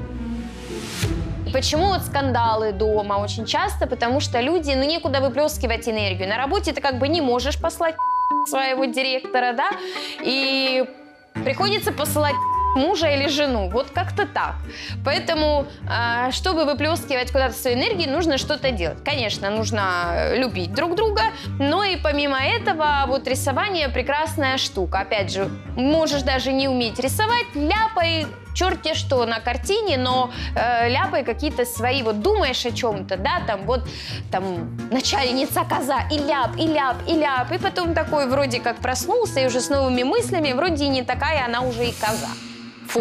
Почему вот скандалы дома очень часто? Потому что люди, ну, некуда выплескивать энергию. На работе ты как бы не можешь послать своего директора, да? И приходится посылать мужа или жену. Вот как-то так. Поэтому, чтобы выплескивать куда-то свою энергию, нужно что-то делать. Конечно, нужно любить друг друга, но и помимо этого, вот рисование прекрасная штука. Опять же, можешь даже не уметь рисовать, ляпай черти что на картине, но ляпай какие-то свои, вот думаешь о чем-то, да, там вот, там, начальница коза, и ляп, и ляп, и ляп, и потом такой вроде как проснулся, и уже с новыми мыслями, вроде и не такая, она уже и коза. Фу.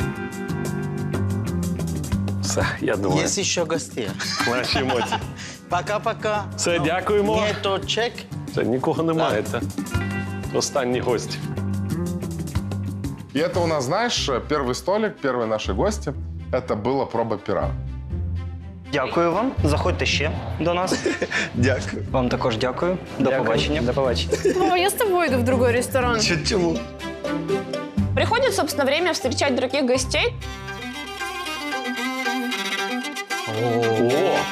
Все, я думаю. Є ще гості. Наші емоції. Пока-пока. Все, дякуємо. Ні, то чек. Це нікого немає. Це останні гості. И это у нас, знаешь, первый столик, первые наши гости. Это была проба пера. Дякую вам. Заходьте ще до нас. Дякую. Вам також дякую. До побачення. До побачення. Мама, я с тобой иду в другой ресторан. Чому? Приходит, собственно, время встречать других гостей. О!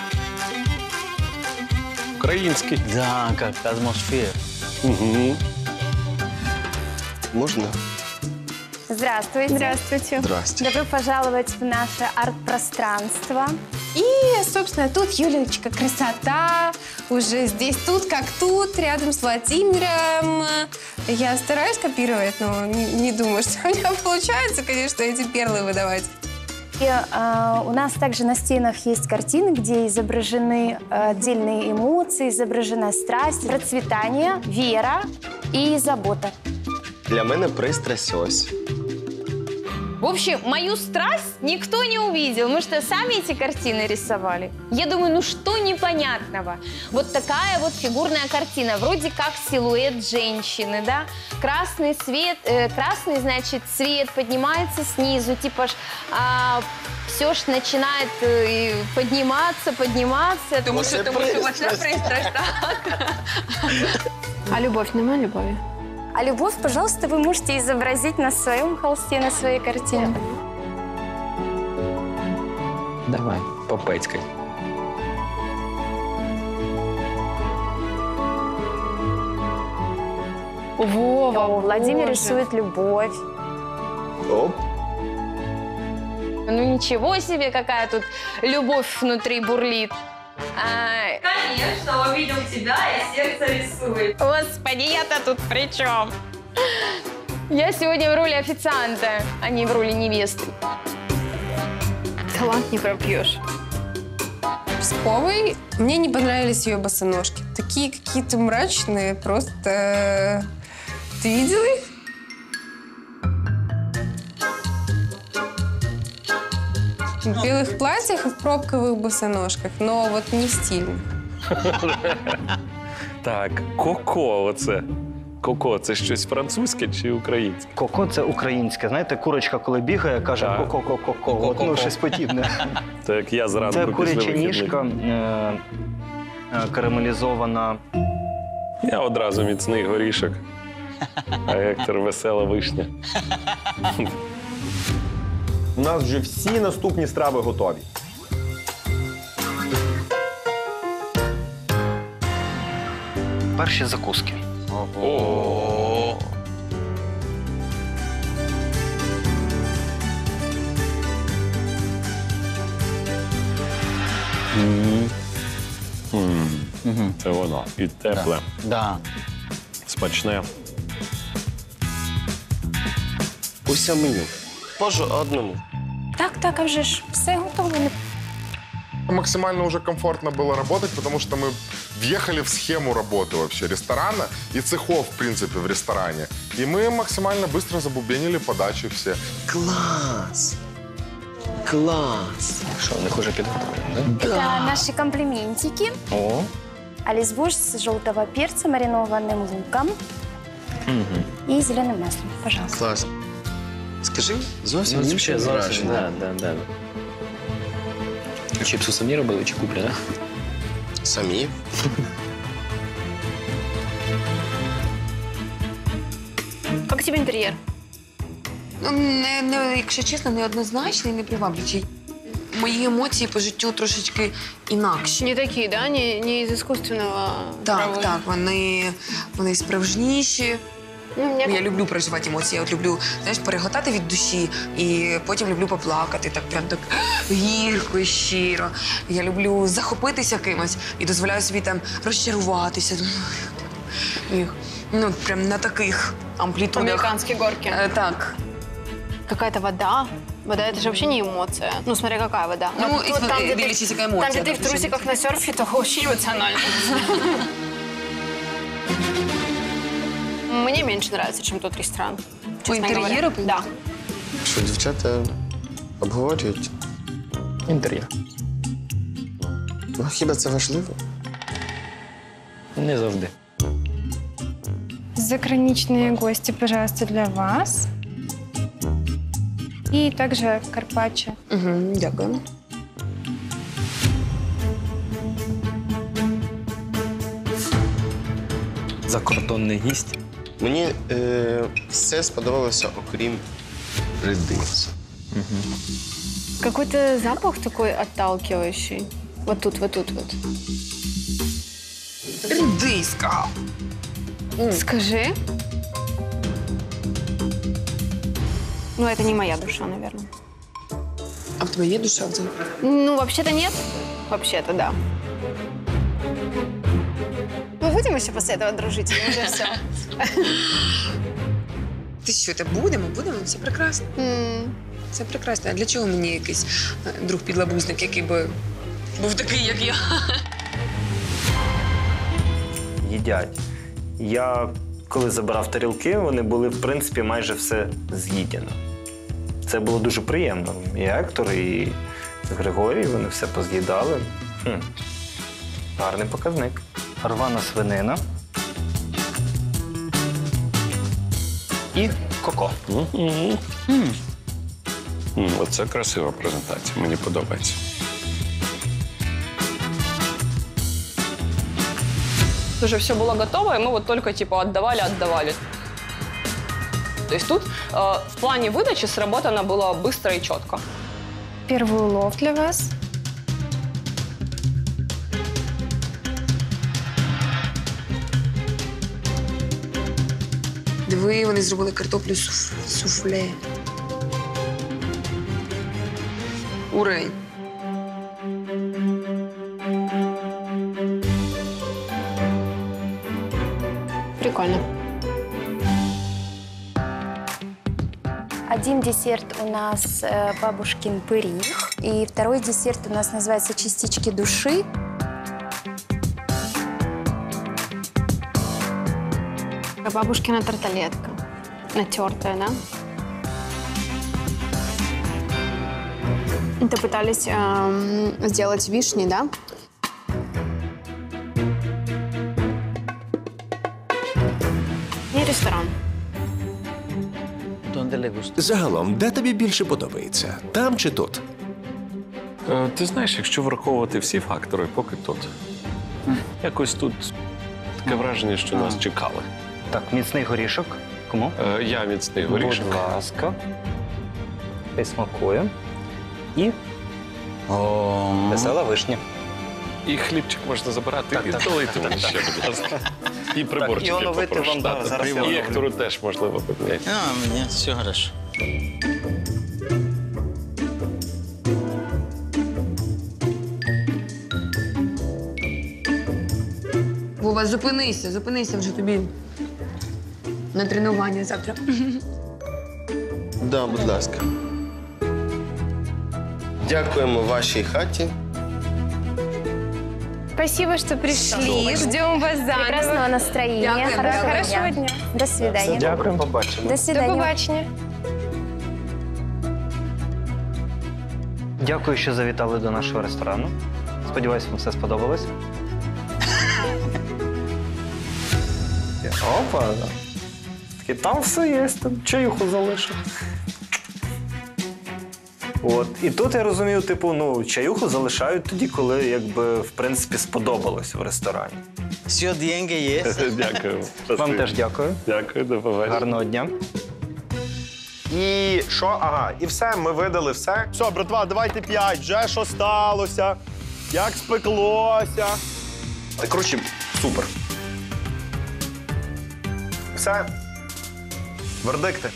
Український. Да, как атмосфера. Угу. Можна? Здравствуйте. Здравствуйте. Здрасте. Добро пожаловать в наше арт-пространство. И, собственно, тут, Юлечка, красота. Уже здесь, тут как тут, рядом с Владимиром. Я стараюсь копировать, но не думаю, что у меня получается, конечно, эти перлы выдавать. И, у нас также на стенах есть картины, где изображены отдельные эмоции, изображена страсть, процветание, вера и забота. Для мене пристрасть ось. В общем, мою страсть никто не увидел. Мы что, сами эти картины рисовали? Я думаю, ну что непонятного? Вот такая вот фигурная картина, вроде как силуэт женщины, да? Красный цвет, красный, значит, цвет поднимается снизу, типа все ж начинает подниматься. Тому що ваша пристрасть, так? А любовь, нема любові? А любовь, пожалуйста, вы можете изобразить на своем холсте, на своей картине. Давай, попецькай. Вова, Владимир Боже. рисует любовь. Оп. Ну ничего себе, какая тут любовь внутри бурлит. Конечно, увидел тебя, и сердце рисует. Господи, я-то тут при чем? Я сегодня в роли официанта, а не в роли невесты. Талант не пропьешь. Псковой мне не понравились ее босоножки. Такие какие-то мрачные, просто... Ты видела их? В белых платьях и в пробковых босоножках, но вот не стильно. Так, Коко оце. Коко, це щось французьке чи українське? Коко – це українське. Знаєте, курочка, коли бігає, каже Так. ко-ко-ко-ко. От, ну, щось подібне. Це як я зранку Це після куряча вихідних. ніжка, карамелізована. Я одразу міцний горішок, а Ектор весела вишня. У нас вже всі наступні страви готові. Перші закуски. О. Це воно. І тепле. Да. Смачне. Усе меню. По одному. Так, а вже ж все готово. Максимально уже комфортно было работать, потому что мы въехали в схему работы вообще ресторана и цехов, в принципе, в ресторане. И мы максимально быстро забубенили подачи все. Класс! Класс! Що, не хуже підготовлено, да? Это наши комплиментики. О. Алисбуш с желтого перца, маринованным луком и зеленым маслом. Пожалуйста. Клас. Скажи, зовсім Ну, інші ще зовсім, враження. да. Чіпси самі робили чи куплені? Самі. Как тебе интерьер? Ну, якщо чесно, неоднозначний, неприваблюючий. Мої емоції по життю трошечки інакші. Не такі, да? Не із іскусственного. Так, вони справжніші. Я люблю проживати емоції. Я от люблю, знаєш, переготати від душі і потім люблю поплакати, так прям так гірко і щиро. Я люблю захопитися кимось і дозволяю собі там розчаруватися. І, ну, прям на таких амплітудах. Американские горки. Так. Какая-то вода. Вода — это же вообще не эмоция. Ну, смотря какая вода. Ну, Вот и там, где дивлячись, яка там, емоція, где ты в допустим. трусиках на серфе, то очень эмоционально. Мне меньше нравится, чем тот ресторан. По интерьеру? Да. Що дівчата обговорюють? Інтер'єр. Ну, хіба це важливо? Не завжди. Заграничные гости, пожалуйста, для вас. И также карпаччо. Дякую. Закордонний гість. Мені все сподобалося, окрім редиси. Какой-то запах такой отталкивающий. Вот тут, вот тут, вот. Редиска. Скажи. Ну, это не моя душа, наверное. А в тебе є душа? Ну, вообще-то нет. Вообще-то, да. Мы будем еще после этого дружить или уже все? Ти що, та будемо? Все прекрасно. Все прекрасно. А для чого мені якийсь друг-підлабузник, який би був такий, як я? Їдять. Я, коли забирав тарілки, вони були, в принципі, майже все з'їдено. Це було дуже приємно. І Ектор, і Григорій, вони все поз'їдали. Гарний показник. Рвана свинина. І коко. Оце красива презентація, мені подобається. Уже все было готово, и мы вот только типа отдавали. То есть тут в плане выдачи сработано было быстро и четко. Первый улов для вас. Диви, вони зробили картоплю суфле. Урень. Прикольно. Один десерт у нас бабушкин пырих. И второй десерт у нас называется частички души. Бабушкина тарталетка. Натертая, да? Это пытались сделать вишни, да? И ресторан. Загалом, де тобі більше подобається? Там чи тут? Ти знаєш, якщо враховувати всі фактори, поки тут. Якось тут таке враження, що нас чекали. Так, міцний горішок. Кому? Я міцний горішок. Будь ласка. Хай смакує. І весела вишня. І хлібчик можна забирати, і долити мені ще, будь ласка. І приборчики Так, і оновити попрошу. вам, да, зараз я І оновлю. Ектору теж, можливо, поміняти. Мені все хорошо. Вова, зупинися вже тобі на тренування завтра. Да, будь ласка. Дякуємо вашій хаті Спасибо, что пришли. Ждем вас завтра. Прекрасного настроения. Хорошего дня. До свидания. Дякую, побачимо. До свидания. До побачення. Дякую, що завітали до нашого ресторану. Сподіваюсь, вам все сподобалось. Опа! Такі, там все є, там чаюху залишив. От. І тут я розумію, типу, ну, чаюху залишають тоді, коли, якби, в принципі, сподобалось в ресторані. Все деньги є. Дякую. Вам теж дякую. Дякую, до побачення. Гарного дня. І що? Ага, і все, ми видали все. Все, братва, давайте 5. Вже що сталося? Як спеклося? Коротше, супер. Все. Вердикти.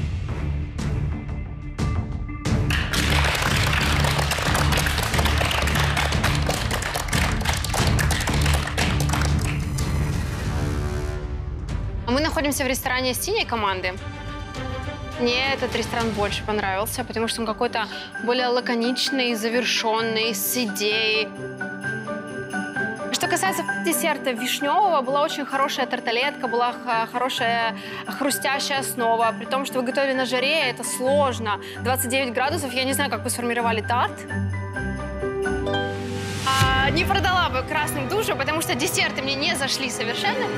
Мы находимся в ресторане с синей команды. Мне этот ресторан больше понравился, потому что он какой-то более лаконичный, завершенный, с идеей. Что касается десерта вишневого, была очень хорошая тарталетка, была хорошая хрустящая основа. При том, что вы готовили на жаре, это сложно. 29 градусов, я не знаю, как вы сформировали тарт. Не продала бы красным душу, потому что десерты мне не зашли совершенно.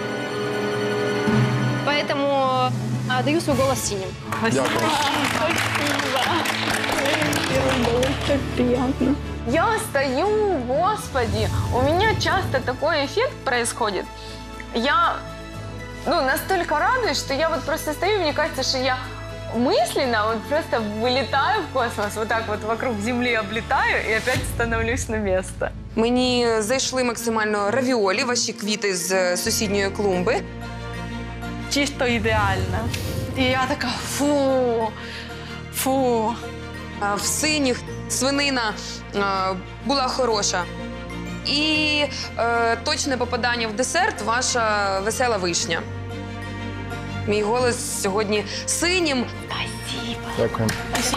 Поэтому даю свой голос синим. Спасибо. Так приятно. Я стою, господи, у меня часто такой эффект происходит. Я настолько радуюсь, что я вот просто стою, и мне кажется, что я мысленно вот просто вылетаю в космос, вот так вот вокруг Земли облетаю и опять становлюсь на место. Мені зайшли максимально равіолі, ваші квіти з сусідньої клумби. Чисто ідеально. І я така фу. В синіх свинина була хороша. І точне попадання в десерт – ваша весела вишня. Мій голос сьогодні синім. Дякую.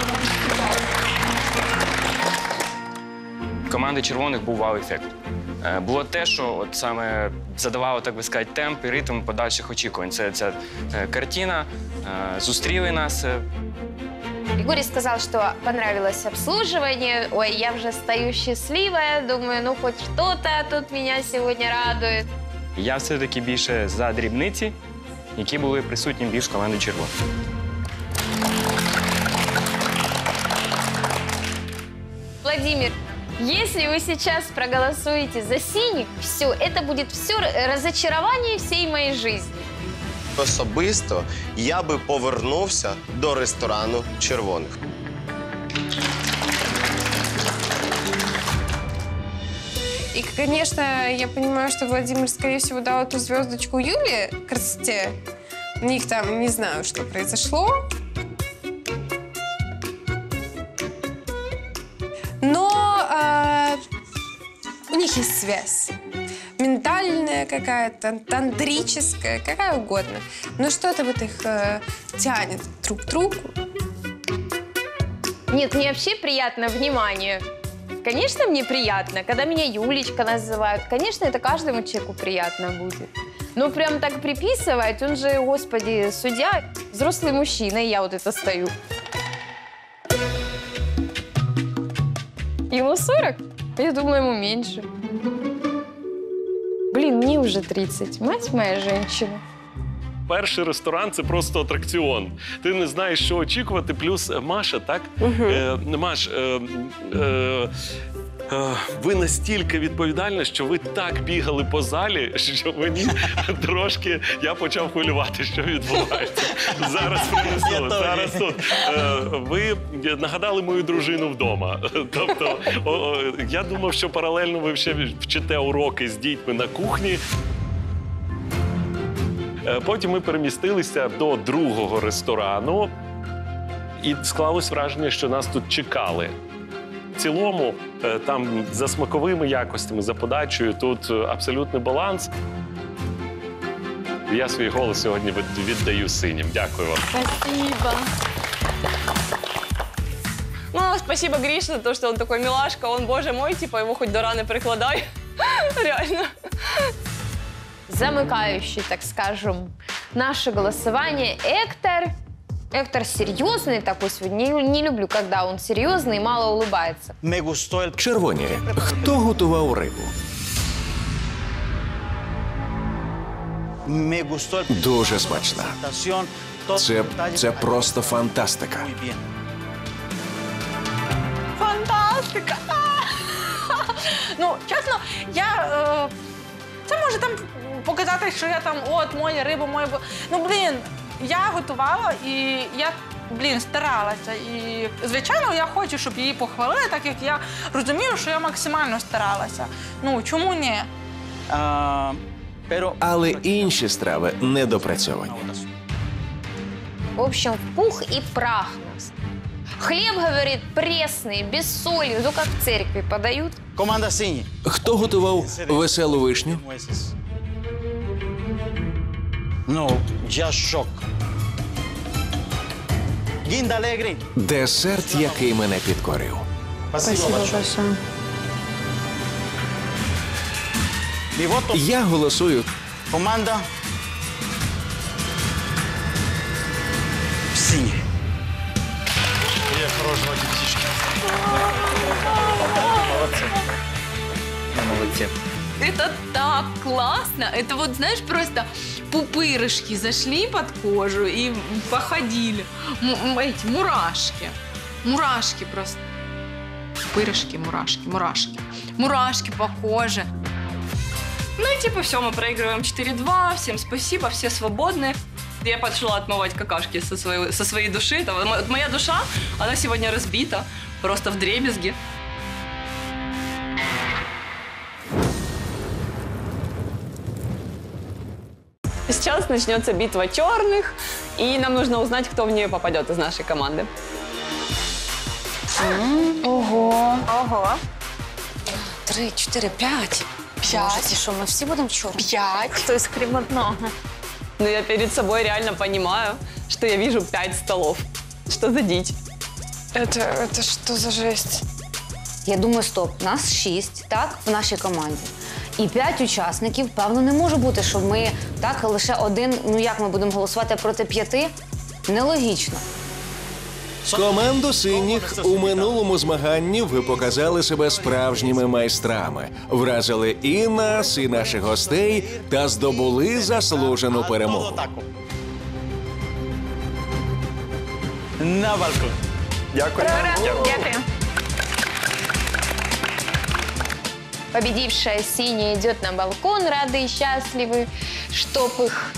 Команди червоних був вау-ефект. Було те, що от саме задавало, так би сказати, темп і ритм подальших очікувань. Це ця картина, зустріли нас. Григорий сказал, что понравилось обслуживание. Ой, я уже стою счастливая. Думаю, ну хоть что-то тут меня сегодня радует. Я все-таки більше за дрібниці, які були присутні більш в команді червоних. Владимир, если вы сейчас проголосуете за синих, все, это будет все разочарование всей моей жизни. Особисто я би повернувся до ресторану червоних. И, конечно, я понимаю, что Владимир, скорее всего, дал эту звездочку Юле красоте. У них там, не знаю, что произошло. Но у них есть связь. Ментальная какая-то, тантрическая, какая угодно. Но что-то вот их тянет друг к другу. Нет, мне вообще приятно внимание. Конечно, мне приятно, когда меня Юлечка называют. Конечно, это каждому человеку приятно будет. Но прям так приписывать, он же, господи, судья, взрослый мужчина, и я вот это стою. Ему 40? Я думала, ему меньше. Блин, мне уже 30. Мать моя женщина. Перший ресторан – це просто атракціон. Ти не знаєш, що очікувати, плюс Маша, так? Маш, ви настільки відповідальні, що ви так бігали по залі, що мені трошки, я почав хвилювати, що відбувається. Зараз принесу, зараз тут. Ви нагадали мою дружину вдома. Тобто, я думав, що паралельно ви ще вчите уроки з дітьми на кухні. Потім ми перемістилися до другого ресторану, і склалось враження, що нас тут чекали. В цілому, там за смаковими якостями, за подачею, тут абсолютний баланс. Я свій голос сьогодні віддаю синім. Дякую вам. Спасибо. Ну, спасибо Грише за то, что он такой милашка. Он, боже мой, типа, его хоть до раны прикладай. Реально. Замыкающий, так скажем, наше голосование Эктор. Эктор серьезный такой сегодня. Не люблю, когда он серьезный и мало улыбается. Червоні. Хто готував рибу? Дуже смачна. Це просто фантастика. Фантастика! Ну, чесно, це може там показати, що я там, от, моя риба, моя... Ну, блін, я готувала і я, старалася. І, звичайно, я хочу, щоб її похвалили, так як я розумію, що я максимально старалася. Ну, чому ні? Але інші страви недопрацьовані. В общем, в пух и прах. Хлеб, говорит, пресный, без соли. Ну, как в церкви подают. Команда сині. Хто готував веселу вишню? Ну, я шок. Гінда алегрі. Десерт, який мене підкорив. Спасибо большое. Я голосую. Команда сині. Привет, хорошего детишки. Молодцы. Молодцы. Это так классно. Это вот, знаешь, просто пупырышки зашли под кожу и походили. Эти мурашки. Мурашки просто. Пупырышки, мурашки, мурашки. Мурашки по коже. Ну и типа все, мы проигрываем 4-2, всем спасибо, все свободны. Я пошла отмывать какашки со своей души. Это вот моя душа, она сегодня разбита, просто вдребезги. Сейчас начнется битва черных, и нам нужно узнать, кто в нее попадет из нашей команды. Ого. Ого. 3, 4, 5. 5. И что, мы все будем черные? 5. Кто из крематного? Но я перед собой реально понимаю, что я вижу 5 столов. Что за дичь? Это что за жесть? Я думаю, стоп, нас 6, так, в нашій команді. І 5 учасників, певно, не може бути, щоб ми так лише один, ну як ми будемо голосувати проти 5? Нелогічно. Команду синіх у минулому змаганні ви показали себе справжніми майстрами, вразили і нас, і наших гостей та здобули заслужену перемогу. На балкон. Дякую. Дякую. Победившая синяя идет на балкон, рады и счастливы, чтоб их.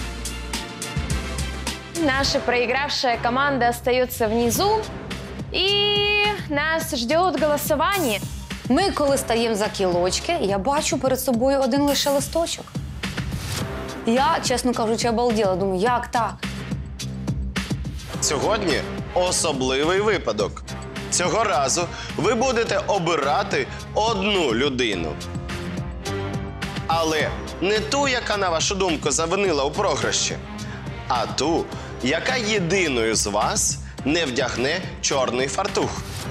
Наша проигравшая команда остается внизу, и нас ждет голосование. Ми, коли стаємо за кілочки, я бачу перед собою один лише листочок. Я, чесно кажучи, обалділа. Думаю, як так? Сьогодні особливий випадок. Цього разу ви будете обирати одну людину. Але не ту, яка, на вашу думку, завинила у програші, а ту, яка єдиною з вас не вдягне чорний фартух.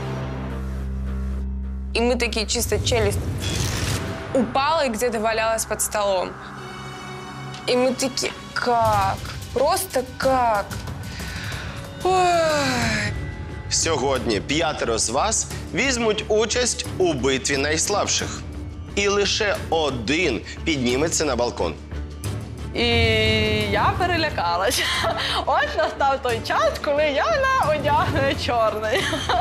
И мы такие, чисто челюсть упала и где-то валялась под столом. И мы такие, как? Просто как? Ой. Сьогодні 5 з вас візьмуть участь у битві найслабших. І лише один підніметься на балкон. І я перелякалася. Ось настав той час, коли Яна одягне чорний.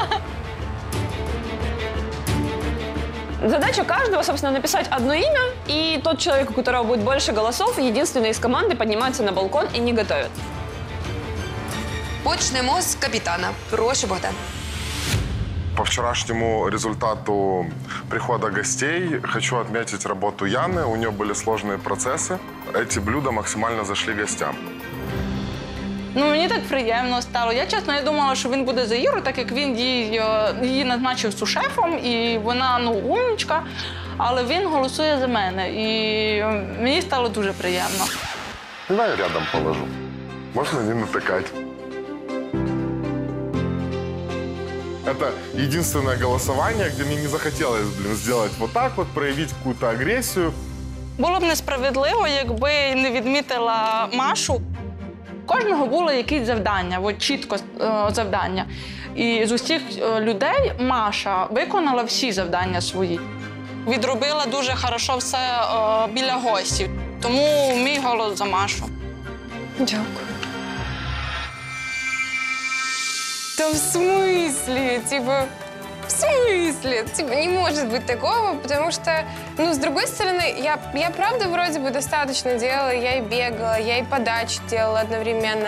Задача каждого, собственно, написать одно имя, и тот человек, у которого будет больше голосов, единственный из команды поднимается на балкон и не готовит. Почнемо з капітана. Прошу, Богдан. По вчерашнему результату прихода гостей хочу отметить работу Яны. У нее были сложные процессы. Эти блюда максимально зашли гостям. Ну, мені так приємно стало. Я, чесно, я думала, що він буде за Іру, так як він її назначив сушефом, і вона, умничка, але він голосує за мене. І мені стало дуже приємно. Давай я рядом положу. Можно не натыкать. Это единственное голосование, где мне не захотелось, сделать вот так вот, проявить какую-то агрессию. Було б несправедливо, якби не відмітила Машу. Кожного було якісь завдання, от чітко завдання. І з усіх людей Маша виконала всі завдання свої. Відробила дуже хорошо все біля гостів. Тому мій голос за Машу. Дякую. Да в смысле? Типа, в смысле? Типа, не может быть такого, потому что, ну, с другой стороны, я правда вроде бы достаточно делала. Я и бегала, я и подачу делала одновременно.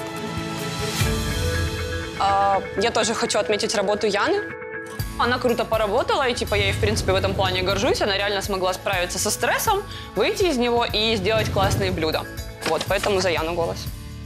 Я тоже хочу отметить работу Яны. Она круто поработала, и типа я ей, в принципе, в этом плане горжусь. Она реально смогла справиться со стрессом, выйти из него и сделать классные блюда. Вот, поэтому за Яну голос.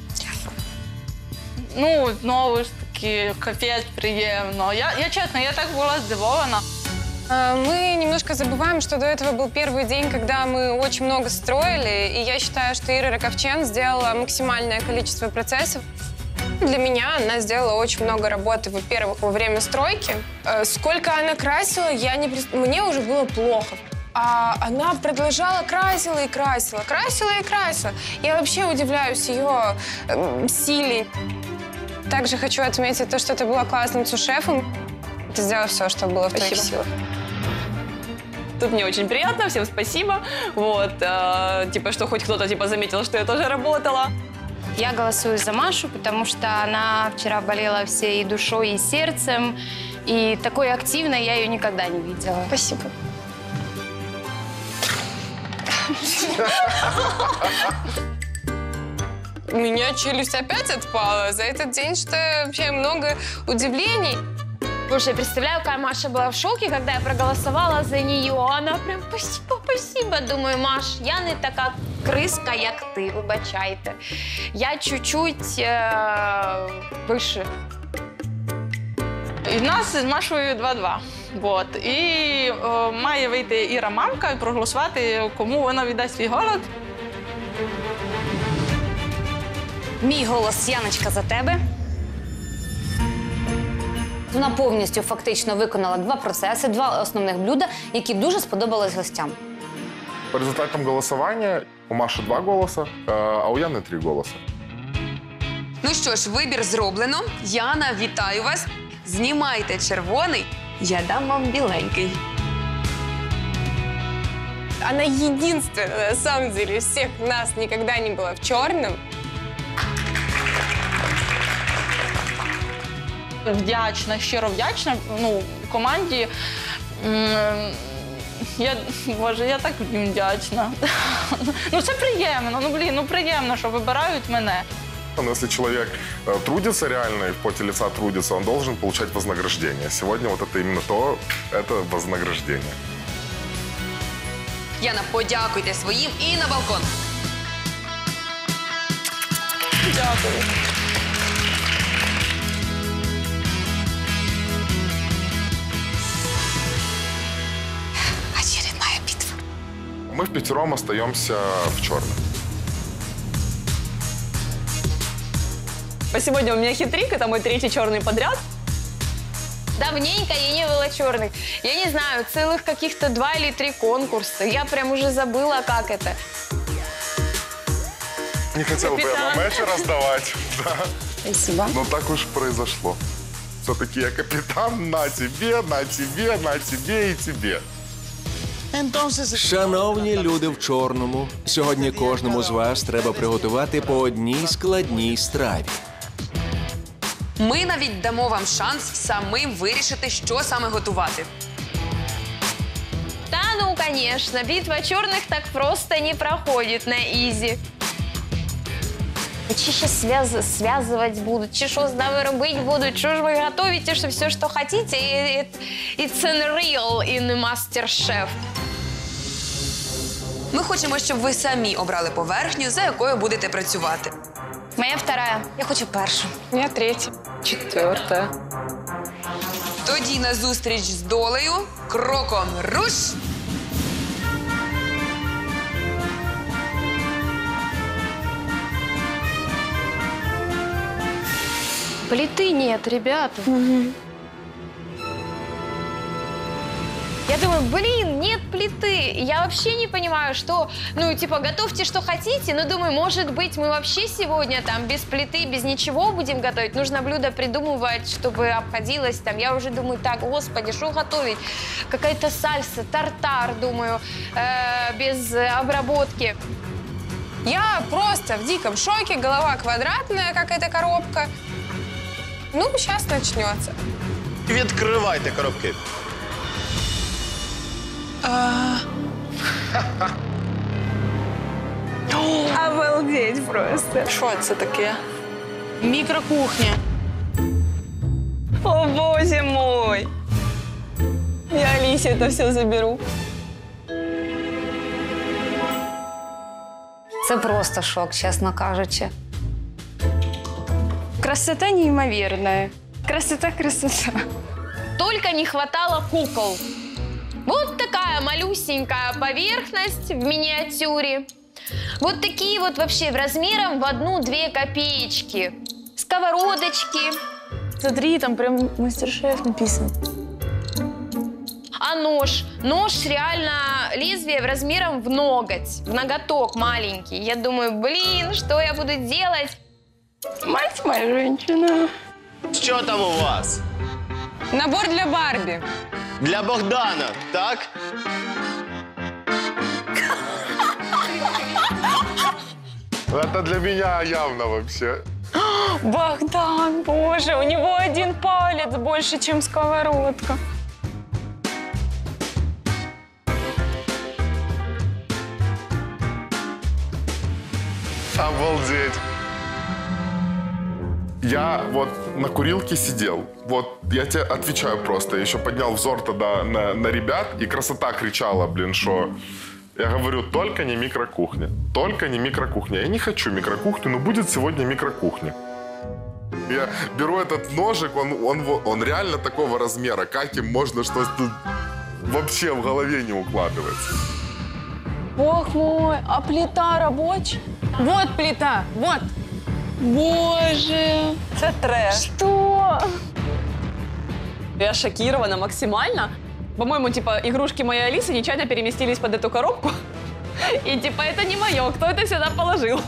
Ну, знову ж таки, капець приємно. Я чесно, я так була здивована. Мы немножко забываем, что до этого был первый день, когда мы очень много строили, и я считаю, что Ира Раковчен сделала максимальное количество процессов. Для меня она сделала очень много работы, во-первых, во время стройки. Сколько она красила, мне уже было плохо. А она продолжала, красила и красила, красила и красила. Я вообще удивляюсь ее силе. Также хочу отметить то, что ты была классным сушефом. Ты сделала все, что было в твоих силах. Тут мне очень приятно, всем спасибо. Вот, типа, что хоть кто-то типа заметил, что я тоже работала. Я голосую за Машу, потому что она вчера болела всей душой и сердцем. И такой активной я ее никогда не видела. Спасибо. У меня челюсть опять отпала. За этот день что-то вообще много удивлений. Слушай, я представляю, какая Маша была в шоке, когда я проголосовала за нее. Она прям спасибо, спасибо. Думаю, Маш, я не така криска, як ти, вибачайте. Я чуть-чуть вище. І в нас з Машою 2-2. Вот. І має вийти Іра Мамка і проголосувати, кому вона віддасть свій голос. Мій голос, Яночка, за тебе. Вона повністю фактично виконала 2 процеси, 2 основних блюда, які дуже сподобались гостям. По результатам голосования у Маши 2 голоса, а у Яны 3 голоса. Ну що ж, вибір зроблено. Яна, вітаю вас. Знімайте червоний, я дам вам біленький. Она единственная, на самом деле, из всех нас никогда не была в черном. Вдячна, щиро вдячна команді. Я так їм вдячна. Це приємно, приємно, що вибирають мене. Но если человек трудится реально и в поте лица трудится, он должен получать вознаграждение. Сегодня вот это именно это вознаграждение. Яна, подякуйте своїм і на балкон. Дякую. Очередная битва. Мы впятером остаемся в черном. Сегодня у меня хитрик, это мой 3-й черный подряд. Давненько я не было черных. Я не знаю, целых каких-то 2 или 3 конкурса. Я прям уже забыла, как это. Не хотел бы я вам эти раздавать. Да. Спасибо. Но так уж произошло. Все-таки я капитан, на тебе, на тебе, на тебе и тебе. Шановні люди в чорному, сьогодні кожному з вас треба приготувати по одній складній страві. Ми навіть дамо вам шанс самим вирішити, що саме готувати. Да, ну, конечно, битва черных так просто не проходит на изи. Чи ще связывать будут, чи що з нами робити будуть, що ж ви готуєте, що все, що хотите, it's unreal in MasterChef. Ми хочемо, щоб ви самі обрали поверхню, за якою будете працювати. Моя 2. Я хочу 1. Я 3. 4. Тоді на зустріч з долею, кроком руш! Плиты нет, ребята. думаю, блин, нет плиты. Я вообще не понимаю, что, ну, типа, готовьте, что хотите, но думаю, может быть, мы вообще сегодня там без плиты, без ничего будем готовить. Нужно блюдо придумывать, чтобы обходилось там. Я уже думаю, так, господи, что готовить? Какая-то сальса, тартар, думаю, без обработки. Я просто в диком шоке, голова квадратная, как эта коробка. Ну, сейчас начнется. Відкривайте коробки. Обалдеть просто. Що це таке? Микрокухня. О, боже мой! Я Алисе это все заберу. Це просто шок, чесно кажучи. Красота неимоверная. Красота, красота. Только не хватало кукол. Вот такая малюсенькая поверхность в миниатюре. Вот такие вот вообще размером в 1-2 копеечки. Сковородочки. Смотри, там прям мастер-шеф написан. А нож? Нож реально лезвие размером в ноготь, в ноготок маленький. Я думаю, блин, что я буду делать? Мать моя женщина. Що там у вас? Набор для Барби. Для Богдана, так? Это для меня явно вообще. Богдан, боже, у него один палец больше, чем сковородка. Обалдеть. Я вот на курилке сидел. Вот я тебе отвечаю просто. Я еще поднял взор тогда на ребят, и красота кричала, блин, что... Я говорю, только не микрокухня. Только не микрокухня. Я не хочу микрокухню, но будет сегодня микрокухня. Я беру этот ножик, он реально такого размера. Как им можно что-то вообще в голове не укладывается? Бог мой, а плита рабочая? Вот плита, вот. Боже! Это трэш. Что? Я шокирована максимально. По-моему, типа, игрушки моей Алисы нечаянно переместились под эту коробку. И типа, это не мое, кто это сюда положил?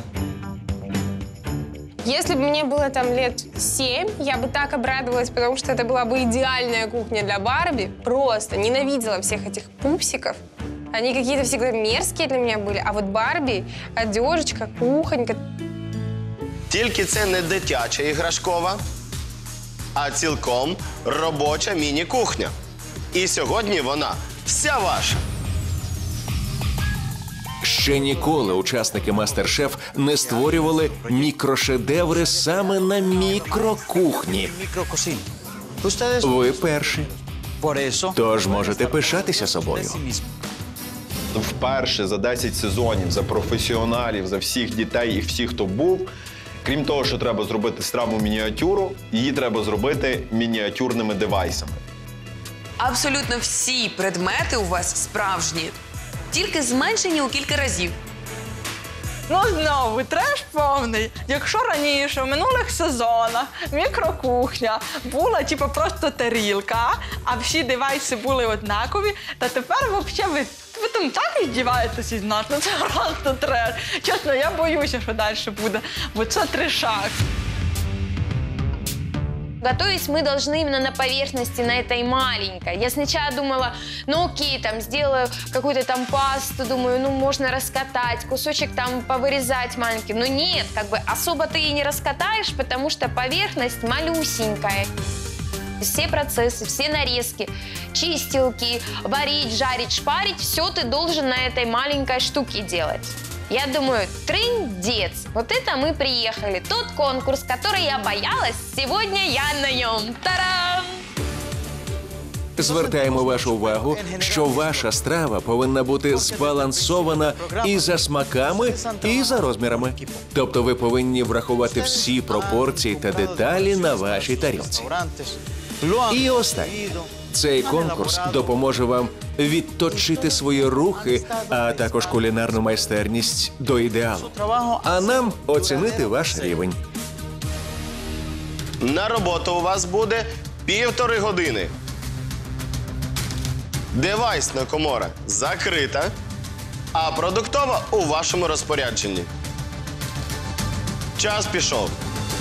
Если бы мне было там лет 7, я бы так обрадовалась, потому что это была бы идеальная кухня для Барби. Просто ненавидела всех этих пупсиков. Они какие-то всегда мерзкие для меня были. А вот Барби, одежечка, кухонька. Тільки це не дитяча іграшкова, а цілком робоча міні-кухня. І сьогодні вона вся ваша. Ще ніколи учасники «Мастер-шеф» не створювали мікрошедеври саме на мікрокухні. Ви перші. Тож можете пишатися собою. Вперше за 10 сезонів, за професіоналів, за всіх дітей і всіх, хто був. Крім того, що треба зробити страву-мініатюру, її треба зробити мініатюрними девайсами. Абсолютно всі предмети у вас справжні, тільки зменшені у кілька разів. Ну, знову треш повний. Якщо раніше, в минулих сезонах, мікрокухня була, типу, просто тарілка, а всі девайси були однакові, то тепер, взагалі, ви там так іздіваєтеся із нас, ну це просто треш. Чесно, я боюся, що далі буде, бо це трешак. Готовить мы должны именно на поверхности, на этой маленькой. Я сначала думала, ну окей, там сделаю какую-то там пасту, думаю, ну можно раскатать, кусочек там повырезать маленьким. Но нет, как бы особо ты и не раскатаешь, потому что поверхность малюсенькая. Все процессы, все нарезки, чистилки, варить, жарить, шпарить, все ты должен на этой маленькой штуке делать. Я думаю, трындец. Вот это мы приехали. Тот конкурс, который я боялась, сегодня я на нем. Тарам! Звертаємо вашу увагу, що ваша страва повинна бути збалансована і за смаками, і за розмірами. Тобто ви повинні врахувати всі пропорції та деталі на вашій тарілці. І останнє. Цей конкурс допоможе вам відточити свої рухи, а також кулінарну майстерність до ідеалу. А нам оцінити ваш рівень. На роботу у вас буде 1,5 години. Девайсна комора закрита, а продуктова у вашому розпорядженні. Час пішов.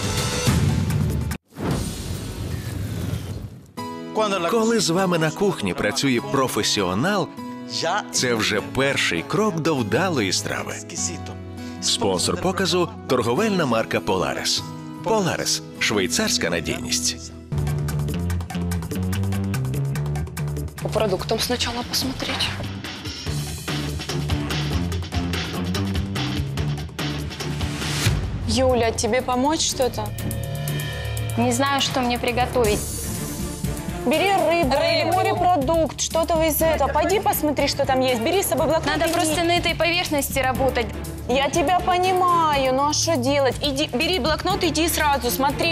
Коли з вами на кухні працює професіонал, це вже перший крок до вдалої страви. Спонсор показу – торговельна марка Polaris. Polaris – швейцарська надійність. По продуктам сначала посмотреть. Юля, тебе помочь что-то? Не знаю, что мне приготовить. Бери рыбу или морепродукт, что-то из этого. Пойди посмотри, что там есть. Бери с собой блокнот. Надо просто на этой поверхности работать. Я тебя понимаю, но что делать? Иди, бери блокнот, иди сразу, смотри.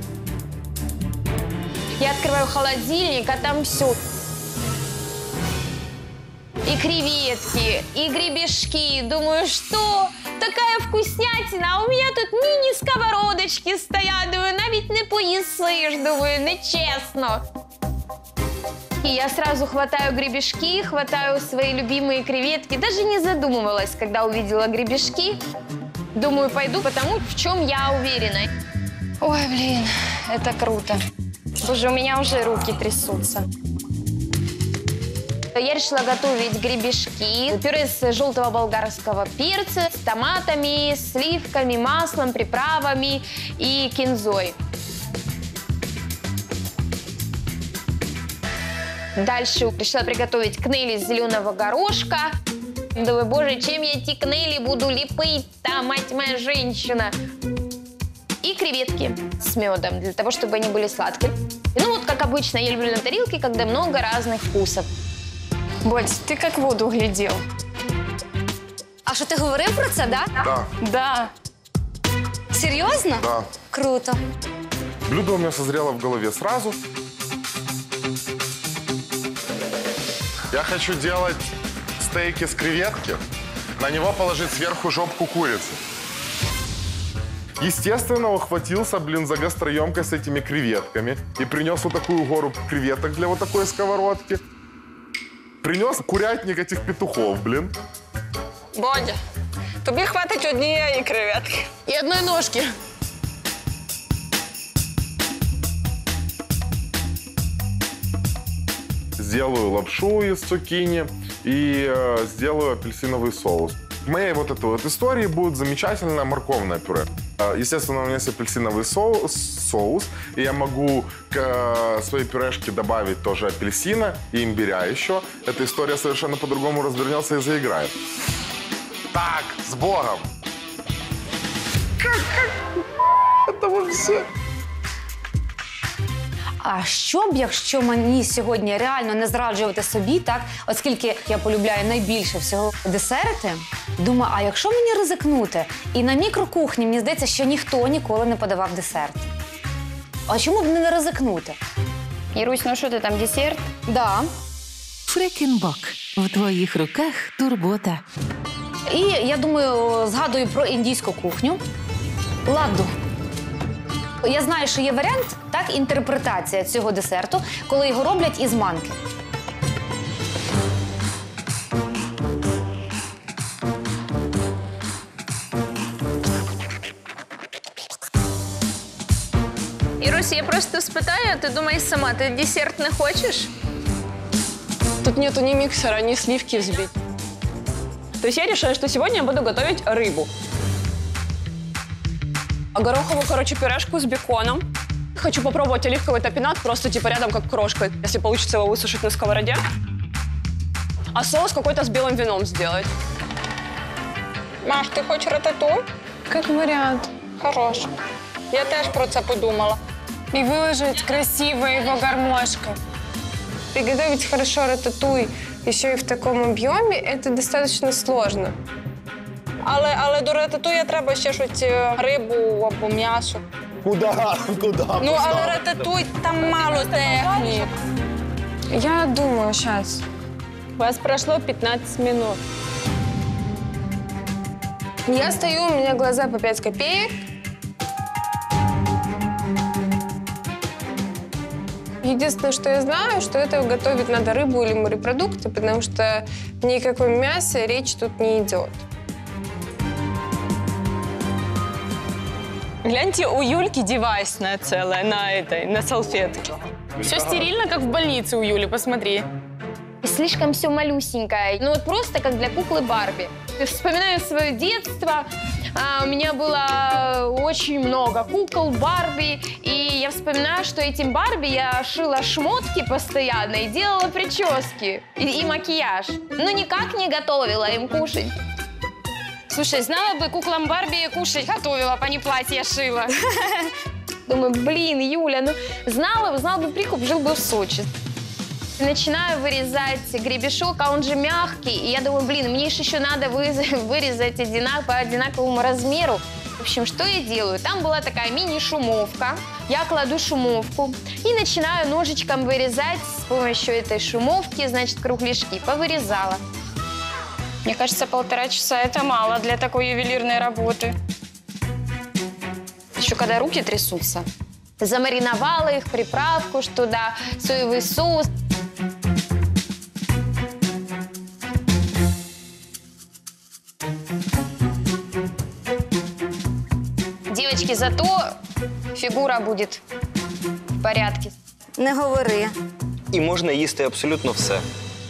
Я открываю холодильник, а там все. И креветки, и гребешки. Думаю, что? Такая вкуснятина, а у меня тут міні-сковородочки стоять. Думаю, навіть не поїсиш, думаю, нечестно. И я сразу хватаю гребешки, хватаю свои любимые креветки. Даже не задумывалась, когда увидела гребешки. Думаю, пойду потому, в чем я уверена. Ой, блин, это круто. Боже, у меня уже руки трясутся. Я решила готовить гребешки, пюре с желтого болгарского перца, с томатами, сливками, маслом, приправами и кинзой. Дальше решила приготовить кнели из зеленого горошка. Думаю, боже, чем я эти кнели буду лепить-то, мать моя женщина. И креветки с медом, для того, чтобы они были сладкие. Ну вот, как обычно, я люблю на тарелке, когда много разных вкусов. Больц, ты как в воду глядел. А що ти говорив про це, да? Да. Да. Серйозно? Да. Круто. Блюдо у меня созрело в голове сразу. Я хочу делать стейки с креветки, на него положить сверху жопку курицы. Естественно, ухватился, за гастроемкость с этими креветками и принес вот такую гору креветок для вот такой сковородки. Принес курятник этих петухов, Бодя, тобі хватить однієї креветки. И одной ножки. Сделаю лапшу из цукини и сделаю апельсиновый соус. В моей вот этой вот истории будет замечательное морковное пюре. Естественно, у меня есть апельсиновый соус, и я могу к своей пюрешке добавить тоже апельсина и имбиря еще. Эта история совершенно по-другому развернется и заиграет. Так, с Богом! Это вообще... А що б, якщо мені сьогодні реально не зраджувати собі, так, оскільки я полюбляю найбільше всього десерти, думаю, а якщо мені ризикнути? І на мікрокухні, мені здається, що ніхто ніколи не подавав десерт. А чому б не ризикнути? Ірусь, ну що ти там, десерт? Да. Фрекенбок. В твоїх руках турбота. І я думаю, згадую про індійську кухню. Ладду. Я знаю, що є варіант, так, інтерпретація цього десерту, коли його роблять із манки. Ирусь, я просто спитаю, а ты думаешь сама, ты десерт не хочешь? Тут нету ни миксера, ни сливки взбить. То есть я решила, что сегодня я буду готовить рыбу. Гороховую, пюрешку с беконом. Хочу попробовать оливковый топинат, просто типа рядом как крошка, если получится его высушить на сковороде. А соус какой-то с белым вином сделать. Маш, ты хочешь рататуй? Как вариант. Хорош. Я теж про це подумала. И выложить красиво его гармошкой. Приготовить хорошо рататуй еще и в таком объеме, это достаточно сложно. Але до рататуя треба ще щось рибу або м'ясо. Куда? Ну, але рататуй, там мало технік. Я думаю, сейчас. У вас прошло 15 минут. Я стою, у меня глаза по 5 копеек. Единственное, что я знаю, что это готовить надо рыбу или морепродукты, потому что ни о каком мясе речь тут не идет. Гляньте, у Юльки девайсная целая на салфетке. Все стерильно, как в больнице у Юли, посмотри. Слишком все малюсенькое. Ну вот просто как для куклы Барби. Вспоминаю свое детство. У меня было очень много кукол Барби. И я вспоминаю, что этим Барби я шила шмотки постоянно и делала прически. И макияж. Но никак не готовила им кушать. Слушай, знала бы, куклам Барби кушать готовила, а не платье шила. Думаю, блин, Юля, ну знал бы прикуп, жил бы в Сочи. Начинаю вырезать гребешок, а он же мягкий. И я думаю, блин, мне же еще надо вырезать по одинаковому размеру. В общем, что я делаю? Там была такая мини-шумовка. Я кладу шумовку и начинаю ножичком вырезать с помощью этой шумовки, значит, кругляшки. Повырезала. Мне кажется, 1,5 часа это мало для такой ювелирной работы. Еще когда руки трясутся. Замариновала их, приправку туда, соевый соус. Девочки, зато фигура будет в порядке. Не говори. І можна їсти абсолютно все.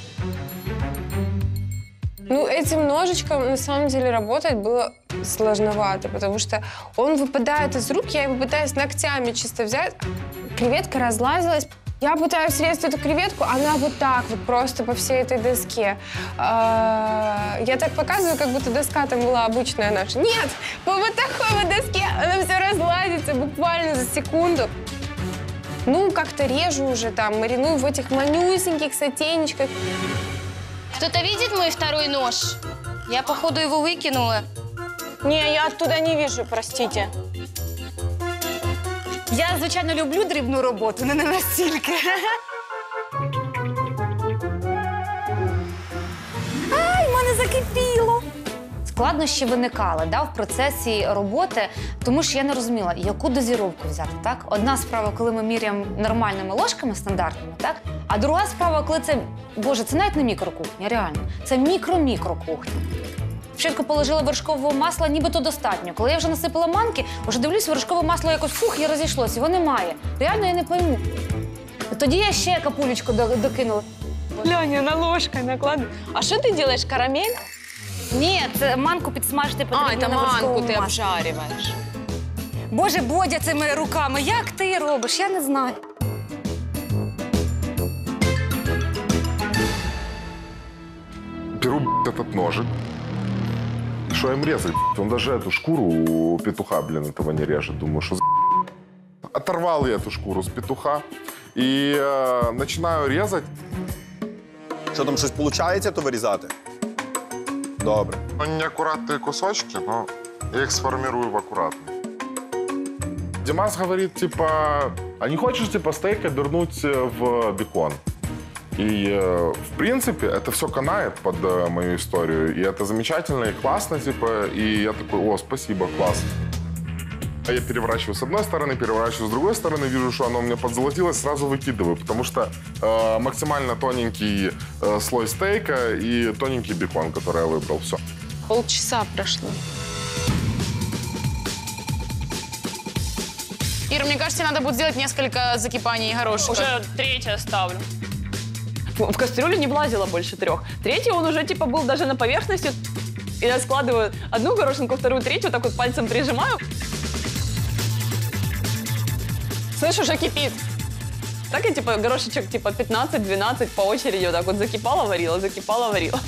Ну, этим ножичком, на самом деле, работать было сложновато, потому что он выпадает из рук, я его пытаюсь ногтями чисто взять, креветка разлазилась. Я пытаюсь срезать эту креветку, она вот так вот просто по всей этой доске. Я так показываю, как будто доска там была обычная наша. Нет, по вот такой вот доске она все разлазится буквально за секунду. Ну, как-то режу уже там, мариную в этих манюсеньких сотейничках. Кто-то видит мой второй нож? Я, походу, его выкинула. Не, я оттуда не вижу, простите. Я, звичайно, люблю дрібну роботу, але не настільки. Ай, в мене закипіло. Складнощі виникали в процесі роботи, тому що я не розуміла, яку дозіровку взяти. Так? Одна справа, коли ми міряємо нормальними ложками стандартними, так? А друга справа, коли це, боже, це навіть не мікрокухня, реально. Це мікро-мікрокухня. Спочатку положила вершкового масла, нібито достатньо. Коли я вже насипала манки, вже дивлюсь, вершкове масло якось фух і розійшлося, його немає. Реально я не пойму. Тоді я ще капулечку докинула. Ляня, на ложкой накладывай. А что ты делаешь, карамель? Ні, це манку підсмажити потрібно это на вершковому манку ты маслі. обжариваешь. Боже, Бодя, цими руками, як ти робиш? Я не знаю. Беру этот ножик. Что им резать? Он даже эту шкуру у петуха, этого не режет. Думаю, что оторвал я эту шкуру с петуха и начинаю резать. Що там, щось виходить, то вирізати? Добре. Они неаккуратные кусочки, но я их сформирую в аккуратные. Димас говорит, типа, а не хочешь, типа, стейк обернуть в бекон? И, в принципе, это все канает под мою историю. И это замечательно и классно, типа, и я такой, о, спасибо, класс. Я переворачиваю с одной стороны, переворачиваю с другой стороны, вижу, что оно у меня подзолотилось, сразу выкидываю, потому что максимально тоненький слой стейка и тоненький бекон, который я выбрал. Все. Полчаса прошло. Ира, мне кажется, надо будет сделать несколько закипаний горошка. Уже 3 ставлю. В кастрюлю не влазило больше 3. 3 он уже типа был даже на поверхности. И я складываю одну горошинку, вторую, третью, так вот пальцем прижимаю. Слышь, уже кипит. Так я типа горошечек типа 15-12 по очереди вот так вот закипала, варила.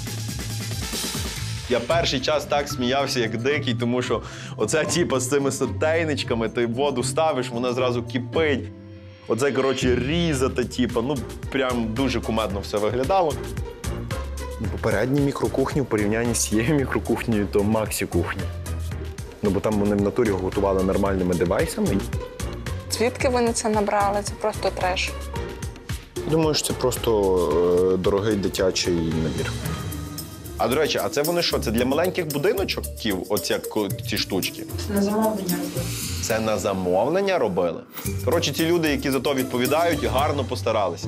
Я перший час так сміявся, як дикий, тому що оце, типу, з цими сотейничками, ти воду ставиш, вона зразу кипить. Оце, коротше, різати, типу, ну, прям дуже кумедно все виглядало. Попередні мікрокухні в порівнянні з цією мікрокухнею, то максі-кухня. Ну, бо там вони в натурі готували нормальними девайсами. Звідки вони це набрали? Це просто треш. Думаю, що це просто дорогий дитячий набір. А, до речі, а це вони що? Це для маленьких будиночок ці штучки? На замовлення робили. Це на замовлення робили? Коротше, ті люди, які за то відповідають, гарно постаралися.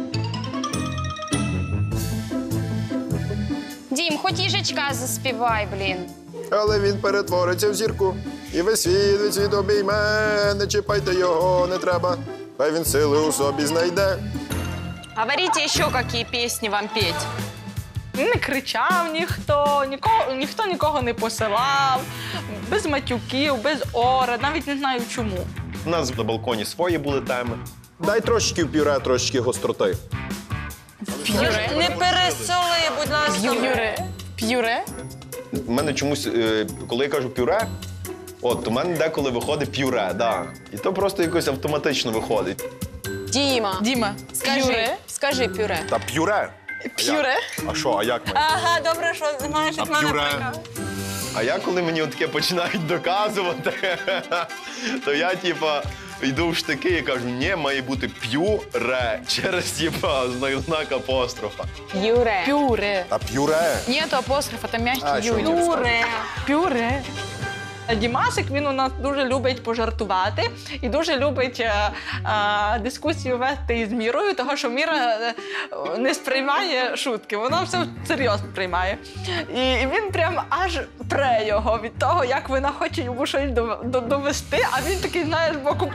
Дім, хоч їжачка заспівай, блін. Але він перетвориться в зірку. І весь світ обійме, не чіпайте його, не треба. Хай він сили у собі знайде. Говорите еще, какие песни вам петь. Не кричав ніхто, ніхто нікого не посилав, без матюків, без ора, навіть не знаю чому. У нас на балконі свої були теми. Дай трошечки в пюре, трошечки гостроти. П'юре? Не пересоли, будь ласка. П'юре? П'юре? У мене чомусь, коли я кажу пюре, от у мене деколи виходить пюре, да. І то просто якось автоматично виходить. Діма, Скажи пюре. Та пюре? П'юре? А що, а як має? Ага, добре, що знаєш, А пюре? А я, коли мені таке починають доказувати, то я, типа, йду в штики і кажу, ні, має бути п'юре, через, типа, знак апострофа. П'юре. П'юре. А п'юре? Нету апострофа, там А, м'який що юрій. мені Пюре. П'юре. Дімасик, він у нас дуже любить пожартувати і дуже любить дискусію вести із Мірою, тому що Міра не сприймає шутки, вона все серйозно приймає. І він прям аж пре його від того, як вона хоче йому щось довести, а він такий, знаєш, боку.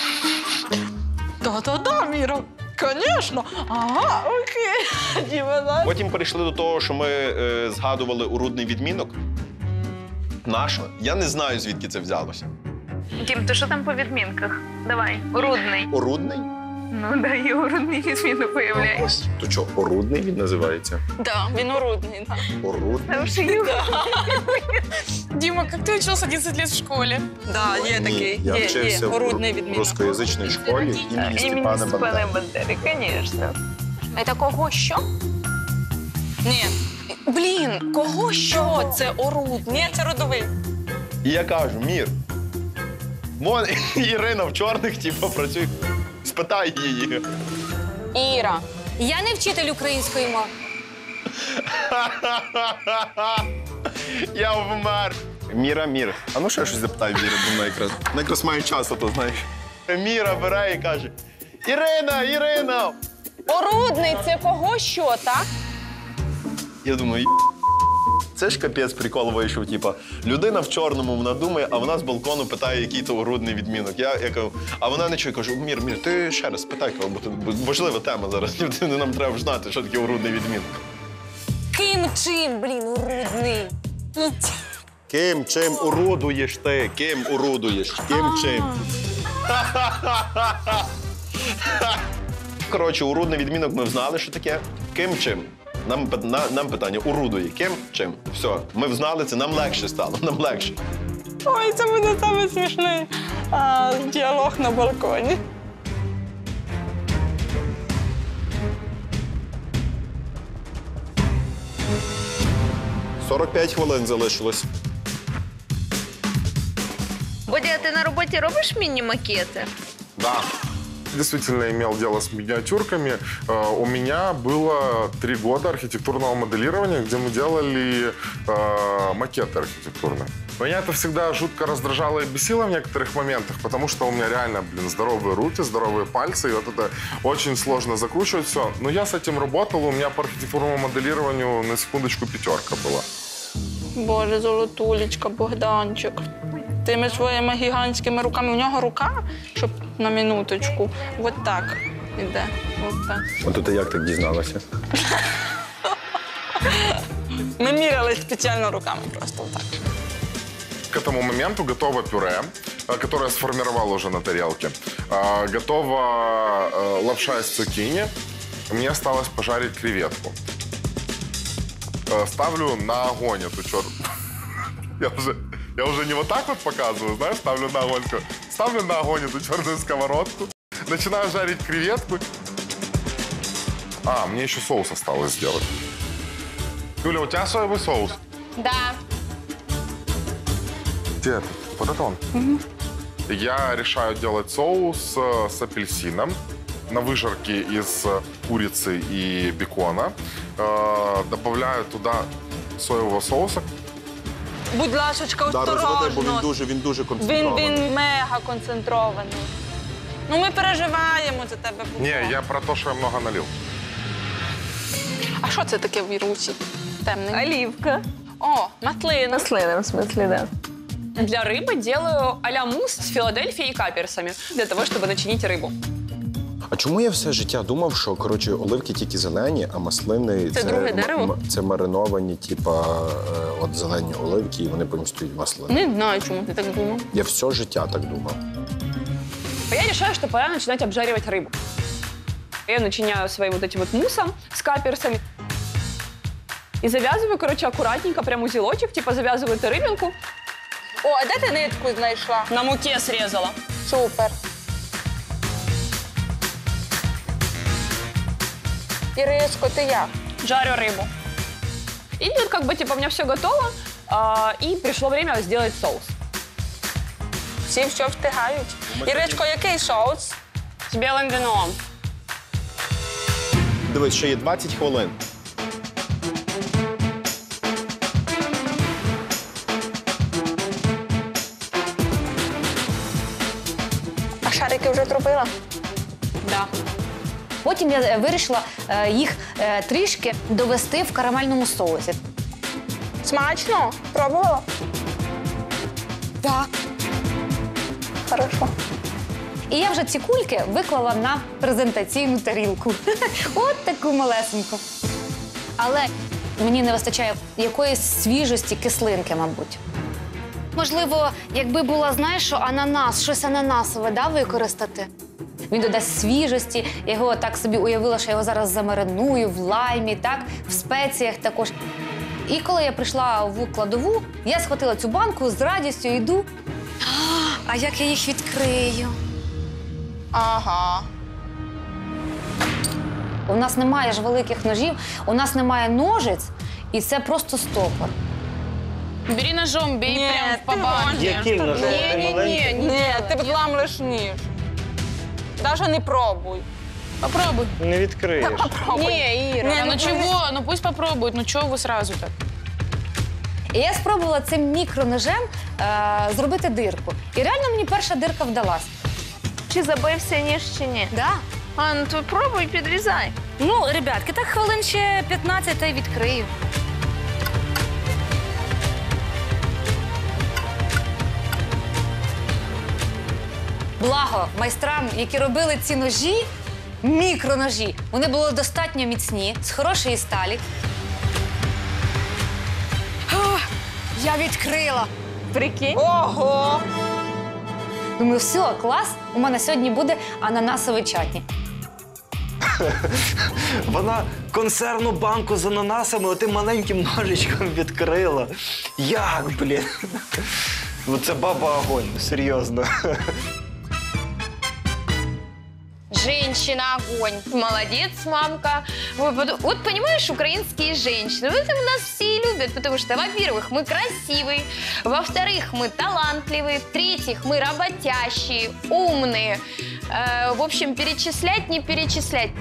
Да, Міра, звісно. Ага, окей. Діма, знаєш. Потім перейшли до того, що ми згадували урудний відмінок. Нащо? Я не знаю, звідки це взялося. Дім, то що там по відмінках? Давай, орудний. Орудний? Ну да, і орудний відмінок виявляєш. То що, орудний він називається? Да, він орудний. Да. Орудний? Там ще є. Дима, как ты учился 11 лет в школе? Да, є такий. Я вчився орудний в відмінок. рускоязичній школі імені Степана Бандери. Бандери, звісно. Це кого що? Ні. Блін, кого що? Це орудний. Ні, це родовий. І я кажу, Мір, вон Ірина в чорних, типу, працює. Спитай її. Іра, я не вчитель української мови. Я вмер. Міра. А ну ще щось запитай Міра, бо вона якраз має час, а то знаєш. Міра бере і каже, Ірина! Орудний, це кого що, так? Я думаю, це ж капець прикол вийшов, типа, людина в чорному, вона думає, а вона з балкону питає, який то орудний відмінок. Я кажу, а вона не чує, кажу, Мір, ти ще раз питай, бо важлива тема зараз, нам треба знати, що таке орудний відмінок. Чим, блін, орудний? Чим орудуєш ти? Ким орудуєш? Чим? Коротше, орудний відмінок ми знали, що таке. Чим? Нам питання орудує. Чим? Все, ми взнали це, нам легше стало, нам легше. Ой, це буде саме смішний діалог на балконі. – 45 хвилин залишилось. Бодя, а ти на роботі робиш міні-макети? Да. Действительно имел дело с миниатюрками. У меня было 3 года архитектурного моделирования, где мы делали макеты архитектурные. Меня это всегда жутко раздражало и бесило в некоторых моментах, потому что у меня реально, здоровые руки, здоровые пальцы, и вот это очень сложно закручивать все. Но я с этим работал, у меня по архитектурному моделированию на секундочку 5 была. Боже, золотулечка, Богданчик. Тими своїми гігантськими руками. У нього рука, щоб на минуточку, от так іде. От так. От ти як так дізналася? Ми міряли спеціально руками просто так. К этому моменту готово пюре, которое я сформировал уже на тарелке. Готова лапша из цукини. Мне осталось пожарить креветку. Ставлю на огонь эту черную. Я уже не вот так вот показываю, знаешь, ставлю на огонь эту черную сковородку. Начинаю жарить креветку. Мне еще соус осталось сделать. Юля, у тебя соевый соус? Да. Где это? Вот это он? Угу. Я решаю делать соус с апельсином на выжарке из курицы и бекона. Добавляю туда соевого соуса. Будь ласочка, Да, розведи, бо осторожно. він дуже концентрований. Він мега концентрований. Ну, ми переживаємо за тебе. Не, я про то, что я много налил. А що це таке в руці? Темне. Оливка. О, маслина. Маслина, в смысле, да. Для рыбы делаю а-ля мусс с Филадельфией и каперсами, для того, чтобы начинить рыбу. А чому я все життя думав, що, коротше, оливки тільки зелені, а маслини Це друге дерево? Це мариновані, типа, от зелені оливки, і вони потім стають маслини. Не знаю, чему ты так думал. Я все життя так думав. Я решаю, что пора начинать обжаривать рыбу. Я начиняю своим вот этим вот муссом с каперсами. И завязываю, короче, аккуратненько, прям узелочек, типа завязываю эту рыбинку. О, а де ти нитку знайшла? На муке срезала. Супер. Іришко, ти як? Жарю рыбу. И тут как бы, типа, у меня все готово, и пришло время сделать соус. Всі все встигають. Іришко, який соус? С белым вином. Дивись, ще є 20 хвилин. А шарики вже зробила? Да. Потім я вирішила їх трішки довести в карамельному соусі. Смачно? Пробувала? Так. Хорошо. І я вже ці кульки виклала на презентаційну тарілку. От таку малесеньку. Але мені не вистачає якоїсь свіжості, кислинки, мабуть. Можливо, якби була, знаєш, що ананас, щось ананасове, да, використати. Він додасть свіжості, я його так собі уявила, що я його зараз замариную в лаймі, так, в спеціях також. І коли я прийшла в кладову, я схватила цю банку, з радістю йду. А як я їх відкрию? Ага. У нас немає ж великих ножів, у нас немає ножиць, і це просто стопор. Бери ножом, бей прямо по банке. Яким ножом? Ні, ти відламлеш ніж. Даже не пробуй. Попробуй. Не відкриєш. Не, Ира, ну чего? Ну пусть попробует. Ну чего вы сразу так? І я спробувала цим мікроножем зробити дирку. І реально мені перша дирка вдалась. Чи забився ніж, чи ні? Да. А, ну то пробуй, підрізай. Ну, ребятки, так хвилин ще 15 та й відкрию. Благо майстрам, які робили ці ножі, мікроножі, вони були достатньо міцні, з хорошої сталі. О, я відкрила. Прикинь. Ого! Думаю, все, клас, у мене сьогодні буде ананасовий чатні. Вона консервну банку з ананасами отим маленьким ножичком відкрила. Як, блін? Ну це баба огонь, серйозно. Женщина огонь. Молодец, мамка. Вот понимаешь, украинские женщины, вот это у нас все и любят, потому что, во-первых, мы красивые, во-вторых, мы талантливые, в-третьих, мы работящие, умные. В общем, перечислять, не перечислять.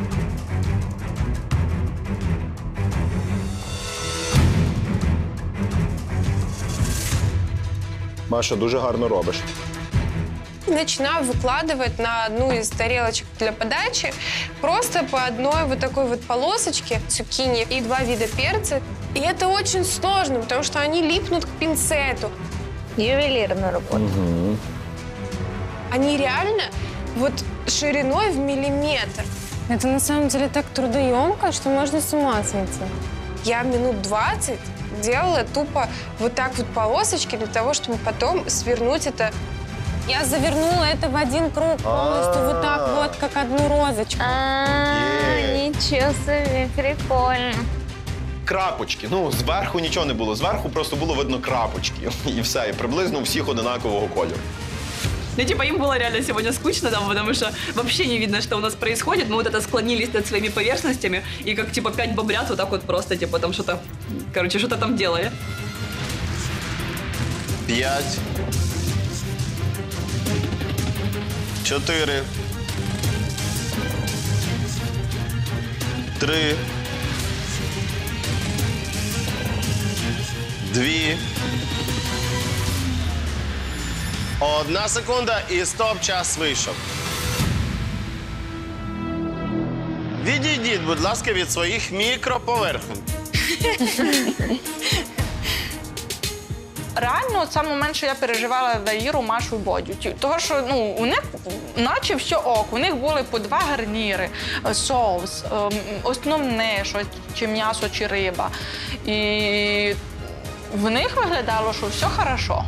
Маша, дуже гарно робиш. Начинаю выкладывать на одну из тарелочек для подачи просто по одной вот такой вот полосочке цукини и 2 вида перца. И это очень сложно, потому что они липнут к пинцету. Ювелирная работа. Угу. Они реально вот шириной в миллиметр. Это на самом деле так трудоемко, что можно с ума сойти. Я минут 20 делала тупо вот так вот полосочки для того, чтобы потом свернуть это. Я завернула это в один круг полностью, вот так вот, как одну розочку. Ничего себе, прикольно. Крапочки. Ну, зверху нічого не було. Зверху просто було видно крапочки. І все. І приблизно у всіх одинакового кольору. Ну, типа, им было реально сегодня скучно там, потому что вообще не видно, что у нас происходит. Мы вот это склонились над своими поверхностями и как, типа, 5 бобрят вот так вот просто, типа, там что-то, короче, что-то там делали. 5. 4. 3. 2. 1 секунда і стоп, час вийшов. Відійдіть, будь ласка, від своїх мікроповерхонь. Реально, саме момент, що я переживала за Іру, Машу і Бодю. Того, що у них наче все ок, у них були по 2 гарніри, соус, основне, що чи м'ясо, чи риба. І в них виглядало, що все хорошо.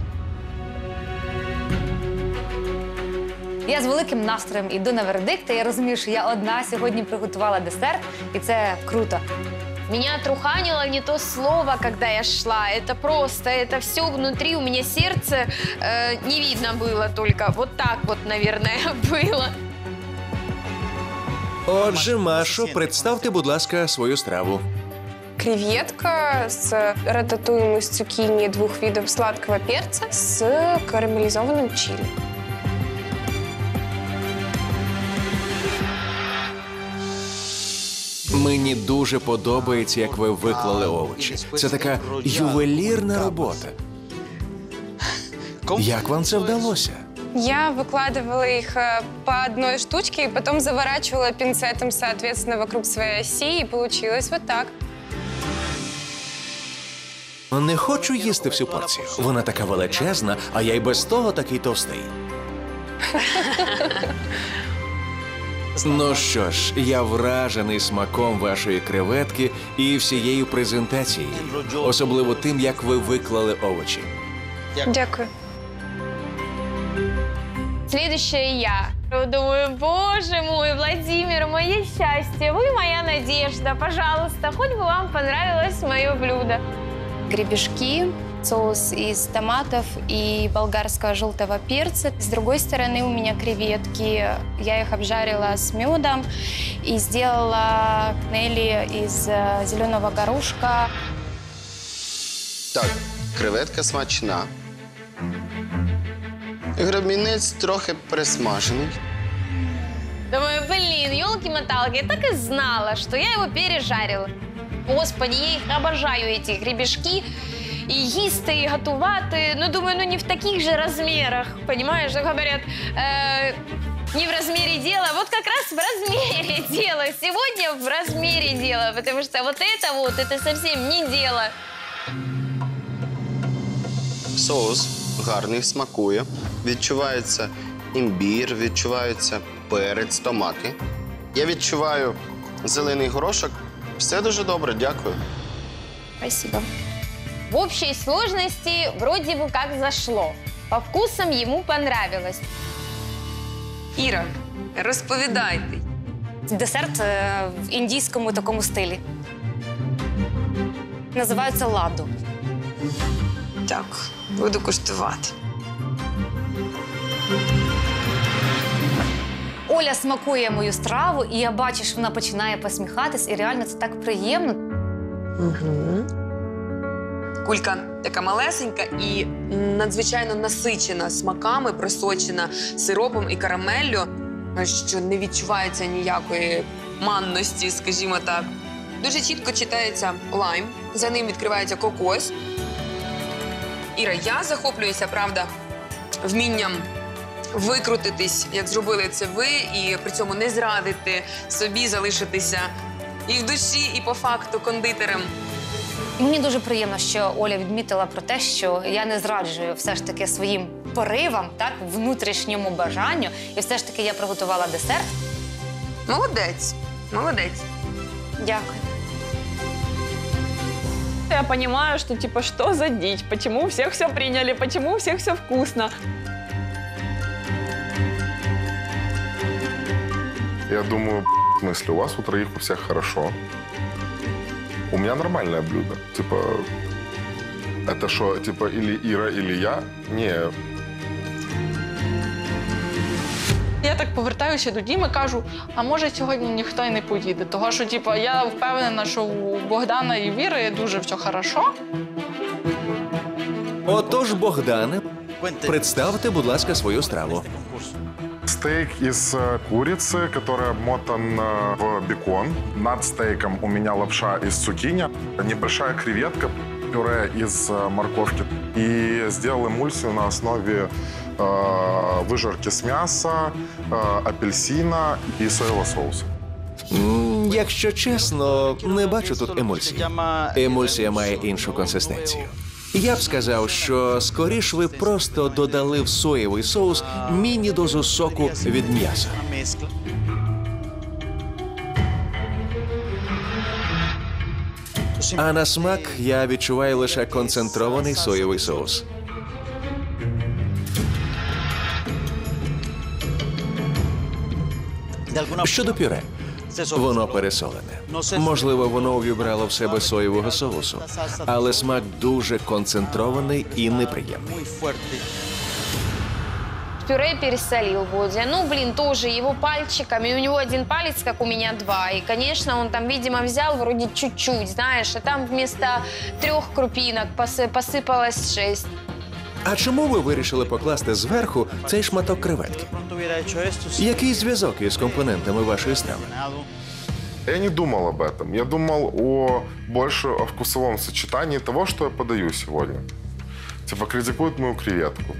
Я з великим настроєм іду на вердикт, і я розумію, що я одна сьогодні приготувала десерт, і це круто. Меня труханило не то слово, когда я шла. Это просто, это все внутри, у меня сердце не видно было только. Вот так вот, наверное, было. Отже, Машо, представте, будь ласка, свою страву. Креветка с рататуем из цукини 2 видов сладкого перца с карамелизованным чили. Мені дуже подобається, як ви виклали овочі. Це така ювелірна робота. Як вам це вдалося? Я выкладывала их по одной штучке и потом заворачивала пинцетом, соответственно, вокруг своей оси, и получилось вот так. Не хочу їсти всю порцію. Вона така величезна, а я й без того такий товстий. Ну що ж, я вражений смаком вашої креветки і всією презентацією. Особливо тим, як ви виклали овочі. Дякую. Следующая я. Думаю, боже мой, Владимир, мое счастье, вы моя надежда. Пожалуйста, хоть бы вам понравилось мое блюдо. Гребешки, соус из томатов и болгарского желтого перца. С другой стороны у меня креветки. Я их обжарила с медом и сделала кнели из зеленого горошка. Так, креветка смачна. Гребінець трохи присмажений. Думаю, блин, елки-моталки, я так и знала, что я его пережарила. Господи, я их обожаю, эти гребешки. И їсти, и готувати. Ну, думаю, ну не в таких же размерах, понимаешь? Как говорят, не в размере дела. Вот как раз в размере дела. Сегодня в размере дела, потому что вот, это совсем не дело. Соус гарний, смакує. Відчувається імбір, відчувається перець, томати. Я відчуваю зелений горошок. Все дуже добре, дякую. Спасибо. В общей сложности вроде бы как зашло. По вкусам ему понравилось. Іра, розповідайте. Десерт в індійському такому стилі. Називається ладу. Так, буду куштувати. Оля смакує мою страву, і я бачу, що вона починає посміхатись, і реально це так приємно. Угу. Кулька така малесенька і надзвичайно насичена смаками, просочена сиропом і карамеллю, що не відчувається ніякої манності, скажімо так. Дуже чітко читається лайм, за ним відкривається кокос. Іра, я захоплююся, правда, вмінням викрутитись, як зробили це ви, і при цьому не зрадити собі, залишитися і в душі, і по факту кондитером. Мені дуже приємно, що Оля відмітила про те, що я не зраджую все ж таки своїм поривам, так, внутрішньому бажанню. І все ж таки я приготувала десерт. Молодець, молодець. Дякую. Я понимаю, что типа что за дичь, почему у всех все приняли, почему у всех все вкусно. Я думаю, в смысле, у вас у троих у всех хорошо. У меня нормальное блюдо. Типа, это что, типа, или Ира, или я? Не. Я так повертаюся до Діми, кажу, а може сьогодні ніхто й не поїде. Того, що типу, я впевнена, що у Богдана і Віри дуже все хорошо. Отож, Богдане, представте, будь ласка, свою страву. Стейк из курицы, который обмотан в бекон. Над стейком у меня лапша из цукини. Небольшая креветка. пюре из морковки и сделал эмульсию на основе выжарки с мяса, апельсина и соевого соуса. Якщо чесно, не бачу тут емульсії. Емульсія має іншу консистенцію. Я б сказав, що скоріш ви просто додали в соєвий соус міні-дозу соку від м'яса. А на смак я відчуваю лише концентрований соєвий соус. Щодо пюре, воно пересолене. Можливо, воно увібрало в себе соєвого соусу, але смак дуже концентрований і неприємний. Пюре пересолил Бодя. Ну, блин, тоже его пальчиками. У него один палец, как у меня два. И, конечно, он там, видимо, взял вроде чуть-чуть, знаешь, а там вместо 3 крупинок посыпалось 6. А чому ви вирішили покласти зверху цей шматок креветки? Який зв'язок із компонентами вашої страви? Я не думал об этом. Я думал больше о вкусовом сочетании того, что я подаю сегодня. Типа критикуют мою креветку.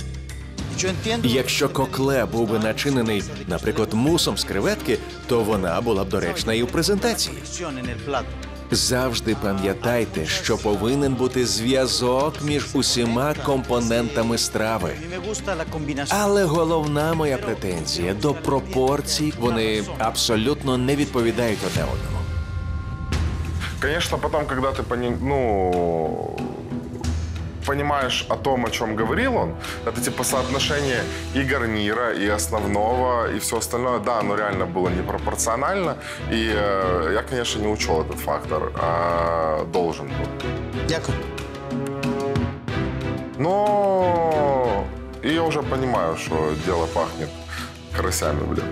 Якщо кокле був би начинений, наприклад, мусом з креветки, то вона була б доречна і у презентації. Завжди пам'ятайте, що повинен бути зв'язок між усіма компонентами страви. Але головна моя претензія до пропорцій, вони абсолютно не відповідають одне одному. Конечно, потом, когда ты понимаешь о том, о чем говорил он, это типа соотношение и гарнира, и основного, и все остальное, да, оно реально было непропорционально, и я, конечно, не учел этот фактор, а должен был. Дякую. Но и я уже понимаю, что дело пахнет карасями, блин.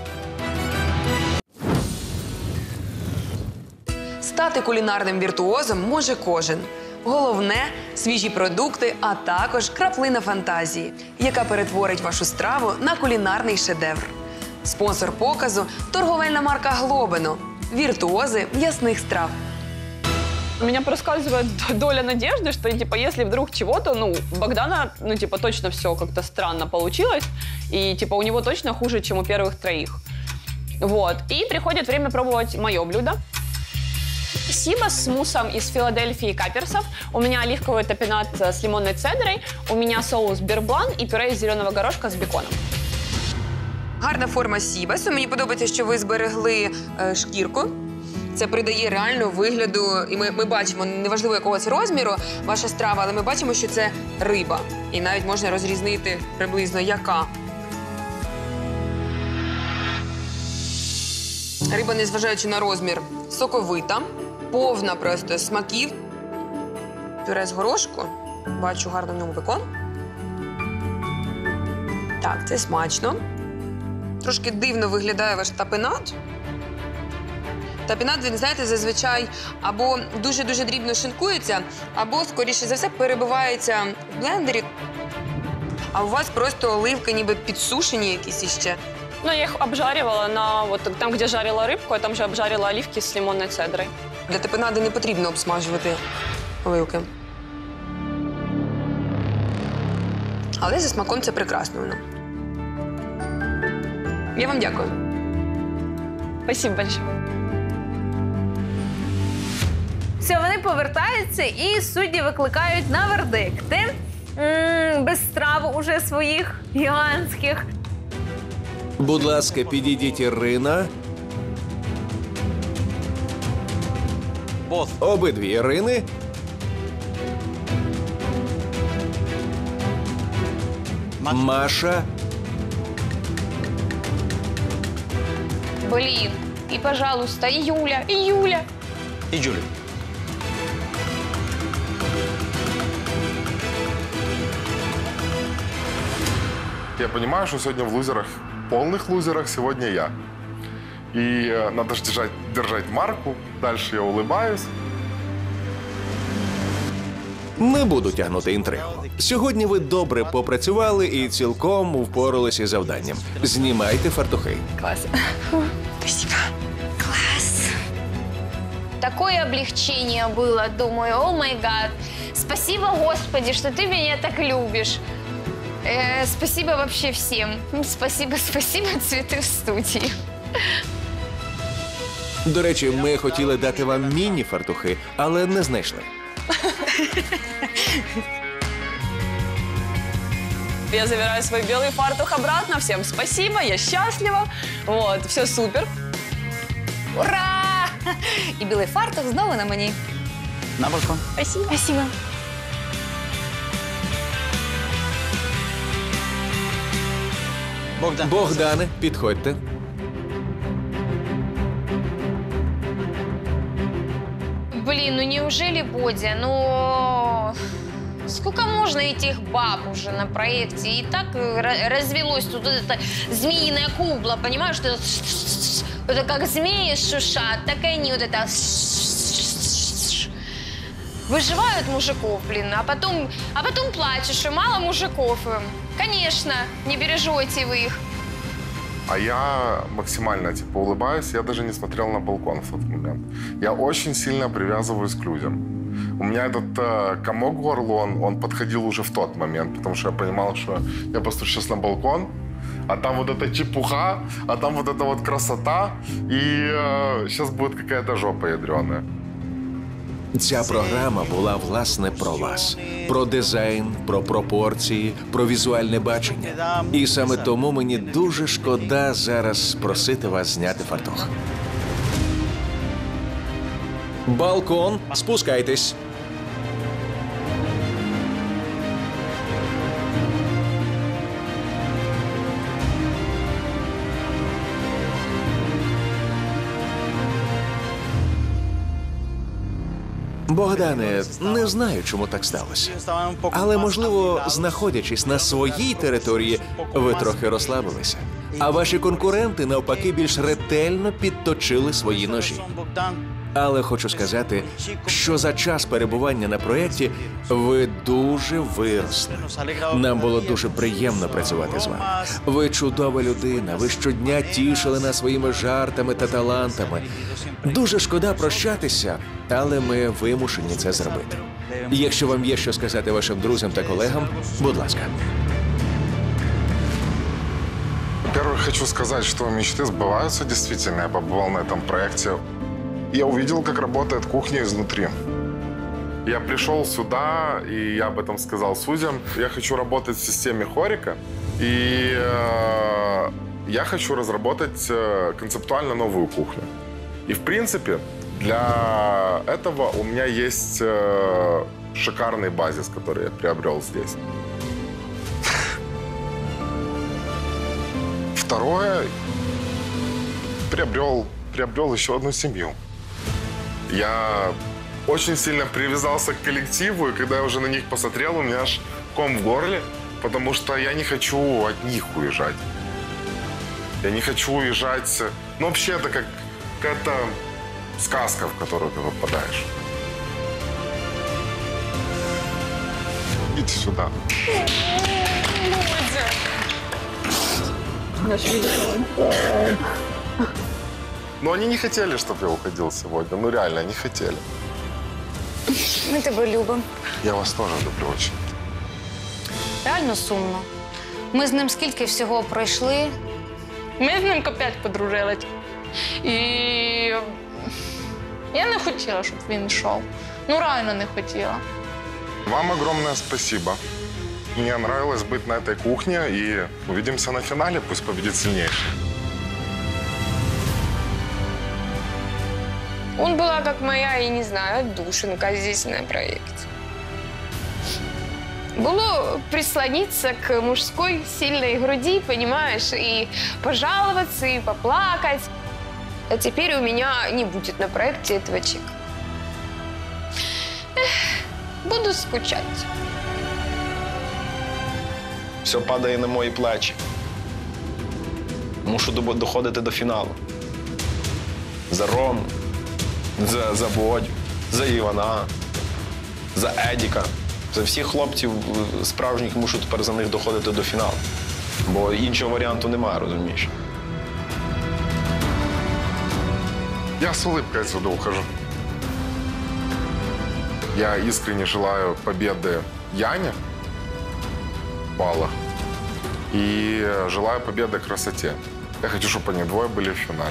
Стати кулінарним віртуозом може кожен. Головне – свіжі продукти, а також краплина фантазії, яка перетворить вашу страву на кулінарний шедевр. Спонсор показу – торговельна марка «Глобино». Віртуози м'ясних страв. У меня проскальзывает доля надежды, что, типа, если вдруг чего-то, Богдана, точно все как-то странно получилось, и, у него точно хуже, чем у первых 3. Вот. И приходит время пробовать мое блюдо. Сиба с муссом из Филадельфии каперсов. У меня оливковый топинат с лимонной цедрой. У меня соус берблан и пюре из зеленого горошка с беконом. Гарна форма сібасу. Мені подобається, що ви зберегли шкірку. Це придає реально вигляду, і ми бачимо, неважливо якого це розміру ваша страва, але ми бачимо, що це риба. І навіть можна розрізнити приблизно яка. Риба, незважаючи на розмір, соковита, повна просто смаків. Пюре з горошку. Бачу гарно в ньому бекон. Так, це смачно. Трошки дивно виглядає ваш тапінат. Тапінат, він, знаєте, зазвичай або дуже-дуже дрібно шинкується, або, скоріше за все, перебивається в блендері. А у вас просто оливки ніби підсушені якісь іще. Я их обжаривала там, где жарила рыбку, я там же обжарила оливки с лимонной цедрой. Для тапінади не потрібно обсмажувати оливки. Але за смаком це прекрасно воно. Я вам дякую. Спасибо большое. Все, вони повертаються і судді викликають на вердикти. Без страв уже своїх гігантських. Будь ласка, підійдіть, Ірина. Обидві Ірини. Маша. Блин, и, пожалуйста, и Юля, и Юля. И Юля. Я понимаю, что сегодня в лузерах, полных лузерах сегодня я. И надо же держать марку. Дальше я улыбаюсь. Не буду тягнути інтригу. Сьогодні ви добре попрацювали і цілком впоралися із завданням. Знімайте фартухи. Класс. Спасибо. Класс. такое облегчение было. Думаю, о май гад, спасибо, Господи, что ты меня так любишь. Спасибо вообще всем. Спасибо, цветы в студії. До речі, ми хотіли дати вам міні-фартухи, але не знайшли. Я забираю свой белый фартух обратно. Всем спасибо, я счастлива. Вот, все супер. Ура! І білий фартух знову на мені. На балкон. Спасибо. Спасибо. Богдане, підходьте. Блин, ну неужели, Бодя, ну... Сколько можно этих баб уже на проекте? И так развелось тут это змеиная кубла, понимаешь? Что это как змеи шушат, так и они вот это... Выживают мужиков, блин, а потом плачешь, и мало мужиков им. Конечно, не бережете вы их. А я максимально улыбаюсь, я даже не смотрел на балкон в тот момент. Я очень сильно привязываюсь к людям. У меня этот комок в горлу, он подходил уже в тот момент, потому что я понимал, что я просто сейчас на балкон, а там вот эта чепуха, а там вот эта вот красота, и сейчас будет какая-то жопа ядреная. Ця програма була, власне, про вас. Про дизайн, про пропорції, про візуальне бачення. І саме тому мені дуже шкода зараз просити вас зняти фартух. Балкон, спускайтесь. Богдане, не знаю, чому так сталося. Але, можливо, знаходячись на своїй території, ви трохи розслабилися. А ваші конкуренти, навпаки, більш ретельно підточили свої ножі. Але хочу сказати, що за час перебування на проєкті ви дуже виросли. Нам було дуже приємно працювати з вами. Ви чудова людина, ви щодня тішили нас своїми жартами та талантами. Дуже шкода прощатися, але ми вимушені це зробити. Якщо вам є що сказати вашим друзям та колегам, будь ласка. Во-первых, хочу сказать, что мечты сбываются действительно. Я побывал на этом проекте. Я увидел, как работает кухня изнутри. Я пришел сюда, и я об этом сказал судьям. Я хочу работать в системе Хорика, и я хочу разработать концептуально новую кухню. И, в принципе, для этого у меня есть шикарный базис, который я приобрел здесь. Второе, приобрел еще одну семью. Я очень сильно привязался к коллективу, и когда я уже на них посмотрел, у меня аж ком в горле, потому что я не хочу от них уезжать. Я не хочу уезжать... Ну, вообще, это как какая-то сказка, в которую ты попадаешь. Идите сюда. Но они не хотели, чтобы я уходил сегодня. Ну, реально, не хотели. Ми тебе любимо. Я вас тоже люблю очень. Реально сумно. Ми з ним скільки всього пройшли. Ми з ним опять подружились. І я не хотіла, щоб він йшов. Ну, реально не хотіла. Вам огромное спасибо. Мне нравилось быть на этой кухне, и увидимся на финале, пусть победит сильнейший. Он была как моя, я не знаю, душенька здесь на проекте. Было прислониться к мужской сильной груди, понимаешь, и пожаловаться, и поплакать. А теперь у меня не будет на проекте этого чека. Буду скучать. Все падає на мої плечі. Мушу доходити до фіналу. За Рому, за Бодю, за Івана, за Едіка. За всіх хлопців справжніх мушу тепер за них доходити до фіналу. Бо іншого варіанту немає, розумієш? Я с улыбкой отсюда ухожу. Я искренне желаю победы Яне в баллах и желаю победы красоте. Я хочу, чтобы они двое были в финале.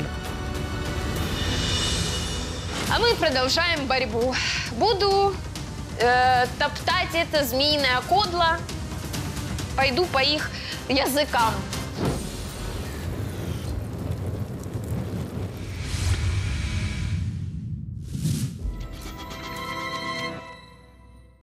А мы продолжаем борьбу. Буду топтать это змеиное кодло. Пойду по их языкам.